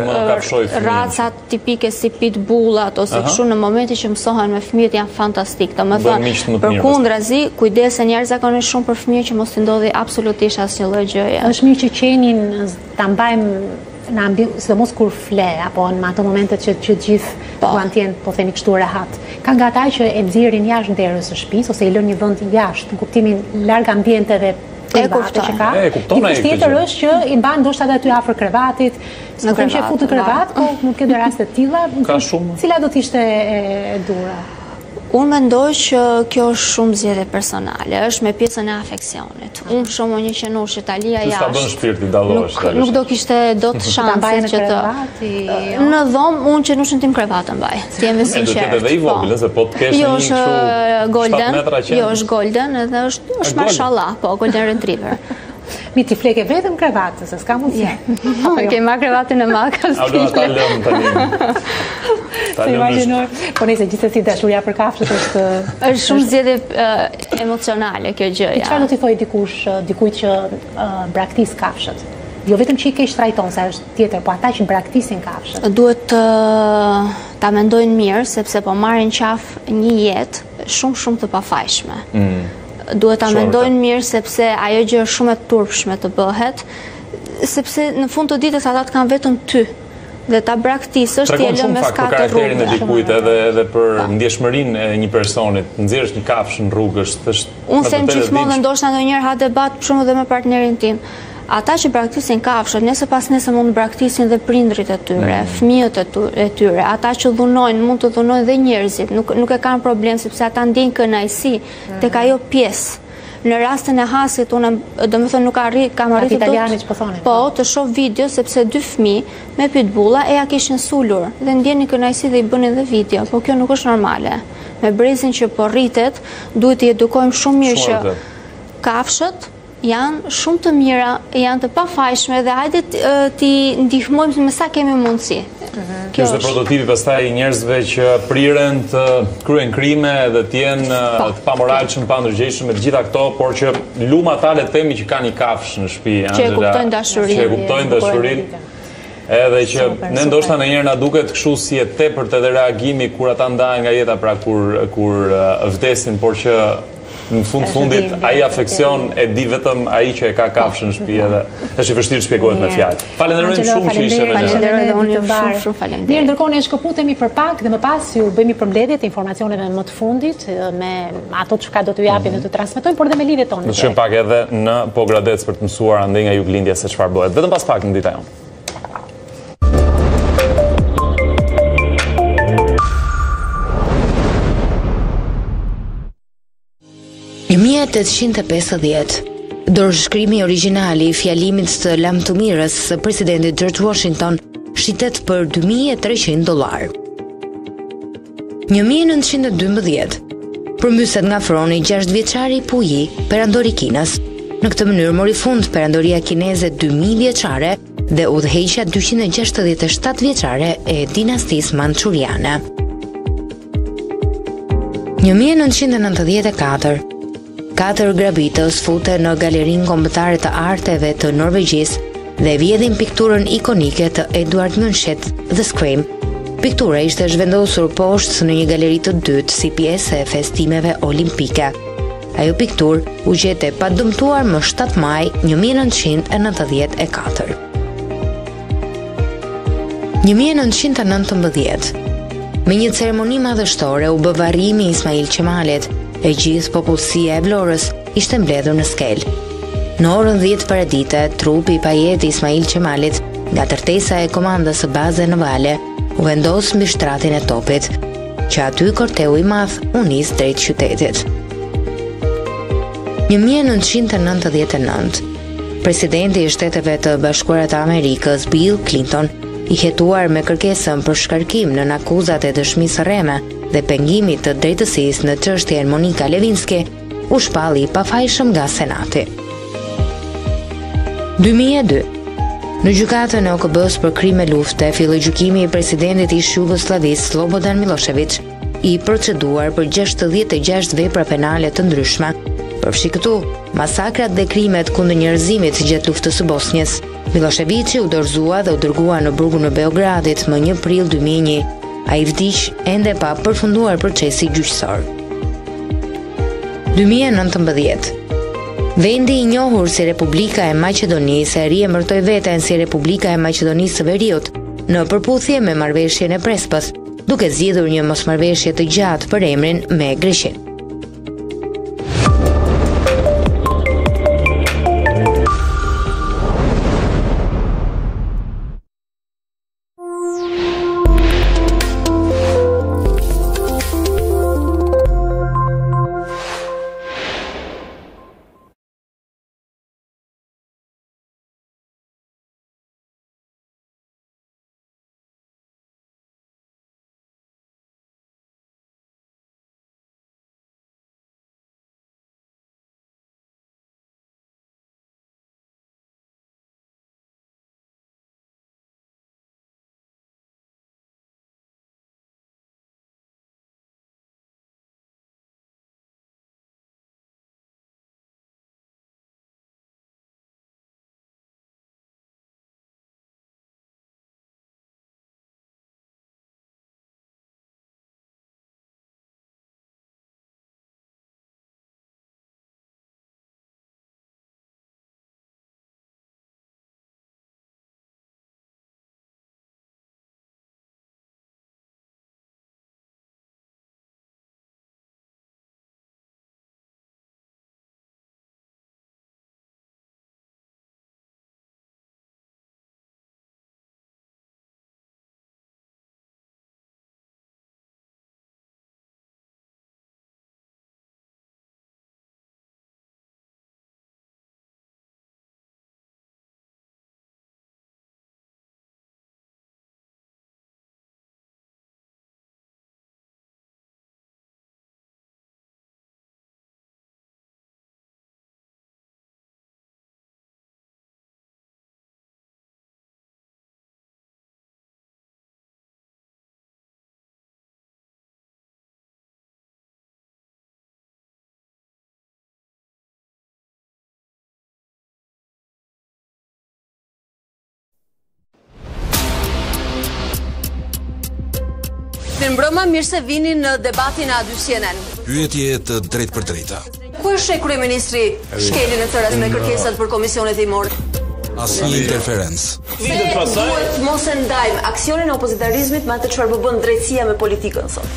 racat tipike si pitbullat ose kështu në momentin që mësohen me fëmijët janë fantastik. Domethënë, përkundrazi, kujdesen jashtëzakonisht shumë për fëmijët që mos i ndodhi absolutisht asnjë lloj gjëje. Është mirë që qenin ta mbajmë në ambi, sidomos kur fle, apo në ato momentet që, që gjithë duan të jenë, po themi kështu rehat. Ka nga ata që e nxjerrin jashtë derës së shtëpisë ose i lënë një vend jashtë, në kuptimin larg ambienteve private që ka. Dikush tjetër është që i mban ndoshta aty afër krevatit, në them që e fut në krevat, po nuk ke raste të tilla. Ka shumë. Cila do të ishte e dura? Unë mendoj që kjo është shumë zgjedhje personale, është me pjesën e afeksionit. Unë shumë një që nush Italia jashtë. Ti s'ta bën shpirti dallosh. Nuk, nuk do kishte dot shanse që të në dhomë unë që nushin tim krevatën mbaj. Të jemi sinqert. Do të edhe i vogël, se po të kesh jo, një kështu golden, metra që. Jo, është golden edhe është është mashallah, po golden retriever. Mi ti fleke vetëm krevatës, se s'ka mundësi. Ke marrë krevatën e makës. A do ta lëm tani. Se imagjinoj, po nëse gjithsesi dashuria për kafshët është është shumë zgjedhje emocionale kjo gjëja. Çfarë do t'i thojë dikush, dikujt që braktis kafshët? Jo vetëm që i keq trajton, se është tjetër, po ata që braktisin kafshët. Duhet ta mendojnë mirë sepse po marrin qafë një jetë shumë shumë të pafajshme. Mm. Duhet ta mendojnë mirë sepse ajo gjë është shumë e turpshme të bëhet, sepse në fund të ditës ata të kanë vetëm ty. Dhe ta braktisësh ti e lë mes katër rrugësh. Tregon shumë fakt për karakterin e dikujt edhe edhe për ndjeshmërinë e një personit. Nxjerrësh një kafshë në rrugë është është. Unë them gjithmonë ndoshta ndonjëherë ha debat për shembull dhe me partnerin tim. Ata që braktisin kafshët, nëse pas nëse mund të braktisin dhe prindrit e tyre, mm. fëmijët e tyre, ata që dhunojnë, mund të dhunojnë dhe njerëzit, nuk, nuk e kanë problem, sepse ata ndjejnë kënaqësi mm. tek ajo pjesë. Në rastin e Hasit, unë do të thënë nuk arri, kam arritur italianit po thonë. Po, të shoh video sepse dy fëmijë me pitbulla e ja kishin sulur dhe ndjenin kënaqësi dhe i bënin dhe video, po kjo nuk është normale. Me brezin që po rritet, duhet të edukojmë shumë mirë që kafshët janë shumë të mira, janë të pafajshme dhe hajde t'i ndihmojmë me sa kemi mundësi. Kjo është prototipi pastaj i njerëzve që priren të kryen krime dhe të jenë të pamoralshëm, pa ndërgjegjshëm me të gjitha këto, por që luma ata le të themi që kanë një kafshë në shtëpi, që e kuptojnë dashurinë. Që e kuptojnë dashurinë. Edhe që ne ndoshta ndonjëherë na duket kështu si e tepërt edhe reagimi kur ata ndahen nga jeta, pra kur kur vdesin, por që në fund fundit ai afeksion e di vetëm ai që e ka kafshën në shtëpi edhe është i vështirë të shpjegohet me fjalë. Falenderoj shumë që ishe me ne. Falenderoj dhe unë shumë shumë faleminderit. Mirë, ndërkohë ne shkëputemi për pak dhe më pas ju bëjmë përmbledhjet e informacioneve më të fundit me ato çka do t'ju japim dhe të transmetojmë, por edhe me lidhjet tona. Do të shkojmë pak edhe në Pogradec për të mësuar andaj nga Juglindja se çfarë bëhet. Vetëm pas pak në dita jon. një mijë e tetëqind e pesëdhjetë, dorëshkrimi origjinali i fjalimit të lamtumirës së presidentit George Washington shitet për dy mijë e treqind dollar. një mijë e nëntëqind e dymbëdhjetë, përmbyset nga froni gjashtë vjeçari Puyi, perandori i Kinës. Në këtë mënyrë mori fund perandoria kineze dy mijë vjeçare dhe udhëheqja dyqind e gjashtëdhjetë e shtatë vjeçare e dinastisë mançuriane. një mijë e nëntëqind e nëntëdhjetë e katër, katër grabitës futen në Galerinë Kombëtare të Arteve të Norvegjisë dhe vjedhin pikturën ikonike të Edward Munchit, The Scream. Piktura ishte zhvendosur poshtë në një galeri të dytë si pjesë e festimeve olimpike. Ajo pikturë u gjete pa dëmtuar më shtatë maj një mijë e nëntëqind e nëntëdhjetë e katër. një mijë e nëntëqind e nëntëmbëdhjetë, me një ceremoni madhështore u bë varrimi i Ismail Qemalit. E gjithë popullsia e Vlorës ishte mbledhur në skel. Në orën dhjetë paradite, trupi i pajet Ismail Qemalit, nga tërtesa e komandës së bazës navale, u vendos mbi shtratin e topit, që aty korteu i madh u nis drejt qytetit. një mijë e nëntëqind e nëntëdhjetë e nëntë, presidenti i Shteteve të Bashkuara të Amerikës Bill Clinton, i hetuar me kërkesën për shkarkim në akuzat e dëshmisë rreme dhe pengimit të drejtësisë në çështjen Monika Lewinsky, u shpalli pafajshëm nga Senati. dy mijë e dy. Në gjykatën e O K B-s për krime lufte filloi gjykimi i presidentit i Jugosllavisë Slobodan Milošević, i proceduar për gjashtëdhjetë e gjashtë vepra penale të ndryshme, përfshi këtu masakrat dhe krimet kundër njerëzimit gjatë luftës së Bosnjës. Miloševići u dorëzua dhe u dërgua në burgun e Beogradit më një prill dy mijë e një. Ai vdiq ende pa përfunduar procesi gjyqësor. dy mijë e nëntëmbëdhjetë. Vendi i njohur si Republika e Maqedonisë e riemërtoi veten si Republika e Maqedonisë së Veriut në përputhje me marrëveshjen e Prespës, duke zgjidhur një mosmarrëveshje të gjatë për emrin me Greqinë. Mbrëma, mirë se vini në debatin e A dy C N N. Pyetje të drejtë për drejta. Ku është kryeministri Shkeli në çështjen me kërkesat për komisionet timor? Asnjë interferencë. Duhet mos e ndajmë aksionin e opozitarizmit me atë çfarë po bën drejtësia me politikën sot.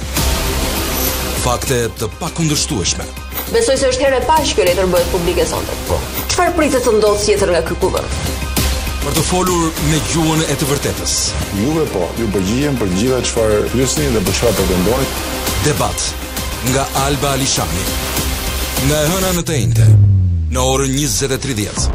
Fakte të pakundërshtueshme. Besoj se është herë e parë që kjo letër bëhet publike sonte. Po. Çfarë pritet të ndodhë tjetër nga ky kuvend? Për të folur me gjuhën e të vërtetës. Juve po, ju përgjigjem për gjitha çfarë pyesni dhe për çfarë pretendoni. Debat nga Alba Alishani. Nga e hëna në të njëjtë, në orën njëzet e tridhjetë.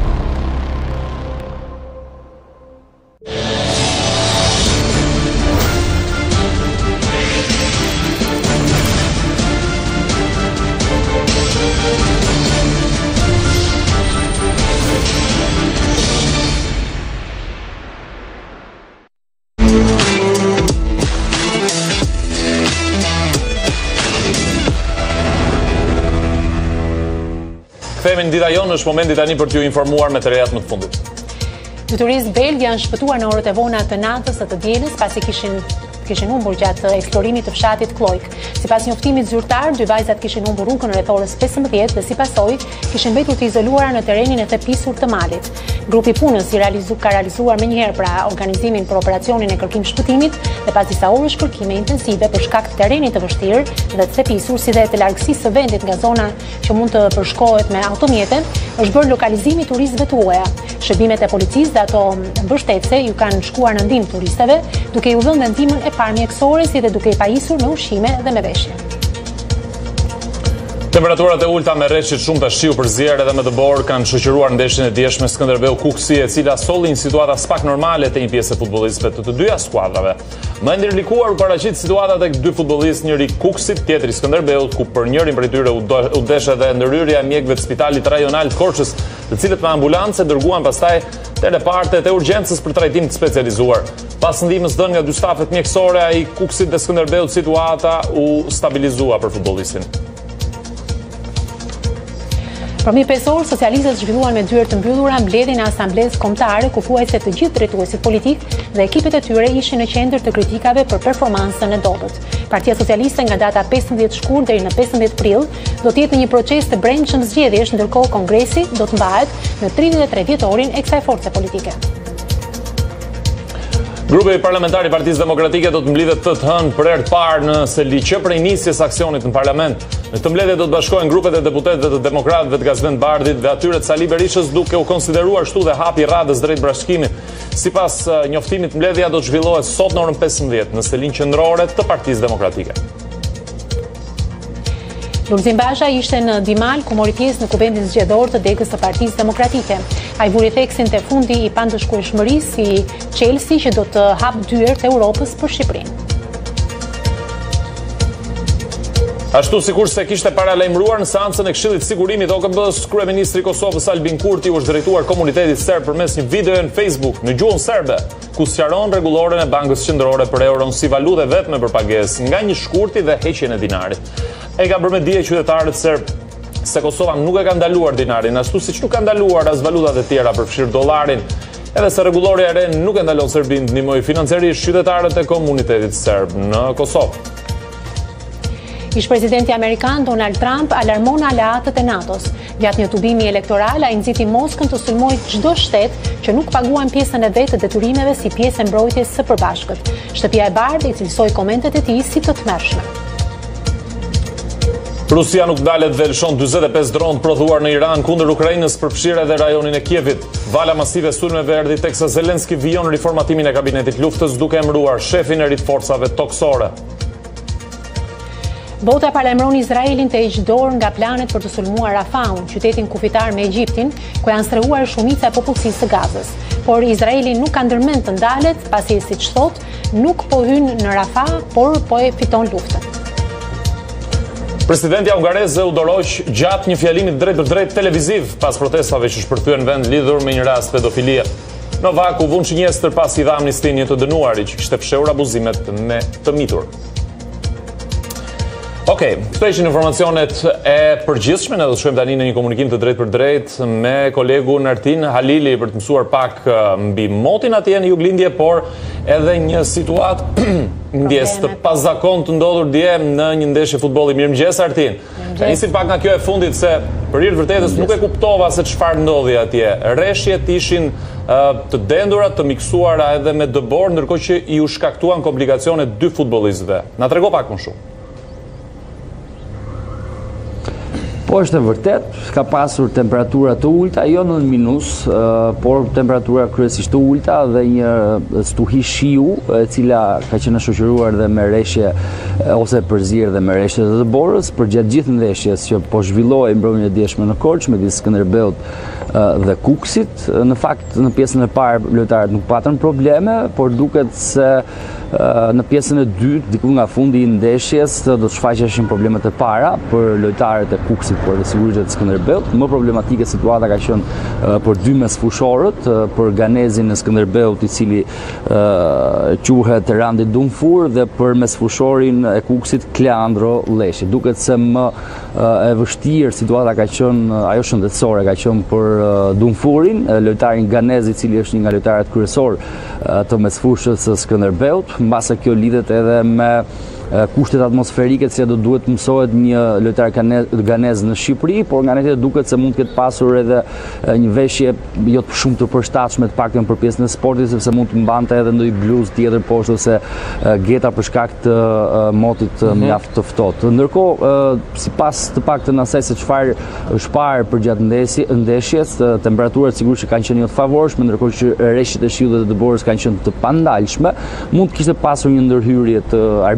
Kthehemi në dita jonë, është momenti tani për t'ju informuar me të rejat më të fundit. Fluturistë belg janë shpëtuar në orët e vona të natës së të dielës pasi kishin kishin humbur gjatë eksplorimit të fshatit Kloik. Sipas njoftimit zyrtar, dy vajzat kishin humbur rrugën rreth orës pesëmbëdhjetë dhe si pasojë kishin mbetur të izoluara në terrenin e thepisur të malit. Grupi punës i realizu, ka realizuar menjëherë pra organizimin për operacionin e kërkim shpëtimit dhe pas disa orësh kërkime intensive për shkak të terrenit të vështirë dhe të thepisur si dhe të largësisë së vendit nga zona që mund të përshkohet me automjete, është bërë lokalizimi i turistëve të huaja. Shërbimet e policisë dhe ato mbështetëse ju kanë shkuar në ndihmë turistëve, duke ju dhënë ndihmën e parë mjekësore si dhe duke i pajisur me ushqime dhe me veshje. Temperaturat e ulta me rreshtit shumë të shiu për zjerë edhe me dëbor kanë shoqëruar ndeshjen e djeshme Skënderbeu Kuksi, e cila solli një situata s'pak normale të një pjesë e futbollistëve të të dyja skuadrave. Më ndërlikuar u paraqit situata tek dy futbollistë, njëri Kuksit, tjetri Skënderbeut, ku për njërin prej tyre u desh edhe ndërhyrja e mjekëve të spitalit rajonal të Korçës, të cilët me ambulancë dërguan pastaj te repartet e urgjencës për trajtim të specializuar. Pas ndihmës dhënë nga dy stafet mjekësore, ai Kuksit dhe Skënderbeut, situata u stabilizua për futbollistin. Përmi pesor, socialistët zhvilluan me dyert të mbyllura mbledhjen e asamblesë kombëtare, ku thuajse të gjithë drejtuesit politik dhe ekipet e tyre ishin në qendër të kritikave për performancën e dobët. Partia Socialiste nga data pesëmbëdhjetë shkurt deri në pesëmbëdhjetë prill do të jetë në një proces të brendshëm zgjedhjesh, ndërkohë Kongresi do të mbahet në tridhjetë e tre vjetorin e kësaj force politike. Grupi parlamentar i Partisë Demokratike do të mblidhet të të hënë për herë të parë në Seli që prej nisjes aksionit në parlament. Në këtë mbledhje do të bashkohen grupet e deputetëve të Demokratëve të Gazvend Bardit dhe atyre të Sali Berishës, duke u konsideruar shtu dhe hapi radhës drejt bashkimit. Sipas njoftimit, mbledhja do të zhvillohet sot në orën pesëmbëdhjetë në Selin qendrore të Partisë Demokratike. Lulzim Basha ishte në Dimal, ku mori pjesë në kuvendin zgjedhor të degës të Partisë Demokratike. Ai vuri theksin te fundi i pandëshkueshmërisë si Chelsea, që do të hap dyert e Europës për Shqipërinë. Ashtu sikur se kishte paralajmëruar në seancën e Këshillit të Sigurimit O K B-s, kryeministri i Kosovës Albin Kurti u është drejtuar komunitetit serb përmes një videoje në Facebook në gjuhën serbe, ku sqaron rregulloren e Bankës Qendrore për euron si valutë vetme për pagesë nga një shkurti dhe heqjen e dinarit. Ai ka bërë me dije qytetarët serb se Kosova nuk e ka ndaluar dinarin, ashtu siç nuk ka ndaluar as valutat e tjera përfshir dollarin, edhe se rregullorja e re nuk e ndalon Serbinë të ndihmojë financiarisht qytetarët e komunitetit serb në Kosovë. Ish presidenti Amerikan Donald Trump alarmon aleatët e NATO-s. Gjatë një tubimi elektoral, ai nxiti Moskën të sulmojë çdo shtet që nuk paguan pjesën e vet të detyrimeve si pjesë e mbrojtjes së përbashkët. Shtëpia e Bardhë i cilësoi komentet e tij si të tmerrshme. Rusia nuk ndalet dhe lëshon dyzet e pesë dronë prodhuar në Iran kundër Ukrainës, përfshirë edhe rajonin e Kievit. Vala masive sulmeve erdhi teksa Zelenski vijon riformatimin e kabinetit luftës, duke emëruar shefin e rit forcave toksore. Bota paralajmëron Izraelin të heqë dorë nga planet për të sulmuar Rafaun, qytetin kufitar me Egjiptin, ku janë strehuar shumica e popullsisë së Gazës. Por Izraeli nuk ka ndërmend të ndalet, pasi siç thotë, nuk po hyn në Rafa, por po e fiton luftën. Presidentja hungareze u doroq gjatë një fjalimi drejt për drejt televiziv pas protestave që shpërthyen vend lidhur me një rast pedofilie. Novak u vun çinjestër pas i dha amnistin një të dënuari që kishte fshehur abuzimet me të mitur. Okej, okay, këto ishin informacionet e përgjithshme, ne do të shkojmë tani në një komunikim të drejt për drejt me kolegun Artin Halili për të mësuar pak mbi motin atje në Juglindje, por edhe një situatë ndjes të pazakon të ndodhur dje në një ndeshje futbolli. Mirëmëngjes Artin. Ne nisim pak nga kjo e fundit, se për hir të vërtetës nuk e kuptova se çfarë ndodhi atje. Rreshjet ishin uh, të dendura, të miksuara edhe me dëbor, ndërkohë që i u shkaktuan komplikacione dy futbollistëve. Na trego pak më shumë. Po është e vërtet, ka pasur temperatura të ulta, jo në minus, por temperatura kryesisht të ulta dhe një stuhi shiu, e cila ka qenë shoqëruar dhe me rreshje ose përzierë dhe me rreshje të dëborës, për gjatë gjithë ndeshjes që po zhvillohej mbrëmjen e dieshme në Korçë midis Skënderbeut dhe Kuksit. Në fakt, në pjesën e parë lojtarët nuk patën probleme, por duket se në pjesën e dytë, diku nga fundi i ndeshjes, do të shfaqeshin problemet e para për lojtarët e Kuksit, por dhe sigurisht të Skënderbeut. Më problematike situata ka qenë për dy mesfushorët, për Ganezin e Skënderbeut, i cili quhet Randi Dumfur, dhe për mesfushorin e Kuksit Kleandro Leshi. Duket se më e vështirë situata ka qenë, ajo shëndetësore ka qenë për Dumfurin, lojtarin Ganez, i cili është një nga lojtarët kryesor të mesfushës së Skënderbeut, mbase kjo lidhet edhe me kushtet atmosferike që do duhet mësohet një lojtar ganez në Shqipëri, por nga ana tjetër duket se mund të ketë pasur edhe një veshje jo të shumë të përshtatshme të paktën për pjesën e sportit, sepse mund të mbante edhe ndonjë bluzë tjetër poshtë ose geta për shkak të motit mjaft të ftohtë. Ndërkohë, sipas të paktën asaj se çfarë është parë për gjatë ndeshjes, temperaturat sigurisht që kanë qenë jo të favorshme, ndërkohë që rreshtet e shiut dhe të dëborës kanë qenë të pandalshme, mund të kishte pasur një ndërhyrje të arbitrit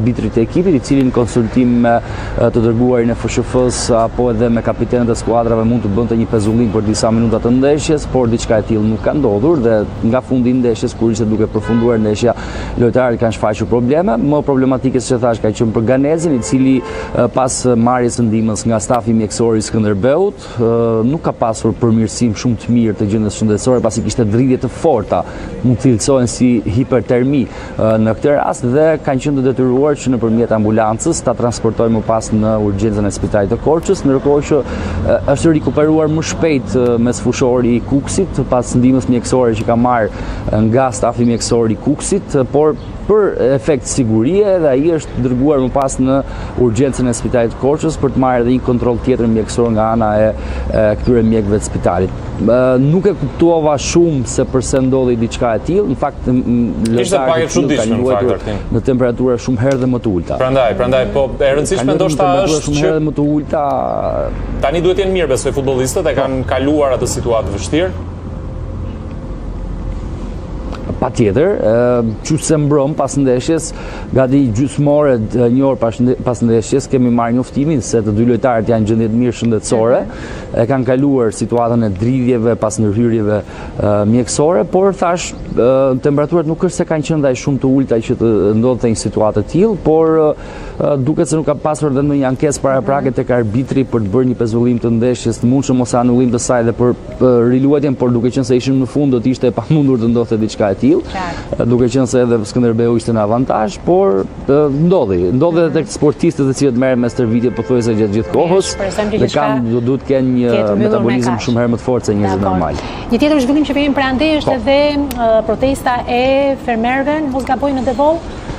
ekipit, i cili në konsultim me të dërguarin e F S F-s apo edhe me kapitenët e skuadrave mund të bënte një pezullim për disa minuta të ndeshjes, por diçka e tillë nuk ka ndodhur dhe nga fundi i ndeshjes kur ishte duke përfunduar ndeshja, lojtarët kanë shfaqur probleme. Më problematike siç e thash ka qenë për Ganezin, i cili pas marrjes së ndihmës nga stafi mjekësor i Skënderbeut nuk ka pasur përmirësim shumë të mirë të gjendjes shëndetësore pasi kishte dridhje të forta, mund të cilësohen si hipertermi në këtë rast dhe kanë qenë të detyruar që nëpërmjet ambulancës ta transportojnë më pas në urgjencën e spitalit të Korçës, ndërkohë që është rikuperuar më shpejt mes fushori i Kuksit pas ndihmës mjekësore që ka marrë nga stafi mjekësor i Kuksit, por për efekt sigurie dhe ai është dërguar më pas në urgjencën e spitalit të Korçës për të marrë edhe një kontroll tjetër mjekësor nga ana e, e këtyre mjekëve të spitalit. Nuk e kuptuava shumë se pse ndodhi diçka e tillë. Në fakt lojtarët kanë luajtur në temperatura shumë herë dhe më të ulta. Prandaj, prandaj po e rëndësishme ndoshta është shumë herë dhe më të ulta. Tani duhet të jenë mirë besoj futbollistët e kanë kaluar atë situatë vështirë. Pa tjetër, që se mbrëm pas ndeshjes, gati gjysmore një orë pas ndeshjes, kemi marrë njoftimin se të dy lojtarët janë gjendje të mirë shëndetësore, e kanë kaluar situatën e dridhjeve pas ndërhyrjeve mjekësore, por thash, temperaturat nuk është se kanë qenë ndaj shumë të ulta që të ndodhte një situatë të tillë, por duket se nuk ka pasur edhe ndonjë ankesë paraprake tek arbitri për të bërë një pezullim të ndeshjes, të mundshëm ose anullim të saj dhe për riluajtjen, por duke qenë se ishim në fund do të ishte e pamundur të ndodhte diçka e tillë, duke qenë se edhe Skënderbeu ishte në avantazh, por ndodhi, ndodhi edhe tek sportistët e cilët merren me stërvitje pothuajse gjatë gjithë kohës, dhe kanë duhet të kenë një metabolizëm shumë herë më të fortë se njerëzit normal. Një tjetër zhvillim që vjen pranë është edhe protesta e fermerëve, mos gaboj në Devol.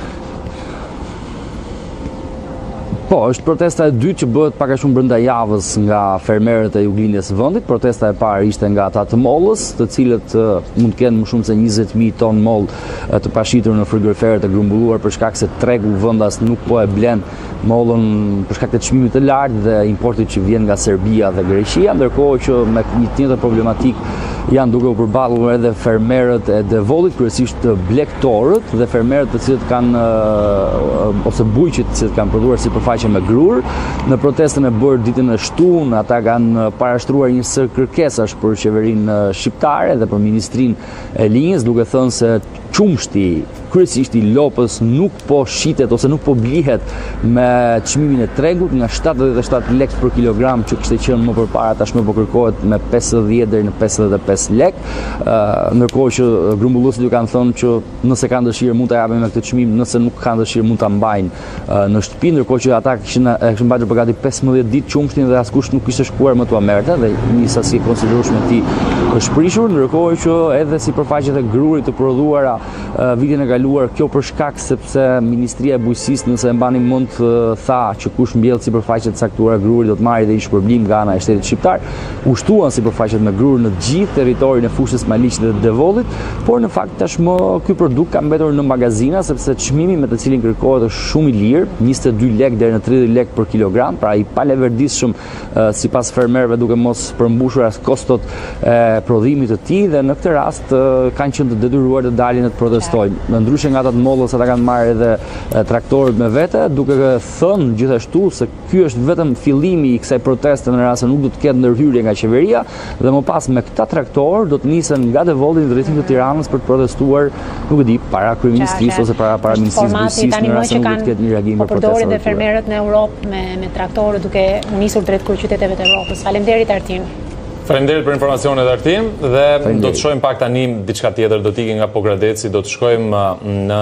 Po, është protesta e dytë që bëhet pak a shumë brenda javës nga fermerët e juglindjes së vendit. Protesta e parë ishte nga ata të mollës, të cilët mund të kenë më shumë se njëzet mijë ton moll të pashitur në frigorifere të grumbulluar për shkak se tregu vendas nuk po e blen mollën për shkak të çmimit të lartë dhe importit që vjen nga Serbia dhe Greqia, ndërkohë që me një tjetër problematik janë duke u përballur edhe fermerët e Devollit, kryesisht blektorët dhe fermerët të cilët kanë ose bujqit të cilët kanë prodhuar sipërfaqe me grur. Në protestën e bërë ditën e shtunë, ata kanë parashtruar një sër kërkesash për qeverinë shqiptare dhe për ministrinë e linjës, duke thënë se qumshti kryesisht i lopës nuk po shitet ose nuk po blihet me çmimin e tregut nga shtatëdhjetë e shtatë lekë për kilogram që kishte qenë më përpara, tashmë po kërkohet me pesëdhjetë deri në pesëdhjetë e pesë lekë, ndërkohë që grumbulluesit ju kanë thënë që nëse kanë dëshirë mund ta japin me këtë çmim, nëse nuk kanë dëshirë mund ta mbajnë në shtëpi, ndërkohë që ata kishin e kishin mbajtur për gati pesëmbëdhjetë ditë qumshtin dhe askush nuk kishte shkuar më tu merrte dhe një sasi e konsiderueshme ti është shprishur, ndërkohë që edhe sipërfaqet e grurit të prodhuara vitin e kaluar, kjo për shkak sepse Ministria e Bujqësisë, nëse e mbani mend, tha që kush mbjell sipërfaqe të caktuara grurit do të marrë dhe një shpërblim nga ana e shtetit shqiptar. Ushtuan sipërfaqet me grur në të gjithë territorin e fushës Maliqit dhe Devollit, por në fakt tashmë ky produkt ka mbetur në magazina sepse çmimi me të cilin kërkohet është shumë i lirë, njëzet e dy lekë deri në tridhjetë lekë për kilogram, pra i paleverdisshëm sipas fermerëve duke mos përmbushur as kostot e prodhimit të tij dhe në këtë rast kanë qenë të detyruar të dalin të protestojnë. Në ndryshe nga ata të mollës, ata kanë marrë edhe traktorët me vete, duke thënë gjithashtu se ky është vetëm fillimi i kësaj proteste në rast se nuk do të ketë ndërhyrje nga qeveria dhe më pas me këta traktorë do të nisen nga Devolli në drejtim të Tiranës për të protestuar, nuk e di, para kryeministrisë ose para para ministrisë bujqësisë në rast se nuk do të ketë një reagim për protestën. Dhe fermerët në Europë me me traktorë duke u nisur drejt kryeqyteteve të Europës. Faleminderit Artin. Faleminderit për informacionet Artin dhe do të shohim pak tani diçka tjetër, do të ikim nga Pogradeci, do të shkojmë në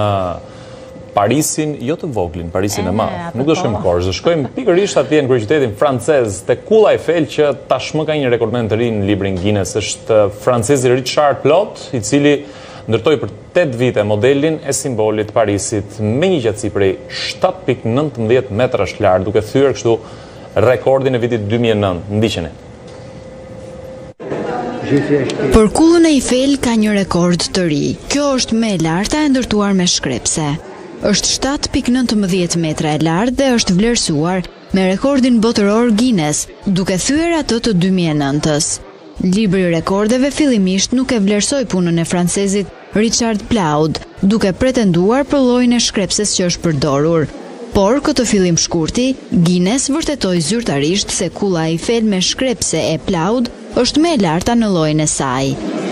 Parisin, jo të voglin, Parisin e madh. Nuk do shkojmë Korçë, do shkojmë pikërisht atje në kryeqytetin francez, te Kulla Eiffel që tashmë ka një rekordmen të ri në librin Guinness. Është francezi Richard Plot, i cili ndërtoi për tetë vite modelin e simbolit Parisit me një gjatësi prej shtatë pikë nëntëmbëdhjetë metrash lart, duke thyer kështu rekordin e vitit dy mijë e nëntë. Ndiqeni. Për Kullën e Eiffel ka një rekord të ri. Kjo është më e larta e ndërtuar me shkrepse. Është shtatë pikë nëntëmbëdhjetë metra e lartë dhe është vlerësuar me rekordin botëror Guinness, duke thyer atë të dy mijë e nëntës. Libri i rekordeve fillimisht nuk e vlerësoi punën e francezit Richard Plaud, duke pretenduar për llojin e shkrepses që është përdorur. Por këtë fillim shkurti, Guinness vërtetoi zyrtarisht se kulla Eiffel me shkrepse e Plaud është më e larta në llojin e saj.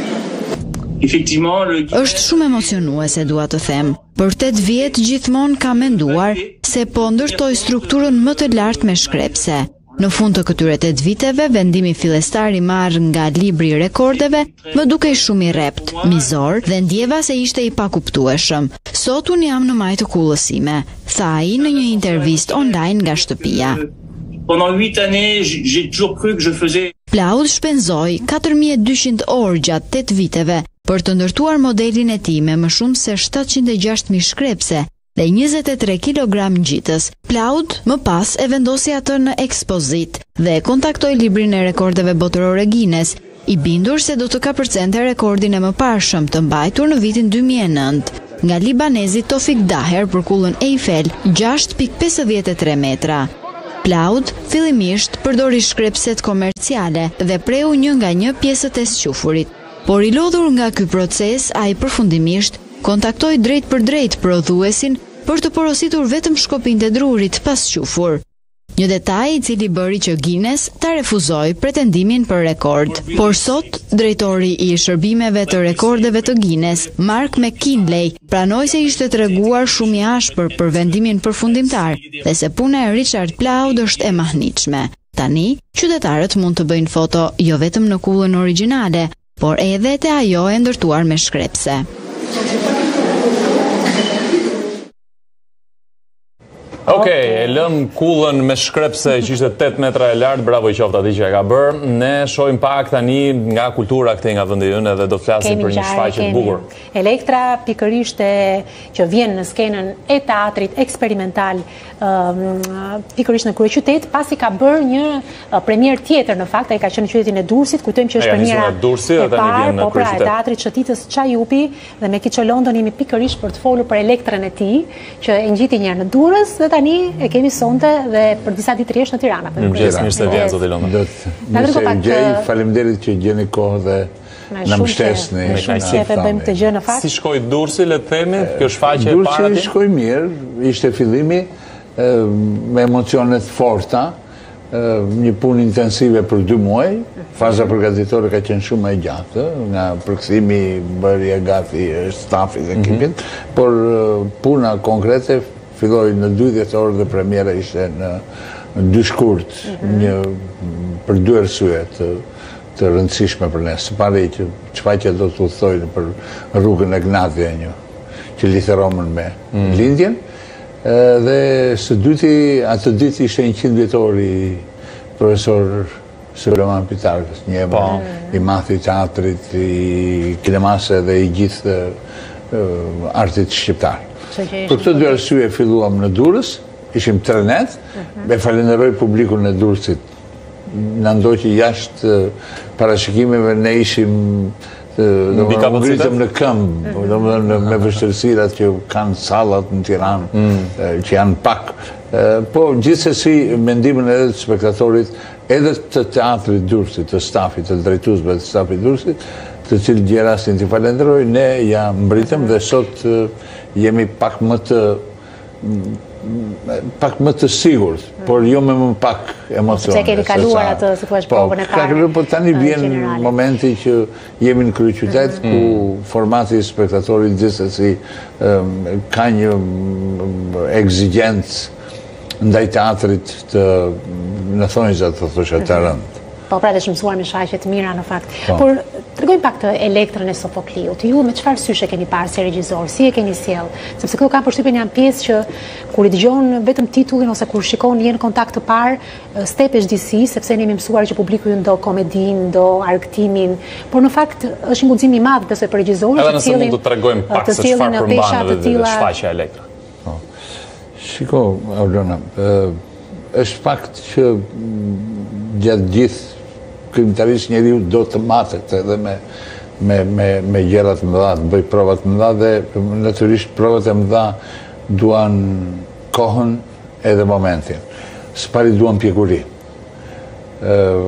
Është shumë emocionuese, dua të them. Për tetë vjet gjithmonë kam menduar se po ndërtoj strukturën më të lartë me shkrepse. Në fund të këtyre tetë viteve, vendimi fillestar i marrë nga libri i rekordeve më dukej shumë i rrept, mizor dhe ndjeva se ishte i pakuptueshëm. Sot unë jam në majtë të kullës sime, tha ai në një intervistë online nga shtëpia. Pendant huit années, j'ai toujours cru que je faisais. Plaud shpenzoi katër mijë e dyqind orë gjatë tetë viteve për të ndërtuar modelin e tij me më shumë se shtatëqind e gjashtëdhjetë mijë shkrepse dhe njëzet e tre kilogram ngjitës. Plaud më pas e vendosi atë në ekspozit dhe kontaktoi librin e rekordeve botërore Guinness, i bindur se do të kapërcente rekordin e mëparshëm të mbajtur në vitin dy mijë e nëntë nga libanezi Tofik Daher për kullën Eiffel, gjashtë pikë pesëdhjetë e tre metra. Plaud fillimisht përdori shkrepset komerciale dhe preu një nga një pjesët e sqyfurit, por i lodhur nga ky proces, ai përfundimisht kontaktoi drejt për drejt prodhuesin për të porositur vetëm shkopinjtë e drurit pas qufur. Një detaj i cili bëri që Guinness ta refuzoi pretendimin për rekord. Por sot, drejtori i shërbimeve të rekordeve të Guinness, Mark McKinley, pranoi se ishte treguar shumë i ashpër për vendimin përfundimtar dhe se puna e Richard Plaud është e mahnitshme. Tani, qytetarët mund të bëjnë foto jo vetëm në kullën origjinale, por edhe te ajo e ndërtuar me shkrepse. Ok, e lëm kullën me shkrepse që ishte tetë metra e lartë, bravo i qoftë ati që e ka bërë. Ne shohim pak tani nga kultura këtej nga vendi ynë edhe do të flasim për një shfaqje të bukur. Elektra pikërisht që vjen në skenën e teatrit eksperimental pikërisht në kryeqytet, pasi ka bërë një premier tjetër në fakt, ai ka qenë në qytetin e Durrësit, kujtojmë që është premiera e parë, po pra e teatrit Shëtitës Çajupi dhe me Kiço London jemi pikërisht për të folur për Elektrën e tij, që e ngjiti një herë në Durrës dhe tani e kemi sonte dhe për disa ditë rresht në Tiranë. Mirëmëngjes, mirë se vjen zoti London. Faleminderit që gjeni kohë dhe na mbështesni. bëjmë këtë gjë në fakt. Si shkoi Durrësi, le të themi, kjo shfaqje e parë? Durrësi shkoi mirë, ishte fillimi me emocionet forta, një punë intensive për dy muaj, faza përgatitore ka qenë shumë e gjatë, nga përkthimi, bërja gati stafit dhe ekipit, por puna konkrete filloi në dymbëdhjetë orë dhe premiera ishte në dy shkurt, një për dy arsye të të rëndësishme për ne. Së pari që shfaqja do të udhëtojë për rrugën e Gnatjenjë, që lidhte Romën me lindjen, dhe së dyti, atë ditë ishte njëqind vjetori profesor Suleman Pitarkës, një emër i madh i teatrit, i kinemase dhe i gjithë artit shqiptar. Për këtë dy arsye filluam në Durrës, ishim tre net, e falenderoj publikun e Durrësit. Na ndoqi jashtë parashikimeve, ne ishim do më ngritëm në këmbë, do më me vështirësirat që kanë sallat në Tiranë, që janë pak. Po, gjithsesi, mendimin edhe të spektatorit, edhe të teatrit Durrësit, të stafit, të drejtuesve të stafit Durrësit, të cilë gjerasin të falenderoj, ne ja mbritëm dhe sot jemi pak më të pak më të sigurt, por jo me më pak emocione. Se keni kaluar atë, si thua, provën e parë. Po tani vjen momenti që jemi në kryeqytet, ku formati i spektatorit gjithsesi ka një ekzigjencë ndaj teatrit të në thonjza të thoshë të rëndë. Po pra dhe shmësuar me shaqe të mira në fakt. Por tregojmë pak të Elektrën e Sofokliut. Ju me çfarë syshe keni parë si regjisor, si e keni sjell? Sepse këto kanë përshtypjen janë pjesë që kur i dëgjon vetëm titullin ose kur shikon një kontakt të parë, stepesh disi, sepse ne jemi mësuar që publiku ju ndo komedin, ndo argëtimin, por në fakt është një guxim i madh besoj për regjisorët që cilin. Edhe nëse mund të tregojmë pak se çfarë përmban edhe shfaqja Elektra. Shiko, Aulona, është fakt që gjatë gjithë krimtarisht njeriu do të matet edhe me me me me gjërat më dha, të bëj provat më dha dhe natyrisht provat e më dha duan kohën edhe momentin. Së pari duan pjekuri.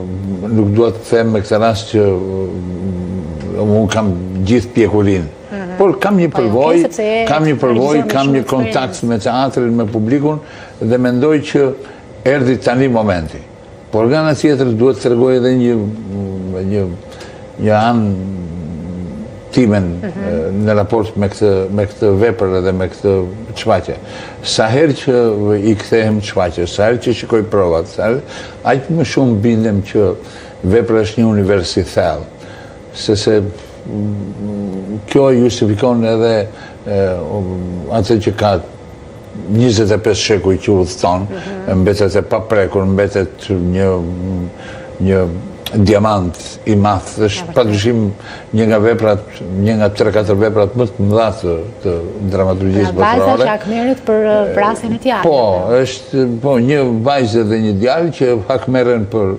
Nuk dua të them me këtë rast që unë kam gjithë pjekurinë Por kam një përvojë, kam një përvojë, kam një kontakt me teatrin, me publikun dhe mendoj që erdhi tani momenti. Por nga ana tjetër duhet të tregoj edhe një një një anë timen në raport me këtë me këtë vepër edhe me këtë shfaqje. Sa herë që i kthehem shfaqjes, sa herë që shikoj provat, sa herë, aq më shumë bindem që vepra është një univers i thellë. Sepse kjo justifikon edhe atë që ka njëzet e pesë shekuj që udhëton, mbetet e paprekur, mbetet një një diamant i madh, është padyshim një nga veprat, një nga tre katër veprat më të mëdha të, të dramaturgjisë botërore. Vajza që akmerit për vrasjen e tij. Po, është po një vajzë dhe një djalë që hakmerren për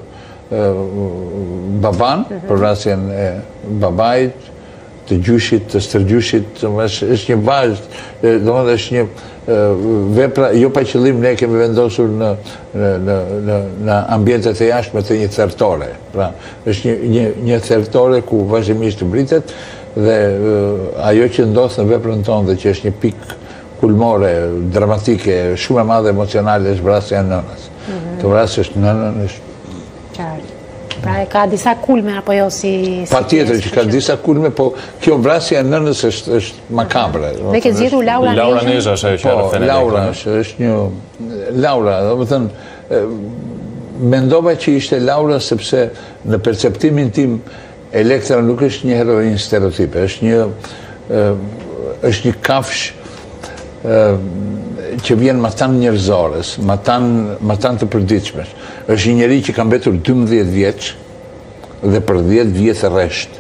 baban, për vrasjen e babait, të gjyshit, të stërgjyshit, është një vajzë, domethënë është një vepra, jo pa qëllim ne kemi vendosur në, në, në, në ambientet e jashtme të një thertore. Pra, është një, një, një thertore ku vazhdimisht të britet dhe ajo që ndodh në veprën tonë dhe që është një pikë kulmore, dramatike, shumë e madhe emocionale është vrasja e nënës. Të vrasë është nënën, është... Qartë. Pra e ka disa kulme apo jo si... Pa tjetër që ka disa kulme, po kjo vrasja e nënës është, është makabre. Dhe ke zgjedhur Laura Nezha? Laura Nezha është ajo që po, Laura është, është një... Laura, do të thënë, mendova që ishte Laura sepse në perceptimin tim Elektra nuk është një heroin stereotipe, është një, është një kafsh që vjen ma tanë njerëzores, ma tanë të përditshmesh. Është një njeri që ka mbetur dymbëdhjetë vjeç dhe për dhjetë vjetë rresht.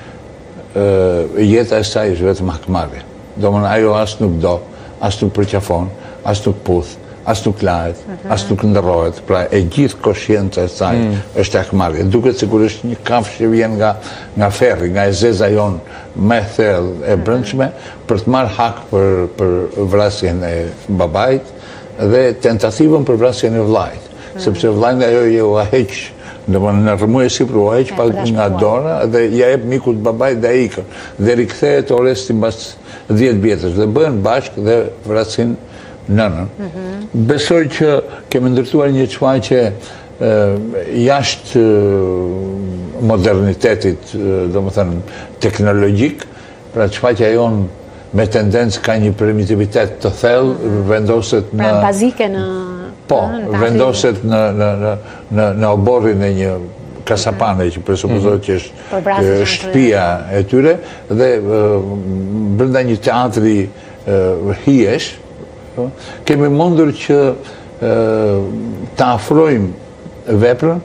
Jeta e saj është vetëm hakmarrje. Domethënë ajo as nuk do, as nuk përqafon, as nuk puth, as nuk lahet, as nuk ndërrohet. Pra e gjithë koshienca e saj është hakmarrje. Duket sikur është një kafshë që vjen nga nga ferri, nga e zeza jon me thellë e brendshme për të marrë hak për për vrasjen e babait dhe tentativën për vrasjen e vllait. Sepse vllai ajo ju a heq, domethënë në rrëmuje sipër u heq pak nga dora dhe ja jep mikut babait dhe ai ikën. Dhe rikthehet Oresti mbas dhjetë vjetësh dhe bëhen bashkë dhe vrasin nënën. Besoj që kemi ndërtuar një shfaqje jashtë modernitetit, domethënë teknologjik, pra shfaqja jon me tendencë ka një primitivitet të thellë, vendoset në... Pra bazike në... Po, vendoset në, në, në, në, në oborrin e një kasapane që presupozohet që është shtëpia e tyre dhe brenda një teatri hiesh, kemi mundur që të afrojmë veprën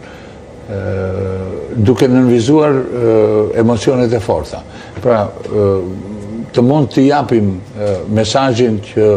duke nënvizuar emocionet e forta. Pra, të mund të japim mesazhin që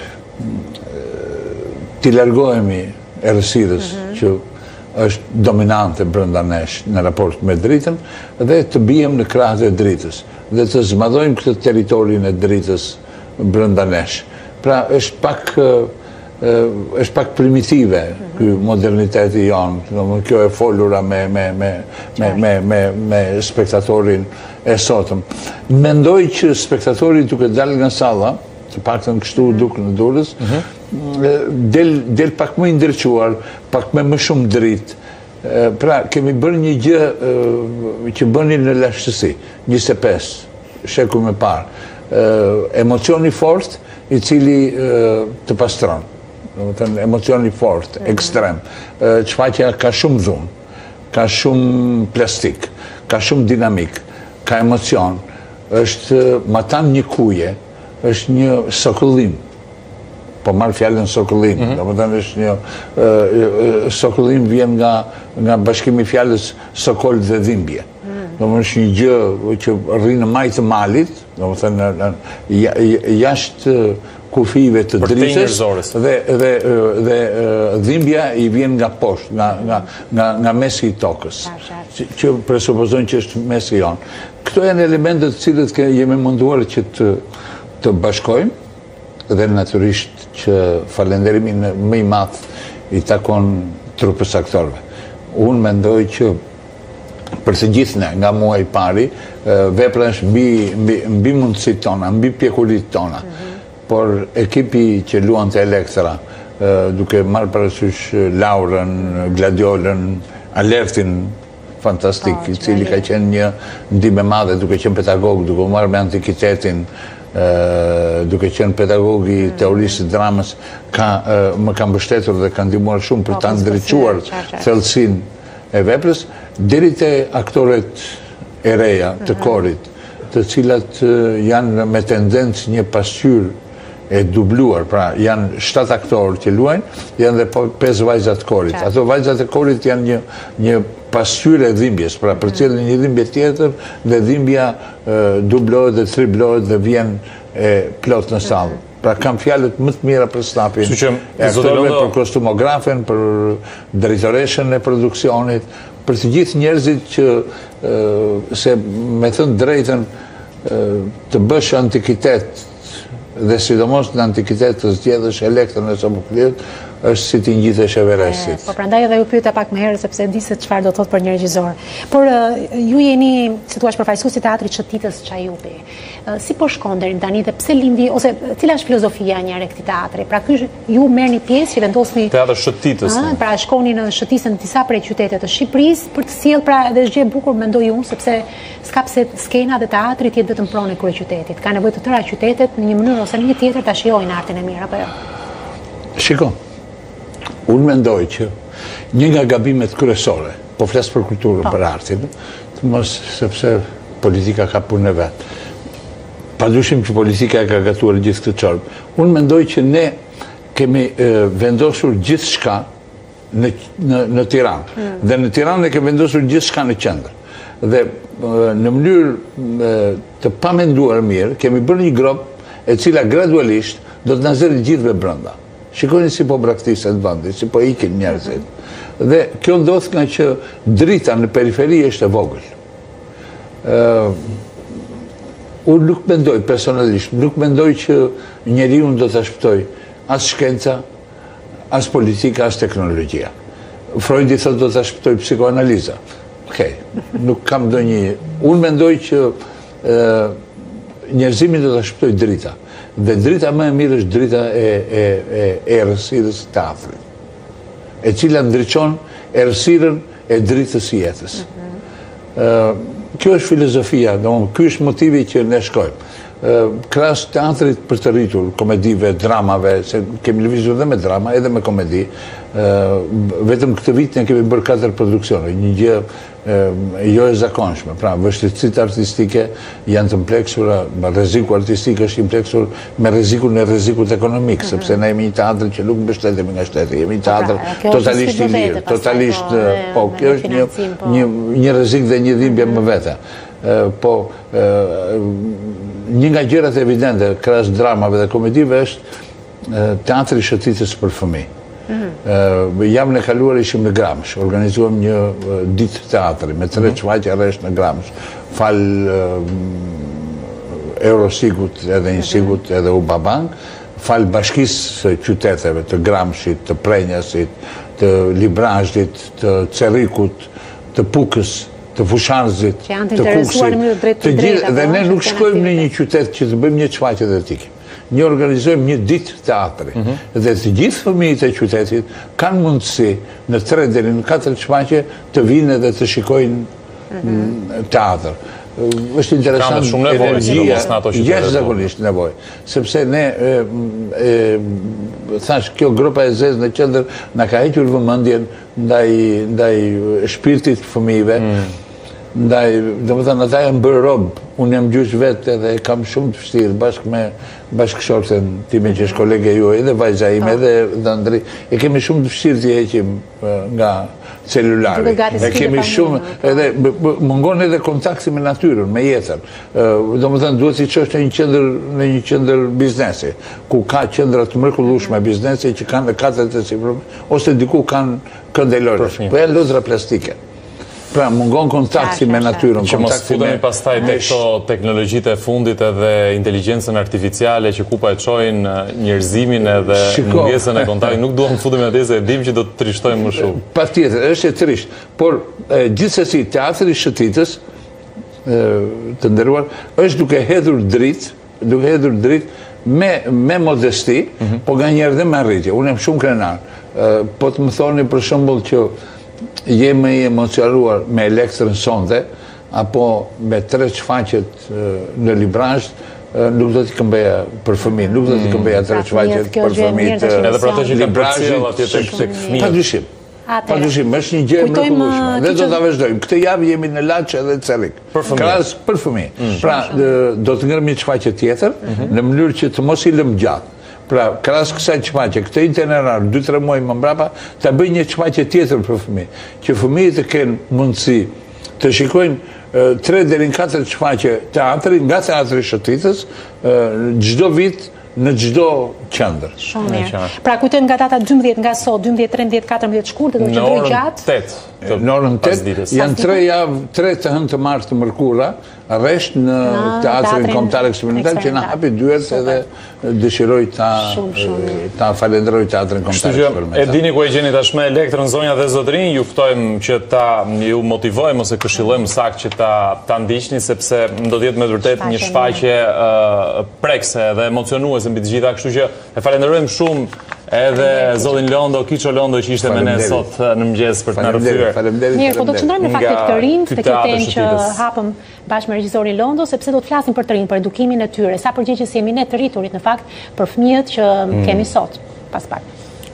t'i largohemi errësirës që është dominante brenda nesh në raport me dritën dhe të bijem në krahët e dritës dhe të zmadhojmë këtë territorin e dritës brenda nesh. Pra është pak është pak primitive ky moderniteti jonë, domethënë kjo e folura me me me me me me me spektatorin e sotëm. Mendoj që spektatori duke dalë nga salla, të paktën kështu duk në Durrës, del del pak më i ndërquar, pak me më shumë dritë. Pra kemi bërë një gjë që bëni në lashtësi, njëzet e pesë shekuj më parë. Emocioni fort i cili të pastron. Domethënë emocioni fort, ekstrem. Shfaqja ka shumë dhunë, ka shumë plastik, ka shumë dinamik, ka emocion, është ma tanë një kuje, është një sokollim. Po marrë fjallën sokollim, domethënë është një sokollim vjen nga nga bashkimi fjallës sokol dhe dhimbje. Domethënë është një gjë që rri në majtë të malit, domethënë jashtë kufive të dritës dhe dhe dhe dhimbja i vjen nga poshtë, nga nga nga nga mesi i tokës, që presupozojnë që është mesi jon. Këto janë elementet të cilët jemi munduar që të të bashkojmë dhe natyrisht që falenderimin më i madh i takon trupës aktorëve. Unë mendoj që për të gjithë ne, nga muaj i pari, vepra është mbi, mbi, mbi mundësit tona, mbi pjekurit tona. Por ekipi që luan të Elektra, duke marrë parasysh Laurën, Gladiolën, Alertin fantastik, i cili ka qenë një ndihmë e madhe duke qenë pedagog, duke marrë me antikitetin, duke qenë pedagog i teorisë të dramës, më ka mbështetur dhe ka ndihmuar shumë për ta ndriçuar thellësinë e veprës, deri te aktorët e reja të korit, të cilat janë me tendencë një pasqyrë e dubluar, pra janë shtatë aktorë që luajnë, janë dhe pesë vajzat korit. Ato vajzat e korit janë një, një pasqyrë e dhimbjes, pra për cilën një dhimbje tjetër dhe dhimbja dublohet dhe triplohet dhe vjen e plot në sallë. Pra kam fjalët më të mira për stafin e aktorëve, për kostumografen, për drejtoreshën e produksionit, për të gjithë njerëzit që, se me thënë drejtën, të bësh antikitet dhe sidomos në antikitet të zgjedhësh Elektrën e Sofoklit, është si ti ngjitesh Everestit. Po prandaj edhe ju pyeta pak më herë sepse di se çfarë do të thotë për një regjisor. Por ju jeni, si thua, përfaqësuesi i teatrit Shëtitës Çajupi. Si po shkon deri tani dhe pse lindi ose cila është filozofia e një rekti teatri? Pra ky ju merrni pjesë që vendosni Teatri Shëtitës. Pra shkoni në Shëtisën në disa prej qytetet të Shqipërisë për të sjellë pra edhe gjë e bukur mendoj unë sepse s'ka pse skena dhe teatri të jetë vetëm pronë e kryeqytetit. Ka nevojë të tëra qytetet në një mënyrë ose në një tjetër ta shijojnë artin e mirë apo jo? Shikon. Unë mendoj që një nga gabimet kryesore, po flas për kulturën, për artin, të mos sepse politika ka punën e vet. Padyshim që politika e ka gatuar gjithë këtë çorb. Unë mendoj që ne kemi e, vendosur gjithçka në në në Tiranë. Mm. Dhe në Tiranë ne kemi vendosur gjithçka në qendër. Dhe e, në mënyrë të pamenduar mirë, kemi bërë një grop e cila gradualisht do të na zëri gjithëve brenda. Shikoni si po braktiset vendi, si po ikin njerëzit. Dhe kjo ndodh nga që drita në periferi është e vogël. Uh, unë nuk mendoj personalisht, nuk mendoj që njeriu do ta shpëtoj as shkenca, as politika, as teknologjia. Freudi thotë do ta shpëtoj psikoanaliza. Okej, nuk kam ndonjë. Unë mendoj që uh, njerëzimin do ta shpëtoj drita. Dhe drita më e mirë është drita e, e, e, e errësirës të teatrit, e cila ndriçon errësirën e dritës së jetës. Mm-hmm. uh, kjo është filozofia, domthonë ky është motivi që ne shkojmë. Uh, krahas teatrit për të rritur, komedive, dramave, se kemi lëvizur dhe me drama, edhe me komedi. Uh, vetëm këtë vit ne kemi bërë katër produksione, një gjë jo e zakonshme. Pra, vështirësitë artistike janë të mpleksura, rreziku artistik është i mpleksur me rrezikun e rrezikut ekonomik, mm-hmm. sepse ne jemi një teatr që nuk mbështetemi nga shteti, jemi një teatr totalisht i lirë, totalisht, po, kjo është një, një, një rrezik dhe një dhimbje më vete. Po, një nga gjërat evidente, krahas dramave dhe komedive, është teatri Shëtitës për fëmijë. Mm-hmm. Uh, jam në kaluar ishim në Gramsh, organizuam një uh, ditë teatri me tre çvaqe rresh në Gramsh, fal uh, Eurosigut edhe Insigut edhe Ubabank, fal bashkisë së qyteteve të Gramshit, të Prenjasit, të Librazhit, të Cerrikut, të Pukës, të Fusharzit, të Kuksit, të gjithë, dhe ne nuk shkojmë në një qytet që të bëjmë një çvaqe dhe të ikim. Një organizojmë një ditë teatri. Mm-hmm. Dhe të gjithë fëmijët e qytetit kanë mundësi në tre deri në katër shfaqje të vinë dhe të shikojnë mm-hmm. teatr. Është interesant energjia, jashtëzakonisht nevojë, sepse ne e, e, thash kjo grupa e zezë në qendër na ka hequr vëmendjen ndaj ndaj shpirtit të fëmijëve. Mm. Ndaj, domethënë ata janë bërë rob, unë jam gjyq vetë edhe kam shumë të vështirë bashkë me bashkëshorten time që është kolege juaj, edhe vajza ime, edhe Andri, e kemi shumë të vështirë të heqim nga celulari. E kemi shumë, edhe mungon edhe kontakti me natyrën, me jetën. Domethënë duhet i çosh në një qendër në një qendër biznesi, ku ka qendra të mrekullueshme biznesi që kanë katër të sipër, ose diku kanë këndë lojësh, po janë lodra plastike. Pra mungon kontakti me natyrën, që mos kontakti me futemi pastaj tek këto teknologjitë e fundit edhe inteligjencën artificiale që ku pa e çojnë njerëzimin edhe mungesën e kontaktit. Nuk duam të futemi atje se e dim që do të trishtojmë më shumë. Patjetër, është e trisht, por gjithsesi teatri i Shëtitës, të nderuar, është duke hedhur dritë, duke hedhur dritë me me modesti, po nganjëherë dhe me arritje. Unë jam shumë krenar. Po të më thoni për shembull që jemi i emocionuar me Elektrën sonde, apo me tre shfaqet në Librazh, nuk do t'i këmbeja për fëmijë, nuk do t'i këmbeja tre shfaqet për fëmijët. Edhe për ato që kanë përcjell atje tek fëmijët. Padyshim. Padyshim, është një gjë e mrekullueshme. Ne do ta vazhdojmë. Këtë javë jemi në Laç edhe Cerrik. Krahas për fëmijë. Pra, do të ngërmi një shfaqje tjetër në mënyrë që të mos i lëm gjatë. Pra, krahas kësaj shfaqje, këtë itinerar dy tre muaj më mbrapa, ta bëj një shfaqje tjetër për fëmijë, që fëmijët të kenë mundësi të shikojnë tre deri në katër shfaqje teatri nga Teatri i Shëtitës çdo vit në çdo qendër. Shumë mirë. Pra kujtojmë nga data dymbëdhjetë nga sot, dymbëdhjetë, tridhjetë, katërmbëdhjetë shkurt, do të qëndrojë gjatë. Në orën tetë janë tre javë, tre të hënë të martë të mërkura, rresht në Teatrin Kombëtar Eksperimental që na hapi dyert edhe dëshiroj ta ta falenderoj Teatrin Kombëtar Eksperimental. E dini ku e gjeni tashmë Elektrën, zonja dhe zotërinj, ju ftojmë që ta ju motivojmë ose këshillojmë saktë që ta ta ndiqni sepse do të jetë me vërtet një shfaqje prekse dhe emocionuese mbi të gjitha, kështu që e falenderojmë shumë edhe zotin Londo, Kiço Londo që ishte me ne sot në mëngjes për të na rrëfyer. Mirë, po do të qëndrojmë në fakt të rinj, tek kjo temë që hapëm bashkë me regjisorin Londo, sepse do të flasim për të rinj, për edukimin e tyre, sa përgjegjës jemi ne të rriturit në fakt për fëmijët që kemi sot, pas pak.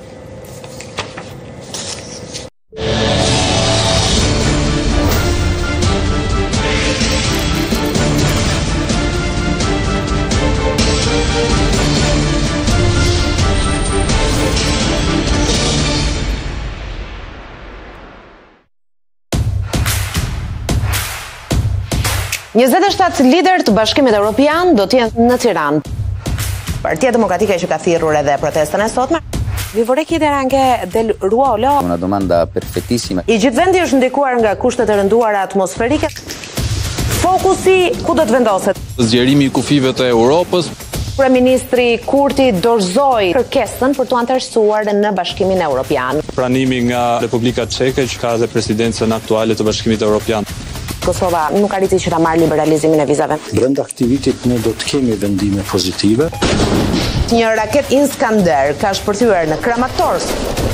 njëzet e shtatë lider të Bashkimit Evropian do të jenë në Tiranë. Partia Demokratike që ka thirrur edhe protestën e sotme. Vi vorrei chiedere anche del ruolo. Una domanda perfettissima. I gjithë vendi është ndikuar nga kushtet e rënduara atmosferike. Fokusi ku do të vendoset? Zgjerimi i kufive të Europës. Kryeministri Kurti dorëzoi kërkesën për të anëtarësuar në Bashkimin Evropian. Pranimi nga Republika Çeke që ka dhe presidencën aktuale të Bashkimit Evropian. Kosova nuk arriti që ta marrë liberalizimin e vizave. Brenda aktivitit ne do të kemi vendime pozitive. Një raket Iskander ka shpërthyer në Kramatorsk.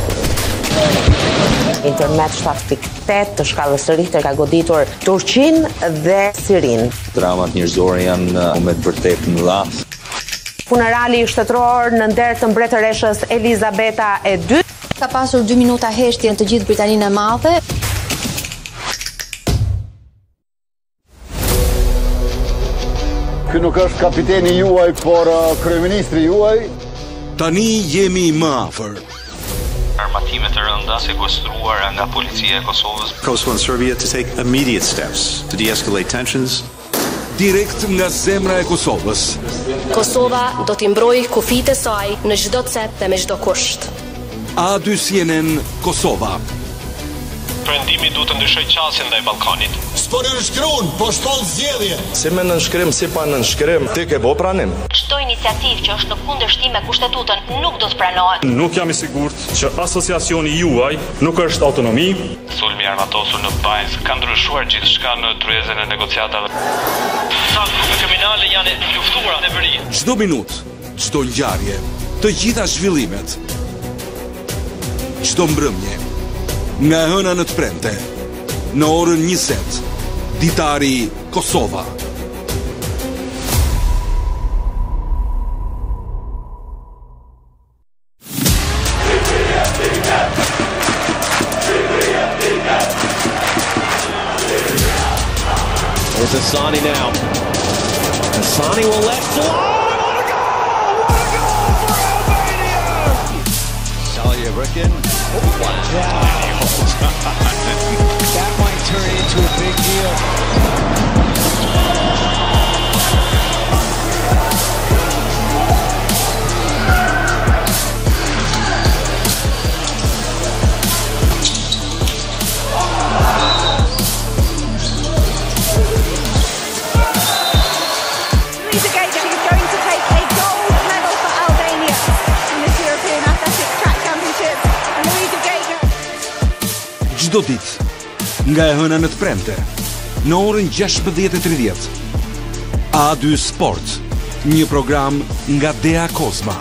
Internet shtatë pikë tetë të shkallës së Richter ka goditur Turqinë dhe Sirinë. Dramat njerëzore janë me të vërtetë mëdha. Funerali shtetëror në nder të mbretëreshës Elizabeta e dytë. Ka pasur dy minuta heshtje në të gjithë Britaninë e Madhe. Ky nuk është kapiteni juaj, por kryeministri juaj. Tani jemi më afër. Armatime të rënda sekuestruara nga policia e Kosovës. Kosovo and Serbia to take immediate steps to de-escalate tensions. Direkt nga zemra e Kosovës. Kosova do t'i mbrojë kufitë e saj në çdo cep dhe me çdo kusht. A dy C N N Kosova. Perëndimi duhet të ndryshojë qasjen ndaj Ballkanit. S'po nënshkruan, po shpall zgjedhje. Si me nënshkrim, si pa nënshkrim, ti ke bë pranim. Çdo iniciativë që është në kundërshtim me kushtetutën nuk do të pranohet. Nuk jam i sigurt që asociacioni juaj nuk është autonomi. Sulmi armatosur në Bajs ka ndryshuar gjithçka në tryezën e negociatave. Sa grupe kriminale janë luftuara në veri. Çdo minutë, çdo ngjarje, të gjitha zhvillimet. Çdo mbrëmje. Nga hëna në të premte, në orën njëzet, ditari Kosova. There's Hassani now. Hassani will let fly. What a goal! What a goal for Albania! Salya Bricken. Oh, wow. That might turn into a big deal. çdo ditë, nga e hëna në të premte, në orën gjashtëdhjetë e tridhjetë. A dy Sport, një program nga Dea Kozma.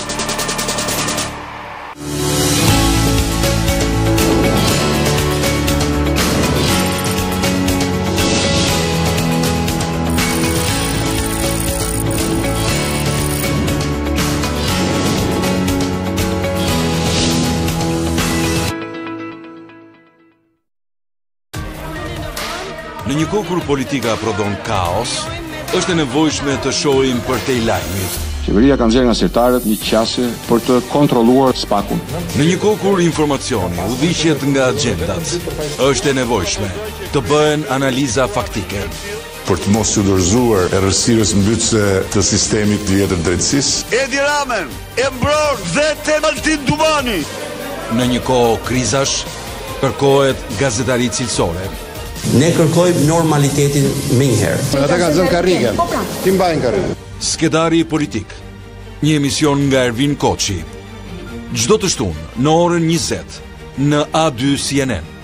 Në një kohë kur politika prodhon kaos, është e nevojshme të shohim për te lajmit. Qeveria ka nxjerrë nga sirtarët një qasje për të kontrolluar spakun. Në një kohë kur informacioni udhëhiqet nga agjendat, është e nevojshme të bëhen analiza faktike. Për të mos u dorëzuar errësirës mbytëse të sistemit të vjetër drejtësisë. Edi Ramen e mbron dhe te Altin Dubani. Në një kohë krizash, kërkohet gazetari cilësore. Ne kërkojmë normalitetin më njëherë. Ata kanë zënë karrikën. Ti mbajnë karrikën. Skedari politik. Një emision nga Ervin Koçi. Çdo të shtunë në orën njëzet në A dy C N N.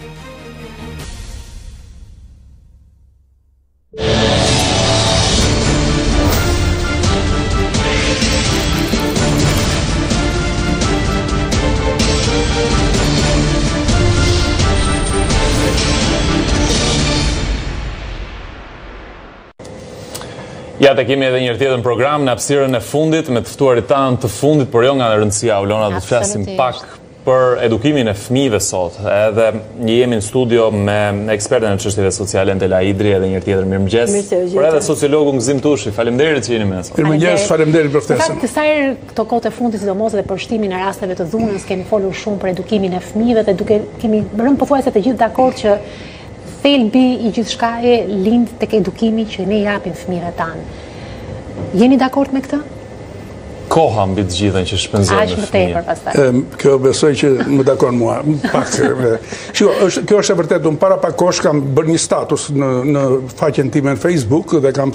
Ja, të kemi edhe njërë tjetër në program në hapësirën e fundit, me të ftuarit tanë të fundit, por jo nga në rëndësia, Ulona, do të flasim pak për edukimin e fëmijëve sot. Edhe një jemi në studio me ekspertën e çështjeve sociale Entela Idri, edhe njërë tjetër mirëmëngjes, por edhe sociologu Gzim Tushi. Faleminderit që jeni me sot. Mirëmëngjes, faleminderit për ftesën. Kësa herë këto kohët e fundit, sidomos edhe për shtimin e rasteve të dhunës, kemi folur shumë për edukimin e fëmijëve dhe duke kemi rënë pothuajse të gjithë dakord që thelbi i gjithçka e lind tek edukimi që ne japim fëmijëve tanë. Jeni dakord me këtë? Koha mbi të gjithën që shpenzojnë Aq më tepër pastaj. Kjo besoj që më dakon mua. Pak. Shiko, është kjo është e vërtetë. Unë para pak kohësh kam bërë një status në në faqen time në Facebook dhe kam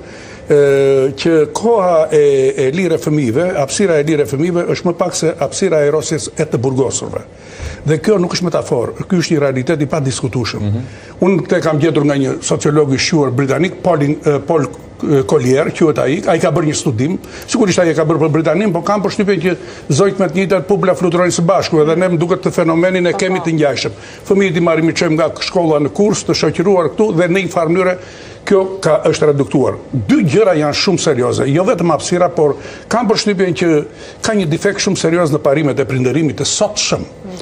thënë që koha e, e lirë e fëmijëve, hapësira e lirë e fëmijëve është më pak se hapësira e rosjes e të burgosurve. Dhe kjo nuk është metaforë, ky është një realitet i padiskutueshëm. Mm -hmm. Unë te kam gjetur nga një sociolog i shquar britanik, Paul, Paul Collier, quhet ai, ai ka bërë një studim, sigurisht ai e ka bërë për Britaninë, por kam përshtypjen që zojt me të njëjtat publika fluturojnë së bashku, edhe ne më duket të fenomenin e kemi të ngjashëm. Fëmijët i marrim i çojmë nga shkolla në kurs, të shoqëruar këtu dhe në një farë mënyrë kjo ka është reduktuar. Dy gjëra janë shumë serioze, jo vetëm hapësira, por kam përshtypjen që ka një defekt shumë serioz në parimet e prindërimit të sotshëm.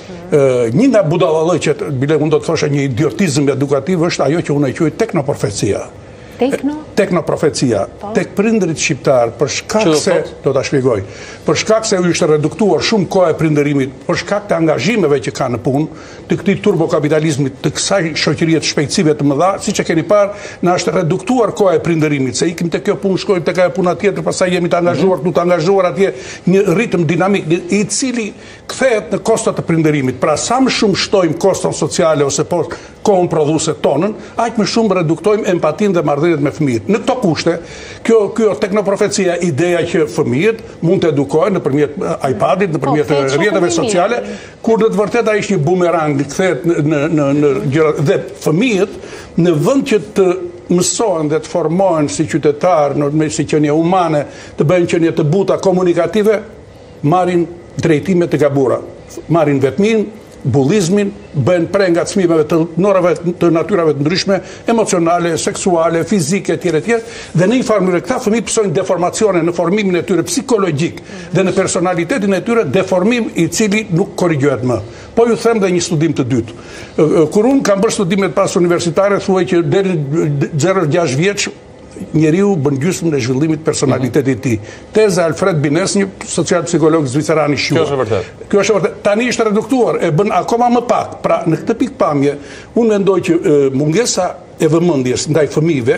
Uh, një nga budallallëqet, bile unë do të thosha një idiotizëm edukativ, është ajo që unë e quaj teknoprofecia. Tekno? Teknoprofecia. Tek prindërit shqiptar, për shkak se, do ta shpjegoj, për shkak se u ishte reduktuar shumë koha e prindërimit, për shkak të angazhimeve që ka në punë, të këtij turbokapitalizmit, të kësaj shoqërie të shpejtësive të mëdha, siç e keni parë, na është reduktuar koha e prindërimit, se ikim te kjo punë, shkojmë tek ajo puna tjetër, pastaj jemi të angazhuar, këtu të angazhuar atje, një ritëm dinamik i cili kthehet në kostot të prindërimit. Pra sa më shumë shtojmë koston sociale ose po kohën prodhuese tonën, aq më shumë reduktojmë empatinë dhe marrëdhëniet me fëmijët. Në këto kushte, kjo kjo teknoprofecia, ideja që fëmijët mund të edukohen nëpërmjet iPadit, nëpërmjet rrjeteve sociale, kur në të vërtetë ai është një bumerang, kthehet në në në gjëra dhe fëmijët në vend që të mësohen dhe të formohen si qytetar, në si qenie humane, të bëjnë qenie të buta komunikative, marrin drejtime të gabura, marrin vetmin, bullizmin, bën pre nga çmimeve të norave të natyrave të ndryshme, emocionale, seksuale, fizike etj etj, dhe në një farë mënyrë këta fëmijë pësojnë deformacione në formimin e tyre psikologjik dhe në personalitetin e tyre, deformim i cili nuk korrigjohet më. Po ju them dhe një studim të dytë. Kur unë kam bërë studimet pas universitare, thuaj që deri zero gjashtë vjeç njeriu bën gjysmën e zhvillimit personalitetit të tij. Teza Alfred Bines, një social-psikolog zviceran i shquar. Kjo është e vërtetë. Kjo është e vërtetë. Tani është reduktuar, e bën akoma më pak. Pra, në këtë pikpamje, unë mendoj që e, mungesa e vëmendjes ndaj fëmijëve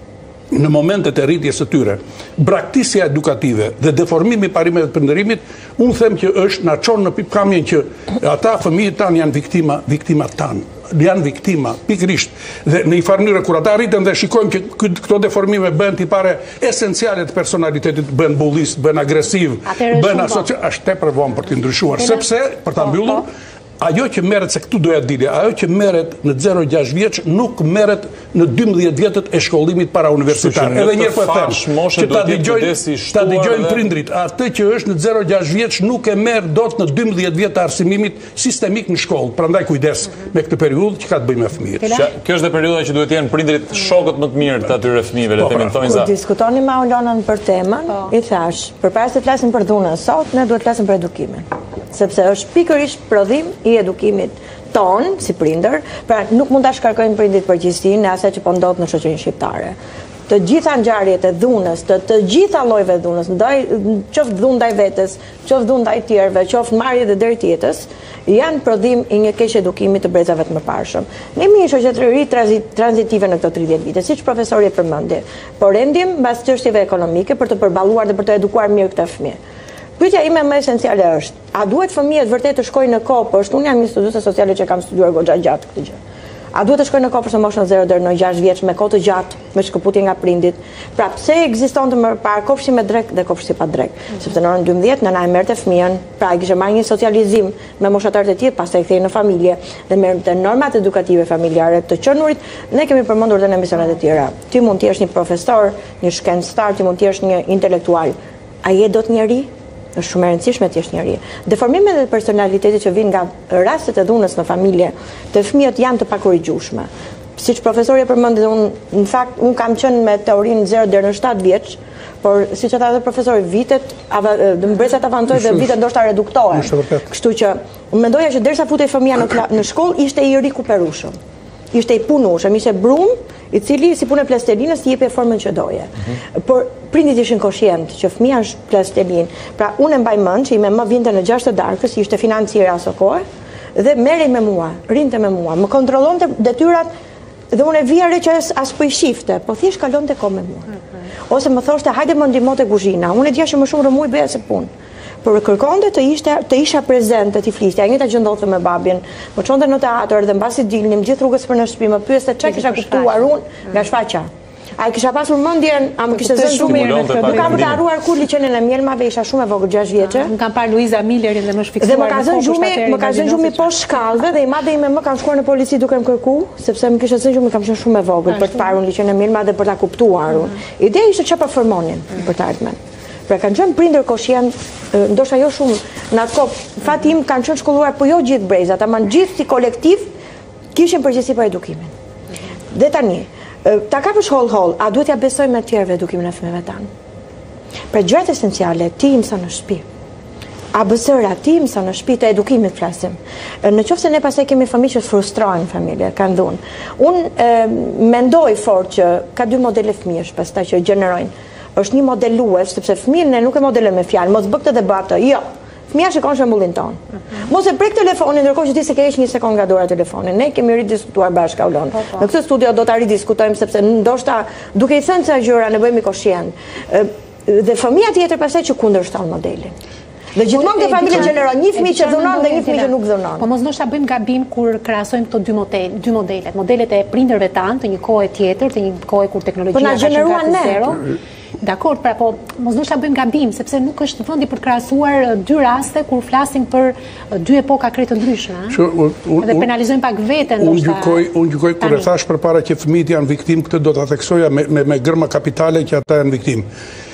në momentet e rritjes së tyre, braktisja edukative dhe deformimi i parimeve të prindërimit, unë them që është na çon në pikpamjen që ata fëmijët tanë janë viktima, viktima tanë. Janë viktima, pikrisht. Dhe në një farë mënyrë kur ata rriten dhe shikojmë që këto deformime bëhen tipare esenciale të personalitetit, bën bullist, bën agresiv, bën asocial, është tepër vonë për të ndryshuar, sepse për ta mbyllur ajo që merret, se këtu doja dili, ajo që merret në zero gjashtë vjeç nuk merret në dymbëdhjetë vjetët e shkollimit para universitar. Edhe një herë po them, që ta dëgjojnë, ta dëgjojnë prindrit, atë që është në zero gjashtë vjeç nuk e merr dot në dymbëdhjetë vjet të arsimimit sistemik në shkollë. Prandaj kujdes me këtë periudhë që ka të bëjë me fëmijët. Kjo është periudha që duhet të jenë prindrit shokët më të mirë të atyre fëmijëve, le të themi thonë za. Kur diskutoni me Olonën për temën, i thash, përpara se të flasim për dhunën sot, ne duhet të flasim për edukimin. Sepse është pikërisht prodhim i edukimit ton, si prindër, pra nuk mund ta shkarkojmë prindit përgjegjësinë në asaj që po ndodh në shoqërinë shqiptare. Të gjitha ngjarjet e dhunës, të të gjitha llojeve dhunës, ndaj qoftë dhunë ndaj vetes, qoftë dhunë ndaj tjerëve, qoftë marrje dhe drejtjetës, janë prodhim i një keq edukimi të brezave të mëparshëm. Ne jemi një shoqëri tranzitive në këto tridhjetë vite, siç profesori e përmendi, por rendim mbas çështjeve ekonomike për të përballuar dhe për të edukuar mirë këta fëmijë. Pyetja ime më esenciale është, a duhet fëmijët vërtet të shkojnë në kopësht? Unë jam një studiuese sociale që kam studiuar goxha gjatë këtë gjë. A duhet të shkojnë në kopësht në moshën zero deri në gjashtë vjeç me kohë të gjatë, me shkëputje nga prindit? Pra pse ekzistonte më parë kopshti me drek dhe kopshti pa drek? Sepse në orën dymbëdhjetë nëna e merrte fëmijën, pra ai kishte marrë një socializim me moshatarët e tij, pastaj kthehej në familje dhe merrte normat edukative familjare të qenurit. Ne kemi përmendur edhe në emisionet e tjera. Ti mund të jesh një profesor, një shkencëtar, ti mund të jesh një intelektual. A je dot njeri? Është shumë e rëndësishme të jesh njeri. Deformimet e personalitetit që vijnë nga rastet e dhunës në familje, të fëmijët janë të pakorrigjueshme. Siç profesori e përmendi, unë në fakt unë kam qenë me teorinë zero deri në shtatë vjeç, por siç e tha edhe profesori, vitet mbresat avantojnë dhe vitet ndoshta reduktohen. Kështu që unë mendoja që derisa futej fëmia në në shkollë ishte i rikuperueshëm. Ishte i punueshëm, ishte brum, i cili si punë plastelinës i jepte formën që doje. Por prindit ishin koshient që fëmia është plastelin. Pra unë e mbaj mend që i me më vinte në gjashtë të darkës, ishte financiere aso kohë, dhe merrej me mua, rinte me mua, më kontrollonte detyrat dhe unë e vija re që as po i shifte, po thjesht kalonte kohë me mua. Ose më thoshte, hajde më ndihmo te kuzhina. Unë e dija që më shumë rëmuj bëja se punë. Por kërkonte të ishte të isha prezente, të fliste. Ai njëta gjë ndodhte me babin. Më çonte në teatr dhe mbasi dilnim gjithë rrugës për në shtëpi, më pyeste çka kisha kuptuar unë nga shfaqja. Ai kisha pasur mendjen, a më kishte zënë shumë mirë. Nuk kam të harruar kur liçenin e Mielmave, isha shumë e vogël, gjashtë vjeçë. Më kam parë Luiza Millerin dhe më shfiksuar. Dhe më ka zënë gjumi, më ka zënë gjumi poshtë shkallëve dhe i madhe ime më kanë shkuar në polici duke më kërku, sepse më kishte zënë gjumi, kam qenë shumë e vogël për të parë unë liçenin e Mielmave dhe për ta kuptuar unë. Ideja ishte çfarë performonin për të ardhmen. Pra kanë qenë prindër koshient, ndoshta jo shumë në atë kohë, fati im kanë qenë shkolluar, po jo gjithë brezat, ama gjithë si kolektiv kishin përgjegjësi për edukimin. Dhe tani, ta kapësh holl holl, a duhet ja besojmë të tjerëve edukimin e fëmijëve tanë? Pra gjërat esenciale, ti mëson në shtëpi. A B C-ra ti mëson në shtëpi të edukimit flasim. Në qoftë se ne pastaj kemi fëmijë që frustrohen familje, kanë dhunë. Unë mendoj fort që ka dy modele fëmijësh pastaj që gjenerojnë. Është një modelues, sepse fëmijën ne nuk e modelojmë me fjalë, mos bë këtë dhe bë atë. Jo. Fëmia shikon shembullin ton. Mos e prek telefonin ndërkohë që ti se ke heq një sekond nga dora telefonin. Ne kemi ridiskutuar bashkë Aulon. Në këtë studio do ta ridiskutojmë sepse ndoshta duke i thënë ca gjëra ne bëhemi koshient. Dhe fëmia tjetër pastaj që kundërshton modelin. Dhe gjithmonë ke familje gjeneron një fëmijë që dhunon dhe një fëmijë që nuk dhunon. Po mos ndoshta bëjmë gabim kur krahasojmë këto dy model, dy modelet, modelet e prindërve tanë të një kohe tjetër, të një kohe kur teknologjia ka qenë zero. Dakor, pra po mos ndoshta bëjmë gabim sepse nuk është vendi për të krahasuar dy raste kur flasim për dy epoka krejt të ndryshme, ëh. Dhe penalizojmë pak veten ndoshta. Unë gjykoj, unë gjykoj kur e thash përpara që fëmijët janë viktim, këtë do ta theksoja me me, me gërma kapitale që ata janë viktim.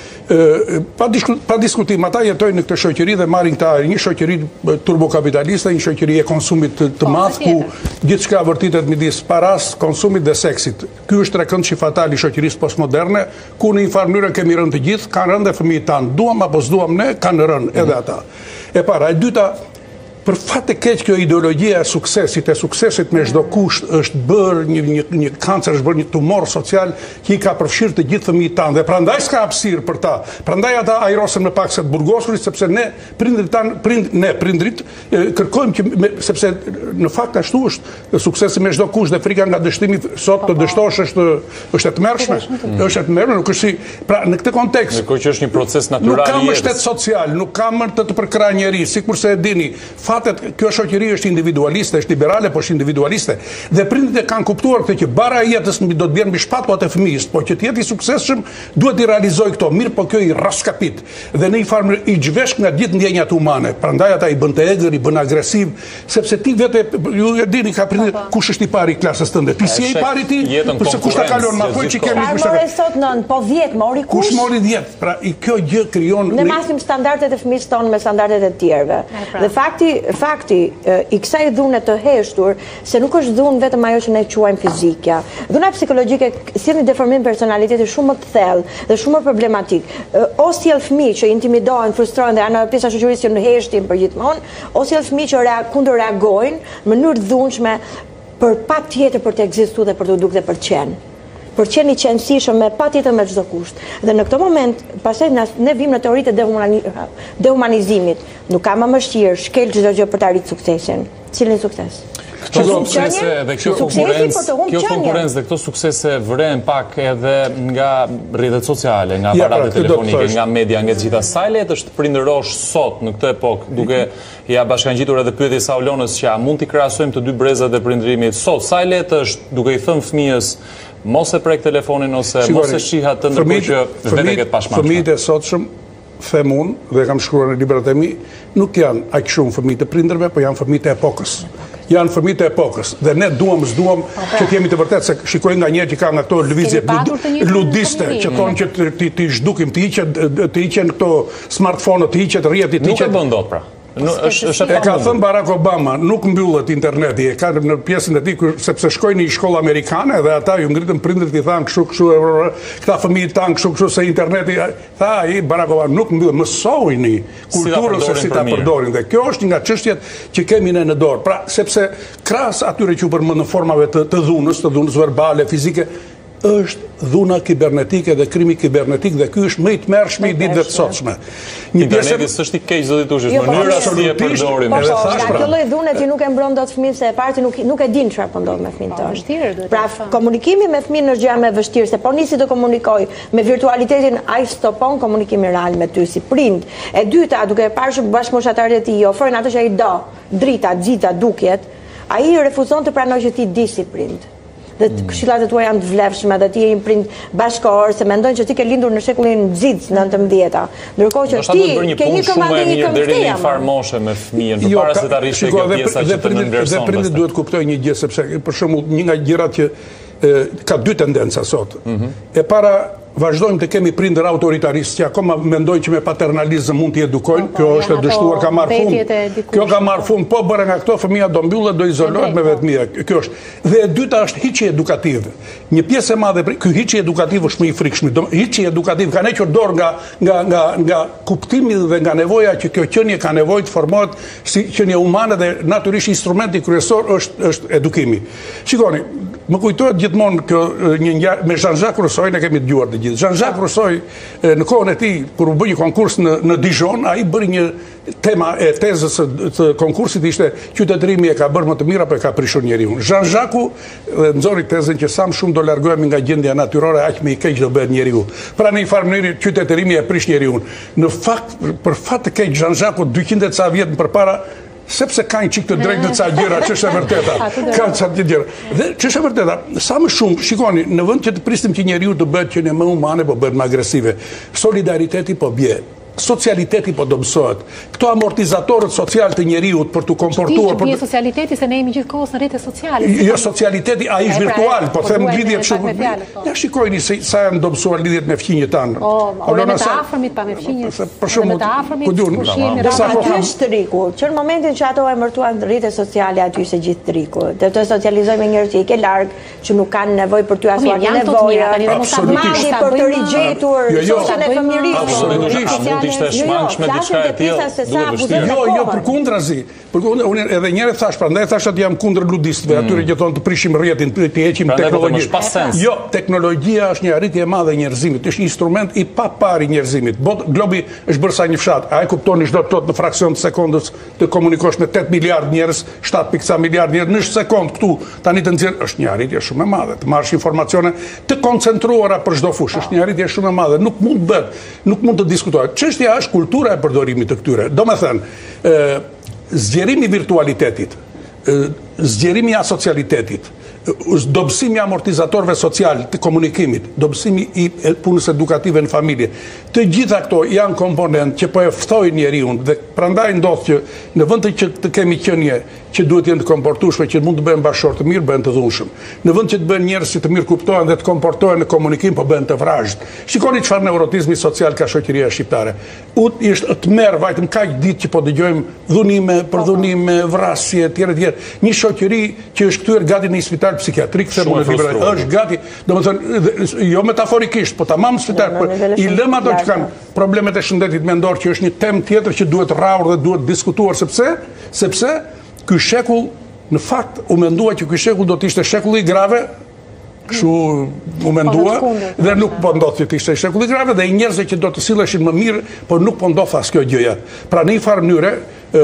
Pa, disku, pa diskutim, ata jetojnë në këtë shoqëri dhe marrin këta një shoqëri turbokapitaliste, një shoqëri e konsumit të, të madh, ku gjithçka vërtetet midis paras, konsumit dhe seksit. Ky është trekëndshi fatal i shoqërisë postmoderne, ku në një farë mënyrë kemi rënë të gjithë, kanë rënë dhe fëmijët tanë, duam apo s'duam ne, kanë rënë edhe ata. E para, e dyta, për fat të keq kjo ideologjia e suksesit, e suksesit me çdo kusht është bërë një, një, një kancer, është bërë një tumor social që i ka përfshirë të gjithë fëmijët tanë dhe prandaj s'ka hapësirë për ta. Prandaj ata ajrosen me pak se të burgosurit, sepse ne prindrit tanë, prind, ne prindrit kërkojmë që me, sepse në fakt ashtu është suksesi me çdo kusht dhe frika nga dështimi sot të dështosh është është e tmerrshme. Është e tmerrshme, nuk është si, pra në këtë kontekst. Ndërkohë që është një proces natyral i jetës. Nuk ka më shtet social, nuk ka më të të përkrahë njerëz, sikurse e dini. fatet, kjo shoqëri është individualiste, është liberale, po është individualiste. Dhe prindërit e kanë kuptuar këtë që bara e jetës do të bjerë mbi shpatuat e fëmijës, po që të jetë i suksesshëm duhet i realizojë këto. Mirë, po kjo i raskapit. Dhe në një farë i zhvesh nga gjithë ndjenjat humane. Prandaj ata i bën të egër, i bën agresiv, sepse ti vetë ju e dini ka prindër kush është i pari i klasës tënde. Ti si je i pari ti? Përse kush ta kalon ma fol që kemi kush ta. Sot nën, po dhjetë mori kush? Kush mori dhjetë? Pra i kjo gjë krijon ne masim standardet e fëmijës tonë me standardet e tjerëve. Dhe fakti fakti i kësaj dhune të heshtur, se nuk është dhunë vetëm ajo që ne quajmë fizikja. Dhuna psikologjike sjell një deformim personaliteti shumë më të thellë dhe shumë më problematik. O sjell fëmijë që intimidohen, frustrohen dhe janë pjesa e shoqërisë që në heshtin përgjithmonë, o sjell fëmijë që kundër reagojnë në mënyrë të dhunshme për patjetër për të ekzistuar dhe për të dukë dhe për të qenë. Për të qenë i qenësishëm me patjetër me çdo kusht. Dhe në këtë moment, pastaj ne vim në teoritë e dehumanizimit. Nuk ka më mëshirë, shkel çdo gjë për të arritur suksesin. Cilin sukses? Këto suksese dhe kjo konkurrencë, kjo konkurrencë dhe këto suksese vren pak edhe nga rrjetet sociale, nga aparatet telefonike, nga media, nga gjitha. Sa e lehtë është prindërosh sot në këtë epokë, duke ja bashkangjitur edhe pyetjes së Aulonës që a mund t'i krahasojmë të dy brezat e prindërimit sot? Sa e lehtë është duke i thënë fëmijës mos e prek telefonin ose mos e shiha të ndërkohë që vetë këtë pashmangshme. Fëmijët e sotshëm, them unë dhe kam shkruar në librat e mi, nuk janë aq shumë fëmijë të prindërve, po janë fëmijë të epokës. Janë fëmijë të epokës dhe ne duam s'duam që të jemi të vërtetë se shikoj nga njerë që ka nga këto lëvizje ludiste që thonë që ti zhdukim, të hiqet të hiqen këto smartphone-ët, të hiqet rrjeti, të hiqet. Nuk e bën dot pra. E ka thënë Barack Obama, nuk mbyllet interneti, e ka në pjesën e tij sepse shkojnë në një shkollë amerikane dhe ata ju ngritën prindërit i thanë kështu kështu këta fëmijë tan kështu kështu se interneti tha ai Barack Obama nuk mbyllet, mësojini kulturën se si ta përdorin dhe kjo është nga çështjet që kemi ne në dorë. Pra sepse krahas atyre që u përmend në formave të, të dhunës, të dhunës verbale, fizike, është dhuna kibernetike dhe krimi kibernetik dhe ky është më i tmerrshëm i ditëve të sotshme. Një pjesë s'është i keq zoti Tushi, mënyra si e përdorim. Edhe thash pra, kjo lloj dhune ti nuk e mbron dot fëmijën se e parti nuk nuk e din çfarë po ndodh me fëmijën tonë. Pra komunikimi me fëmijën është gjë më e vështirë se po nisi të komunikoj me virtualitetin ai stopon komunikimin real me ty si prind. E dyta, duke e parë shumë bashkëmoshatarët e tij ofrojnë ato që ai do, drita, xhixa, dukjet, ai refuzon të pranojë që ti di si prind. Dhe këshillat e tua janë të vlefshme dhe ti je një prind bashkëkor se mendojnë që ti ke lindur në shekullin X, nëntëmbëdhjetë. Ndërkohë që ti ke një këmbë një këmbë deri në një farë moshe me fëmijën përpara se të arrish tek pjesa që të ndërson. Dhe prindërit duhet kuptojnë një gjë sepse për shembull një nga gjërat që ka dy tendenca sot. E para vazhdojmë të kemi prindër autoritaristë që akoma mendojnë që me paternalizëm mund t'i edukojnë, kjo është e dështuar, ka marrë fund. Kjo ka marrë fund, po bëre nga këto fëmija do mbyllet, do izolohet me vetmia. Kjo është. Dhe e dyta është hiqi edukativ. Një pjesë e madhe, ky hiqi edukativ është më i frikshëm. Hiqi edukativ ka nequr dorë nga nga nga nga kuptimi dhe nga nevoja që kjo qenie ka nevojë të formohet si qenie humane dhe natyrisht instrumenti kryesor është është edukimi. Shikoni, më kujtohet gjithmonë kjo një ngjarje me Jean-Jacques Rousseau, ne kemi dëgjuar të gjithë. Jean-Jacques Rousseau në kohën e tij kur u bë një konkurs në në Dijon, ai bëri një tema e tezës së konkursit ishte qytetërimi e ka bërë më të mira për ka prishur njeriu. Jean-Jacques nxori tezën që sa më shumë do largohemi nga gjendja natyrore, aq më i keq do bëhet njeriu. Pra në një farë mënyrë qytetërimi e prish njeriu. Në fakt, për fat të keq Jean-Jacques dyqind e ca vjet më përpara sepse ka një çik të drejtë në ca gjëra, ç'është e vërteta. Ka ca të gjëra. Dhe ç'është e vërteta, sa më shumë, shikoni, në vend që të pristim që njeriu të bëhet që ne më humane, po bëhet më agresive. Solidariteti po bie. Socialiteti po do mësohet. Këto amortizatorët social të njeriut për të komportuar. Ti që bie socialiteti se ne jemi gjithkohës në rrjetet sociale. Jo socialiteti, ai është virtual, po them lidhjet shumë. Ja shikojini se sa janë dobësuar lidhjet me fëmijët tanë. O, me të afërmit pa me fëmijët. Për shembull, me të afërmit, ku diun, sa aty është triku, që në momentin që ato emërtuan rrjetet sociale aty ishte gjithë triku. Dhe të socializoj me njerëz që i ke larg, që nuk kanë nevojë për ty as nevojë. Absolutisht. Për të rigjetur shoqën e fëmijërisë. Ishte shmangshme diçka e tillë. Jo, jo, përkundrazi. Unë edhe njëherë thash, prandaj thash atë jam kundër ludistëve, atyre që thonë të prishim rrjetin, të heqim teknologjinë. Jo, teknologjia është një arritje e madhe e njerëzimit, është një instrument i papar i njerëzimit. Globi është bërë sa një fshat, a e kuptoni çdo tot në fraksion të sekondës të komunikosh me tetë miliard njerëz, shtat pikë miliard njerëz në sekond këtu, tani të nxjerr është një arritje shumë e madhe, të marrësh informacione të koncentruara për çdo fushë, është një arritje shumë e madhe, nuk mund bëhet, nuk mund të diskutohet. Çështja është kultura e përdorimit të këtyre. Domethënë, zgjerimi virtualitetit, zgjerimi asocialitetit, dobësimi amortizatorëve social të komunikimit, dobësimi i punës edukative në familje. Të gjitha këto janë komponent që po e ftojnë njeriun dhe prandaj ndodh që në vend që të kemi qenie që duhet jenë të komportueshme, që mund të bëhen bashkëshortë të mirë, bëhen të dhunshëm. Në vend që të bëhen njerëz që të mirë kuptohen dhe të komportohen në komunikim, po bëhen të vrazhd. Shikoni çfarë neurotizmi social ka shoqëria shqiptare. U është të merr vajtëm kaq ditë që po dëgjojmë dhunime, përdhunime, vrasje, etj etj. Një shoqëri që është kthyer gati në një spital psikiatrik, them unë libra, është gati, domethënë jo metaforikisht, po tamam spital, i lëm ato që kanë problemet e shëndetit mendor, që është një temë tjetër që duhet rrahur dhe duhet diskutuar, sepse sepse ky shekull në fakt u mendua që ky shekull do të ishte shekulli i grave, kështu u mendua, dhe nuk po ndodh që të ishte shekulli i grave, dhe njerëzit që do të silleshin më mirë, por nuk po ndodh as kjo gjëja. Pra në një farë mënyre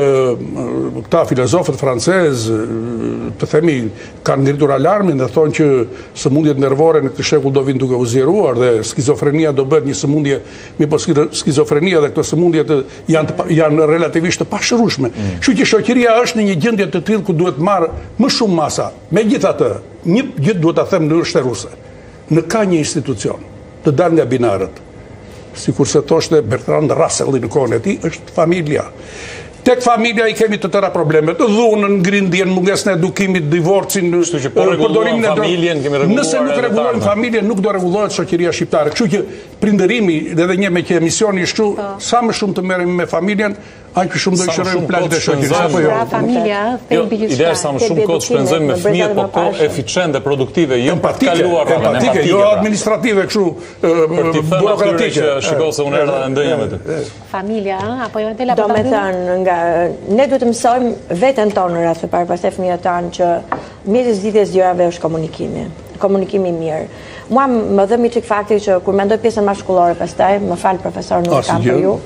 këta filozofët francezë, të themi, kanë ngritur alarmin dhe thonë që sëmundjet nervore në këtë shekull do vinë duke u zjeruar dhe skizofrenia do bëhet një sëmundje, mi po skizofrenia dhe këto sëmundjet janë, janë relativisht të pashërueshme. Kështu që shoqëria është në një gjendje të tillë ku duhet marrë më shumë masa. Megjithatë, një gjë duhet ta them në shtëruse. Në ka një institucion të dalë nga binarët, sikurse thoshte Bertrand Russell në kohën e tij, është familja. Tek familja i kemi të tëra problemet, dhunën, grindjen, mungesën e edukimit, divorcin, përdorimin e familjen, kemi rregulluar. Nëse nuk rregullojmë familjen, nuk do rregullohet shoqëria shqiptare. Kështu që prindërimi, edhe një me që emisioni është kështu, sa më shumë të merremi me familjen, aq më shumë do i shërojmë planet e shoqërisë. Apo jo? Familja, thelbi gjithçka. Ideja është sa më shumë kohë shpenzojmë me fëmijët, po kohë eficiente, produktive, jo pa të kaluar empatike, jo administrative kështu burokratike. Që shikoj se unë erdha ndonjë me të. Familja, apo jo Dela? Do me thënë, nga ne duhet të mësojmë veten tonë në rast se parë pastaj fëmijët tanë që midis lidhjes gjërave është komunikimi, komunikimi i mirë. Mua më dhe mi qik fakti që kur mendoj pjesën mashkullore pastaj, më falë profesor nuk kam për ju,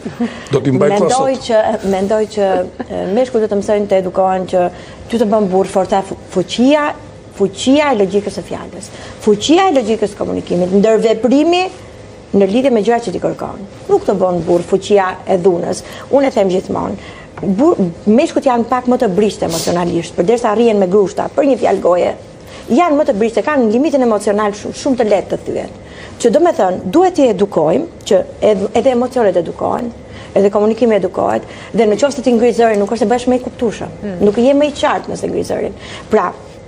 mendoj që, mendoj që meshkull të të mësojnë të edukohen që ty të bën burë forca fuqia, fuqia e logjikës së fjalës, fuqia e logjikës komunikimit, ndërveprimi në lidhje me gjërat që ti kërkon. Nuk të bën burë fuqia e dhunës. Unë e them gjithmonë. Meshkut janë pak më të brishtë emocionalisht, përderisa arrihen me grushta për një fjalë goje. Janë më të brishtë, kanë limitin emocional shumë, shumë të lehtë të thyen. Që do me thënë, duhet t'i edukojmë, që edhe emocionet edukohen, edhe komunikimi edukohet, dhe në qoftë të ti ngri zërin, nuk është e bësh me i kuptushëm, mm. nuk je me i qartë nëse ngri zërin. Pra,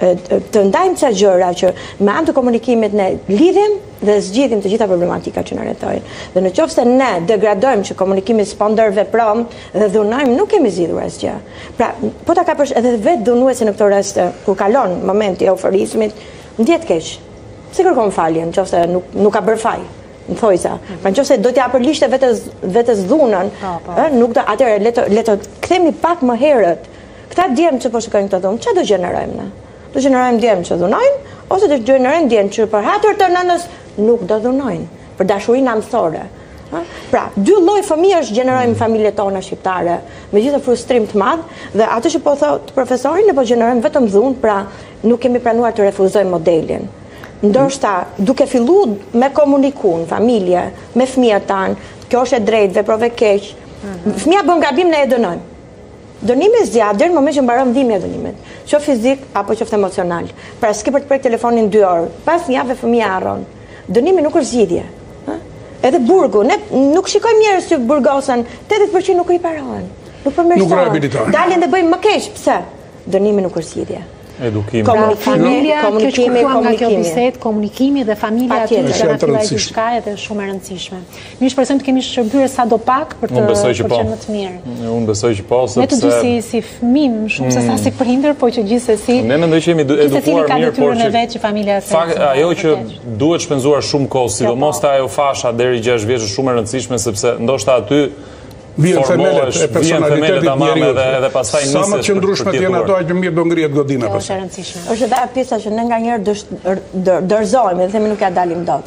të ndajmë ca gjëra që me anë të komunikimit ne lidhim dhe zgjidhim të gjitha problematika që në rrethojnë. Dhe në qoftë se ne degradojmë që komunikimi s'po ndërvepron dhe dhunojmë, nuk kemi zgjidhur asgjë. Pra, po ta kapësh edhe vetë dhunuesi në këto raste, kur kalon momenti i euforizmit, ndjet keq. Si kërkon falje, nëse nuk nuk ka bërë faj. Në thojsa. Pra nëse do t'ja përligjte vetes vetes dhunën, ë, nuk do atëherë le të le të kthemi pak më herët. Këta djem që po shikojnë këtë dhunë, çfarë do gjenerojmë ne? Do gjenerojmë djem që dhunojnë, ose do gjenerojmë djem që për hatër të nënës nuk do dhunojnë, për dashurinë amësore. Pra, dy lloj fëmijësh gjenerojmë familjet tona shqiptare, me gjithë frustrim të madh, dhe atë që po thotë profesori, ne po gjenerojmë vetëm dhunë, pra nuk kemi planuar të refuzojmë modelin. Ndoshta duke filluar me komunikun, familje, me fëmijët tanë, kjo është e drejtë, veprove keq. Fëmia bën gabim, ne e dënojmë. Dënimi zgjat deri në momentin që mbaron dhimbja e dënimit, qoftë fizik apo qoftë emocional. Pra s'ke për të prek telefonin dy orë, pas një javë fëmia harron. Dënimi nuk është zgjidhje. Ë? Edhe burgu, ne nuk shikojmë njerëz që burgosen, tetëdhjetë përqind nuk riparohen. Nuk përmirësohen. Dalin dhe bëjnë më keq, pse? Dënimi nuk është zgjidhje. Edukimi. Familja, komunikimi, kjo nga kjo komunikimi. bisedë, komunikimi dhe familja aty që na filloi diçka edhe shumë e rëndësishme. Ne shpresojmë të kemi shërbyer sadopak për të për të qenë më të mirë. Unë besoj që po, sepse ne të dy si si fëmijë, shumë se sa si prindër, po që gjithsesi ne mendoj që jemi edukuar mirë, por që vetë që familja e fakt ajo që duhet shpenzuar shumë kohë, sidomos te ajo fasha deri gjashtë vjeç është shumë e rëndësishme sepse ndoshta aty vjen themelet e personalitetit njeriu edhe edhe pastaj niset. Sa më të qëndrueshme të jenë ato, aq më mirë do ngrihet godina pastaj. Është e rëndësishme. Është edhe pjesa që ne nganjëherë dorëzohemi dhe themi nuk ja dalim dot.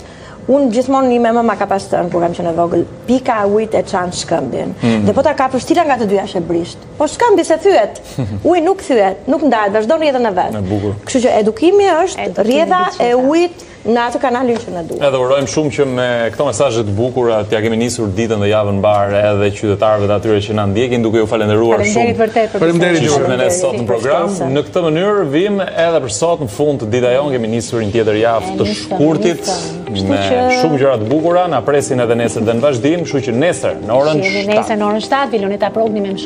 Unë gjithmonë një me më ma ka pas thënë, kur kam qenë e vogël, pika e ujit e çan shkëmbin. Dhe po ta kapësh cila nga të dyja është e brisht. Po shkëmbi se thyet. Uji nuk thyet, nuk ndahet, vazhdon rrjedhën e vet. Kështu që edukimi është rrjedha e ujit në atë kanalin që në duhet. Edhe urojmë shumë që me këto mesazhe të bukura t'ja kemi nisur ditën dhe javën mbar edhe qytetarëve të atyre që na ndjekin, duke ju falendëruar shumë. Faleminderit vërtet për me ne sot në program. Në këtë mënyrë vim edhe për sot në fund të dita jon kemi nisur një tjetër javë të shkurtit me shumë gjëra të bukura, na presin edhe nesër dhe në vazhdim, kështu që nesër në orën shtatë. Nesër në orën shtatë, Viloneta Progni me